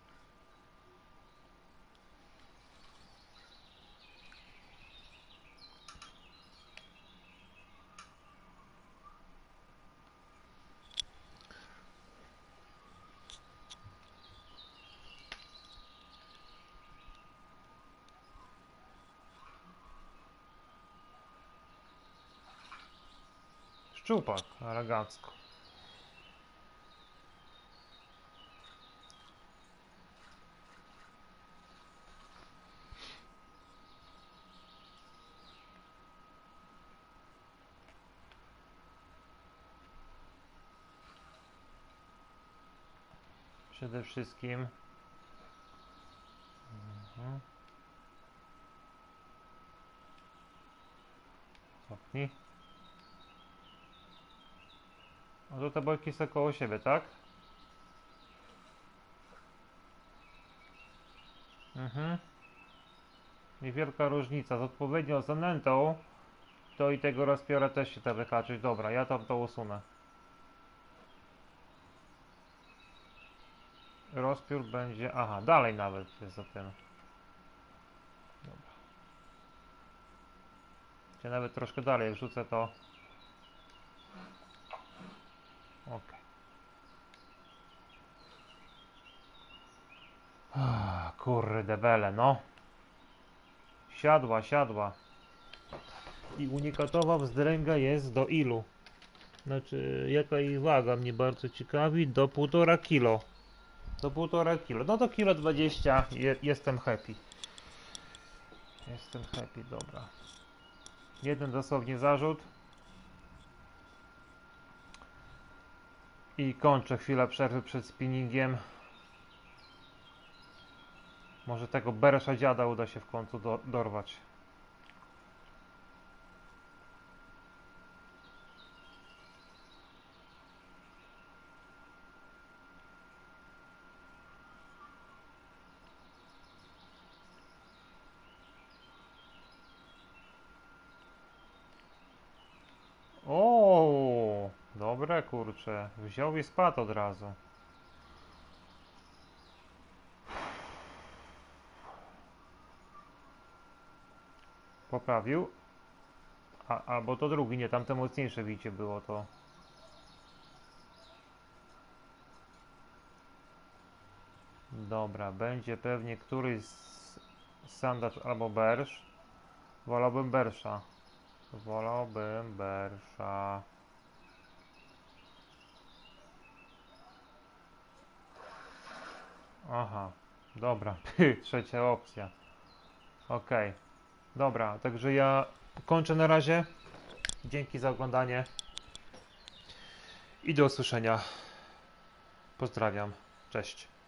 Szczupak, elegancko. Przede wszystkim. Cofnij. A to te bojki są koło siebie, tak? Niewielka różnica. Z odpowiednią zanętą to i tego rozpiora też się da wyhaczyć. Dobra, ja tam to usunę. Rozpiór będzie... Aha, dalej nawet jest za tym. Dobra. Gdzie nawet troszkę dalej wrzucę to. Ok. Kurde bele, no. Siadła, siadła. I unikatowa wzdręga jest do ilu? Znaczy, jaka jej waga mnie bardzo ciekawi? Do 1,5 kilo. Do 1,5 kilo. No to kilo 20. Jestem happy. Jestem happy, dobra. Jeden dosłownie zarzut. I kończę chwilę przerwy przed spinningiem. Może tego bersza dziada uda się w końcu dorwać. O, dobre kurcze. Wziął i spadł od razu. Poprawił. Albo to drugi, nie, tamte mocniejsze bicie było to. Dobra, będzie pewnie któryś sandacz albo bersz. Wolałbym bersza. Wolałbym bersza. Aha, dobra, trzecia opcja. Okej, dobra, także ja kończę na razie. Dzięki za oglądanie i do usłyszenia. Pozdrawiam, cześć.